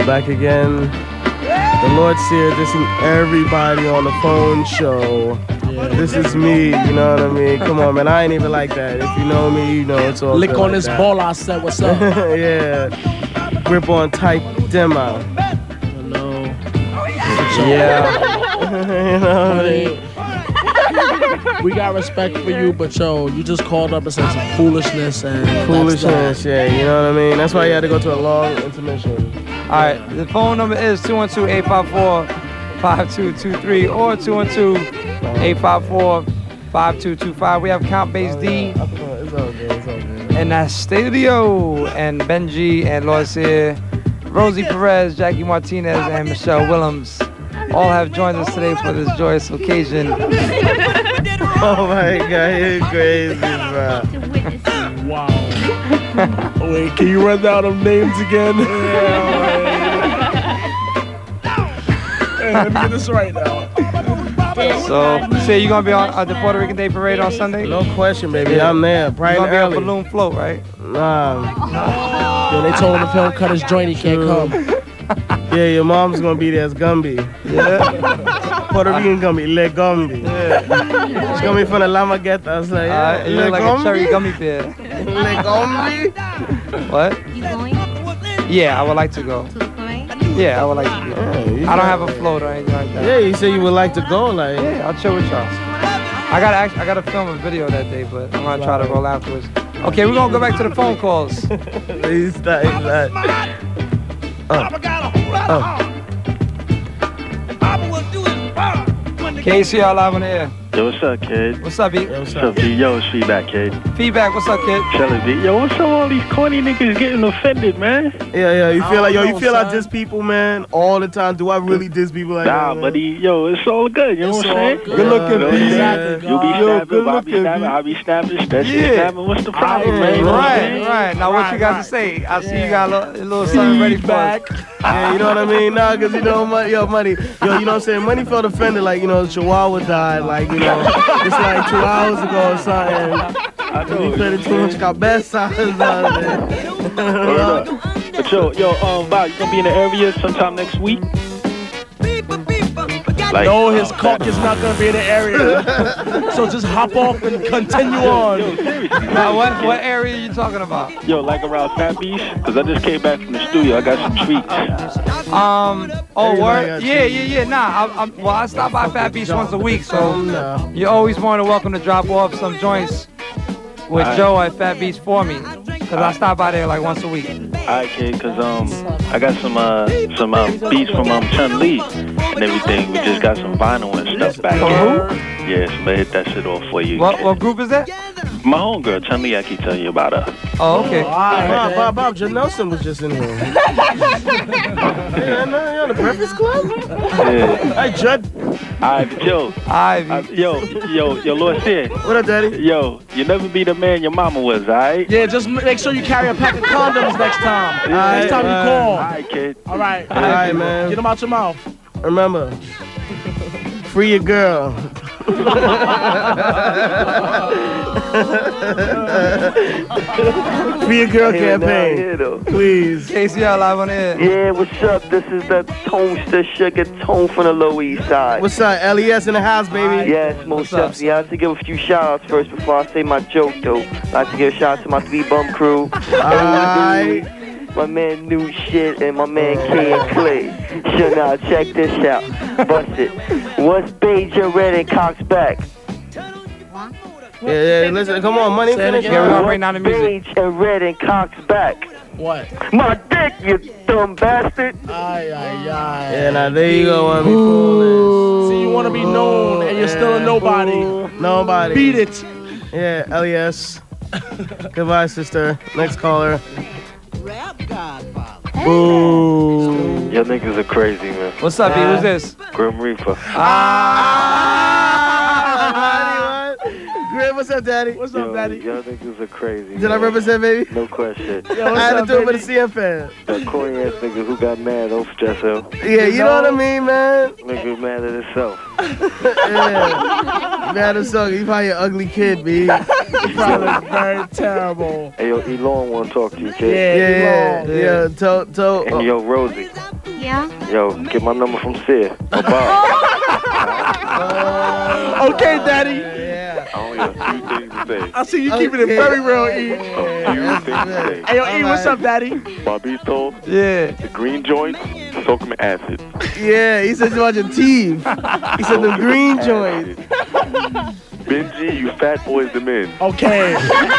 back again. The Lord Seer dissing everybody on the phone show. Yeah. This is me, you know what I mean? Come on, man. I ain't even like that. If you know me, you know it's all Lick good on like this that. ball, I said, what's up? Yeah. Grip on tight demo. Hello. Yeah. You know what I mean? We got respect for you, but yo, you just called up and said some foolishness and Foolishness, yeah, you know what I mean? That's why you had to go to a long intermission. All right, the phone number is two one two, eight five four, five two two three or two one two, eight five four, five two two five. We have Count Bass D. It's all good, it's all good. And that's Stadio and Benji and Lord Seer, Rosie Perez, Jackie Martinez, and Michelle Willems all have joined us today for this joyous occasion. Oh my God, you're crazy, bro. Wow. Wait, can you run down them names again? Hey, let me get this right now. So, you say you're gonna be on uh, the Puerto Rican Day Parade on Sunday? No question, baby. I'm there. Bright You're and gonna early. be on balloon float, right? Nah. Yo, they told him if he don't cut his joint, he can't come. Yeah, your mom's gonna be there as Gumby. Yeah. Puerto Rican Gumby, Le Gumby. Yeah. She's gonna be from the Lama Geta. I was like, yeah, Uh, you Le look like Gumby? a cherry gummy bear. Le Gumby? What? You going Yeah, I would like to go. to the parade? Yeah, I would like to go. Yeah, I don't have a float or anything like that. Yeah, you said you would like to go, like. Yeah, I'll chill with y'all. I gotta act, I gotta film a video that day, but I'm gonna try to roll afterwards. Okay, we're gonna go back to the phone calls. He's not, he's not. Uh, uh. K C R live on the air. Yo, what's up, kid? What's up, B? Yo, what's up, B? Yo, it's feedback, kid. Feedback, what's up, kid? Chillin', B. Yo, what's up, all these corny niggas getting offended, man? Yeah, yeah, you feel like, yo, you know, feel like son. diss people, man, all the time. Do I really diss people like Nah, that? buddy, yo, it's all good, you know It's what I'm all saying? good. Good looking, You know what I'm B. saying? Exactly, You be Yo, snapping, good I be looking, snapping, B. I be snapping, that's Yeah. snapping. What's the problem, man? You know what I'm Right, saying? right. Now, what you got to say? I see you got a little, a little something ready for us. Yeah, you know what I mean? Nah, because, you know, money, yo, money, yo, you know what I'm saying? Money felt offended, like, you know, Chihuahua died, like, you know, it's like two hours ago or something. I know. He played too much cabeza out there. Word up. But yo, yo, um, Bob, you gonna be in the area sometime next week? Like, no, his uh, cock is not gonna be in the area. So just hop off and continue on. Yo, seriously. Now, what, what area are you talking about? Yo, like around Fat Beast? Because I just came back from the studio. I got some treats. Um, oh, Everybody word? got Yeah, yeah, yeah. Nah, I, I, well, I stop by Fat Beast once a week, so you're always more than welcome to drop off some joints with Alright. Joe at Fat Beast for me. Because I stop by there like once a week. Alright, kid, because um, I got some uh, some um, beats from um, Chun Li and everything. We just got some vinyl and stuff back. From who? Yeah, so I'm gonna hit that shit off for you. What, what group is that? My homegirl, Chun Li, I keep telling you about her. Oh, okay. Bob, Bob, Bob, Jan Nelson was just in here. Yeah, no, you're on the Breakfast Club? Yeah. Hey, Judd. Alright, but yo. Ivy. Uh, yo, yo, yo, Lord Seer. What up, Daddy? Yo, you never be the man your mama was, alright? Yeah, just m- make sure you carry a pack of condoms next time. Next time you call. Alright, kid. All right. All right, man. Get them out your mouth. Remember, free your girl. Free your girl campaign. Please. K C R live on the air. Yeah, what's up? This is the Tonester Sugar Tone from the Lower East Side. What's up? L E S in the house, baby. Yes, most definitely. I have to give a few shout outs first before I say my joke, though. I'd like to give a shout out to my three bum crew. Alright. My man New Shit and my man K and Clay. Sure, now check this out. Bust it. What's Beja Red and Cox back? Yeah, yeah, listen, come on, money, finish. Yeah, we're gonna bring down the music. Beige and Red and Cox back. What? My dick, you dumb bastard. Ay, ay, ay. Yeah, now there you go, I be foolish. See, you want to be known and you're still a nobody. Nobody. Beat it. Yeah, L E S. Goodbye, sister. Next caller. Ooh. Y'all niggas are crazy, man. What's up, B? Who's this? Grim Reaper. Ah! Grim What's up, Daddy? What's Yo, up, Daddy? Y'all niggas are crazy. Did I represent, baby? No question. Yo, I had to up, do it for baby? the C F N. That corny ass nigga who got mad over stress him. Yeah, you know what I mean, man? Nigga mad at himself. Yeah. Mad as fuck. You probably an ugly kid, B. You probably look very terrible. Hey, yo, Elon wanna talk to you, kid. Yeah, yeah, yeah. yeah. To, to, And yo, Rosie. Yeah? Yo, get my number from Sid. Or Bob. Okay, Daddy. Yeah. I only have a few things to say. I see you keeping it very real, E. A few things to say. Hey, yo, E, what's up, Daddy? Bobbito. Yeah. The green joints, soak them in acid. Yeah, he said you want your teeth. He said the green joints. Benji, you fat boys the men. Okay.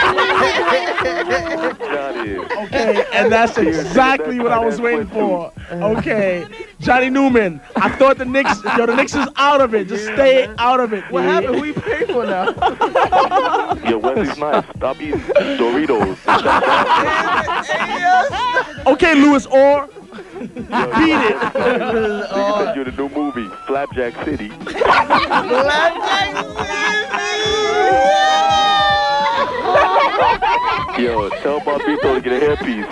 Johnny is. Okay, and that's exactly what I was waiting for. Okay. Johnny Newman, I thought the Knicks, yo, the Knicks is out of it. Just stay out of it. What happened? We pay for now. Yo, Wesley Snipes, stop eating Doritos. Okay, Louis Orr. Beat it. Nigga said you're the new movie, Flapjack City. Yo, tell Bobbito to get a hairpiece.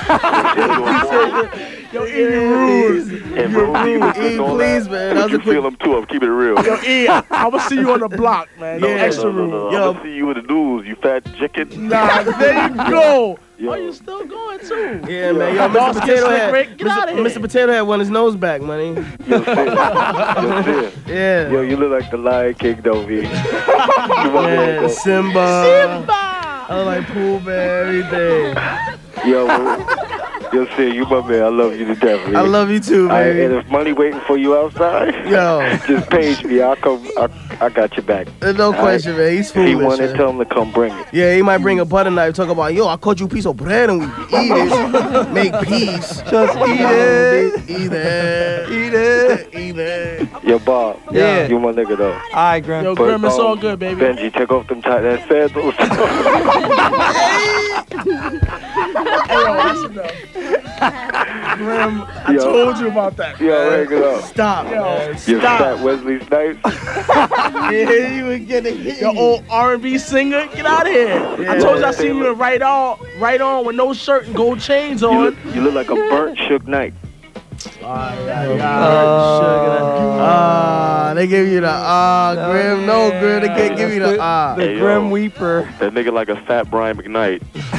Yo, E, you rude. And Rosie was E, doing all please, that. man. But That was you a quick- feel him too. I'm keeping it real. Yo, E, I'm gonna see you on the block, man. No, Yo, no, extra no, no, rude. no. Yo. I'm gonna see you in the news, you fat chicken. Nah, there you go. Yo. Oh, you still going too? Yeah, man. Yo, Dog Mister skin Potato slick Head. Rick, get out of here. Mister Potato Head won his nose back, money. Yo, Sid. Yo, Sid. Yeah. Yo, you look like the Lion King, though, V. Yeah, Simba. Simba. I look like Pooh Bear, everything. Yo, yo, Sid, you my man. I love you to death, man. I love you too, All right, baby. and if money waiting for you outside, Yo. just page me. I'll come. I, I got your back. There's no All question, right? man. He's If he foolish. wanted, man. tell him to come bring it. Yeah, he might bring a butter knife, talk about, yo, I caught you a piece of bread and we eat it. Make peace. Just eat it. Eat it. Eat it. Eat it. Yo, Bob. Yeah. You my nigga, though. All right, Grim. Yo, But, Grim, it's um, all good, baby. Benji, take off them tight ass sandals. Hey, yo, that's enough. Grim, I Yo. told you about that. Yo, hang it up. Stop. Yo, You stop. fat Wesley Snipes. Yeah, you would get it. Your old R and B singer, get out of here. I told you I seen you in right on, right on with no shirt and gold chains You on. look, you look like a burnt Suge Knight. Ah, they give you the ah, Grim. No, Grim, they can't give you the ah. The Hey, yo. Grim Weeper. That nigga like a fat Brian McKnight.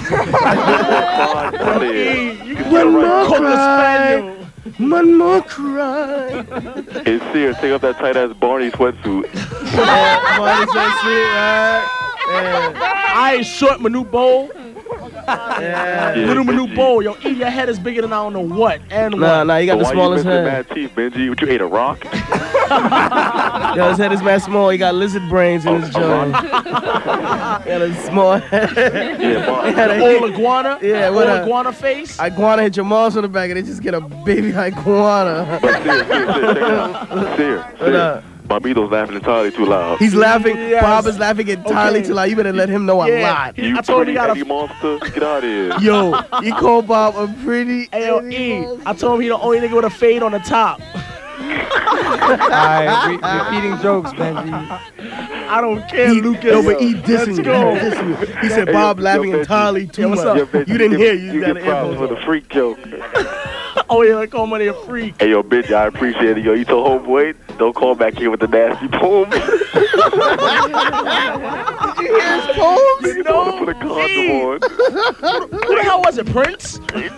Hey, you can One get more right. Cook the cry. Spaniel. One more cry. It's serious. Take off that tight ass Barney sweatsuit. Yeah, Barney said shit, right? Yeah. I ain't short Manu Bowl. Yeah. Yeah, Little Manu Benji. Bowl. Yo, E, your head is bigger than I don't know what and Nah, what. nah, you got But the why smallest you missing head. mad teeth, Benji? What, you ate a rock? Yo, his head is mad small. He got lizard brains in his joint. He got a small head. Yeah, Bob. He had a- Old iguana. Yeah, Old what a- iguana face. Iguana hit your mom's on the back and they just get a baby iguana. But serious, serious, check it out. Serious, What serious. up? Bobbito's laughing entirely too loud. He's laughing. Yes. Bob is laughing entirely Okay. too loud. You better let him know a Yeah. lot. He- You I told him pretty he got a- Eddie monster. Get out of here. Yo, he called Bob a pretty. Hey, yo, E, I told him he the only nigga with a fade on the top. Alright, re- repeating jokes, Benji. I don't care, He, Lucas. no, but he dissing Let's you. go. He dissing you. He said Hey, Bob yo, laughing yo, Benji. entirely too Yo, what's much. up? Yo, Benji, You didn't get- hear. You, You got get an problems earphone. with a freak joke. Oh, yeah, like call money a freak. Hey, yo, bitch, I appreciate it. Yo, you told homeboy, don't call back here with the nasty poem. Did you hear his poems? You told him to put a condom E. on. Who the hell was it, Prince?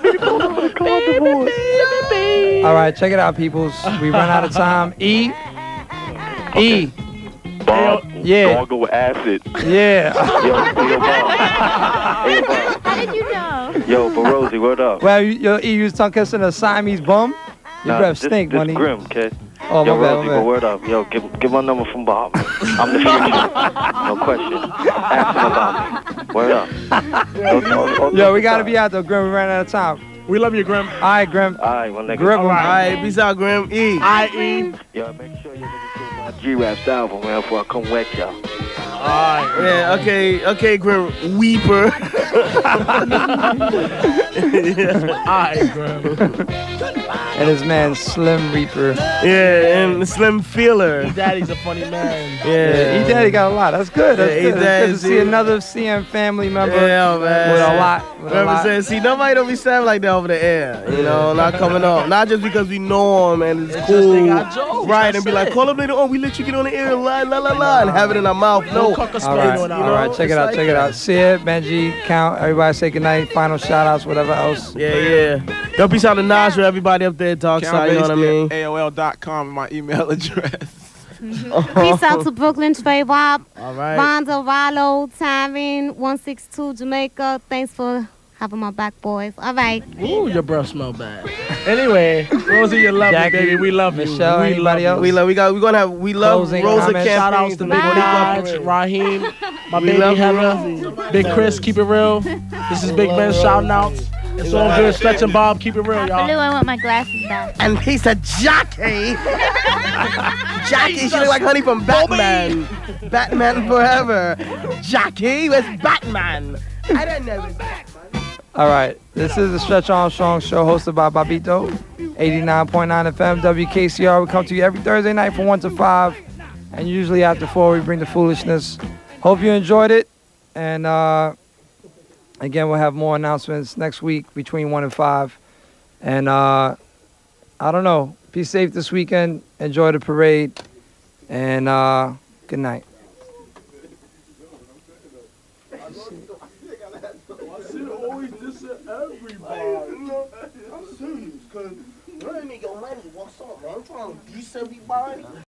All right, check it out, peoples. We run out of time. E. E. Bob, Yeah. dog go with acid. Yeah. Yo, hey, yo, Bob. Hey, yo, Bob. How did you know? Yo, but Rosie, what up? Well, you, yo, E, you was tongue kissing a Siamese bum? Your Nah, breath this, stink, this money. Grim, kid. Oh, Yo, my bad, Rosie, my but bad. word up. Yo, give, give my number from Bob. I'm the future. No question. Ask him about me. Word up. Yo, yo, Yo, we gotta be out though, Grim. We ran out of time. We love you, Grim. All right, Grim. All right, one nigga. Grim. All All right. right, peace out, Grim. E. I E. Yo, make sure you niggas get my G-Raps album, man, before I come whack y'all. Alright. Yeah, okay, okay, Grim Weeper. Alright, Grim. and his man Slim Reaper. Yeah, and Slim Feeler. Daddy's a funny man. Yeah, E Daddy got a lot. That's good. That's Yeah, good. It's E-Daddy, good to see another C M family member Yeah, man. with a lot. With a lot. Represent. See, nobody don't be sounding like that over the air. You know, not coming up. Not just because we know him and it's, It's cool. just they got jokes, Right, that's and be like, it. call up later on. We let you get on the air and lie, la la la, and have it in our mouth. No. All right, all right, check it out, check it out. Sid, Benji, Count, everybody say goodnight. Final shout outs, whatever else. Yeah, yeah. Yo, peace out to Nas for everybody up there, Dark Side, you know what I mean? A O L dot com is my email address. Peace out to Brooklyn, Trey Wop, All right. Rondo, Rollo, Tyrene, one six two Jamaica. Thanks for having my back, boys. All right. Ooh, your breath smell bad. Anyway, Rosie, you love Jackie, me, baby. We love you. Michelle, we anybody love else? We love, we got, we gonna have, we love Closing Rosa comments. Shout outs campaigns to to Big make Naj, Raheem, my We baby love you, Heather, Rosie. Big Chris, keep it real. This is Big Ben shouting outs. It's all good. Stretch and Bob, keep it real, Blue, y'all. I want my glasses back. And he's a jockey. Jockey, she look like Honey from Batman. Batman forever. Jockey, where's Batman? I don't know. It's Batman. All right, this is the Stretch Armstrong Show hosted by Bobbito, eighty-nine point nine F M, W K C R. We come to you every Thursday night from one to five, and usually after four we bring the foolishness. Hope you enjoyed it, and uh, again, we'll have more announcements next week between one and five. And uh, I don't know, be safe this weekend, enjoy the parade, and uh, good night. I'm serious, cause I ain't make your money. What's up, man? I'm trying to diss everybody.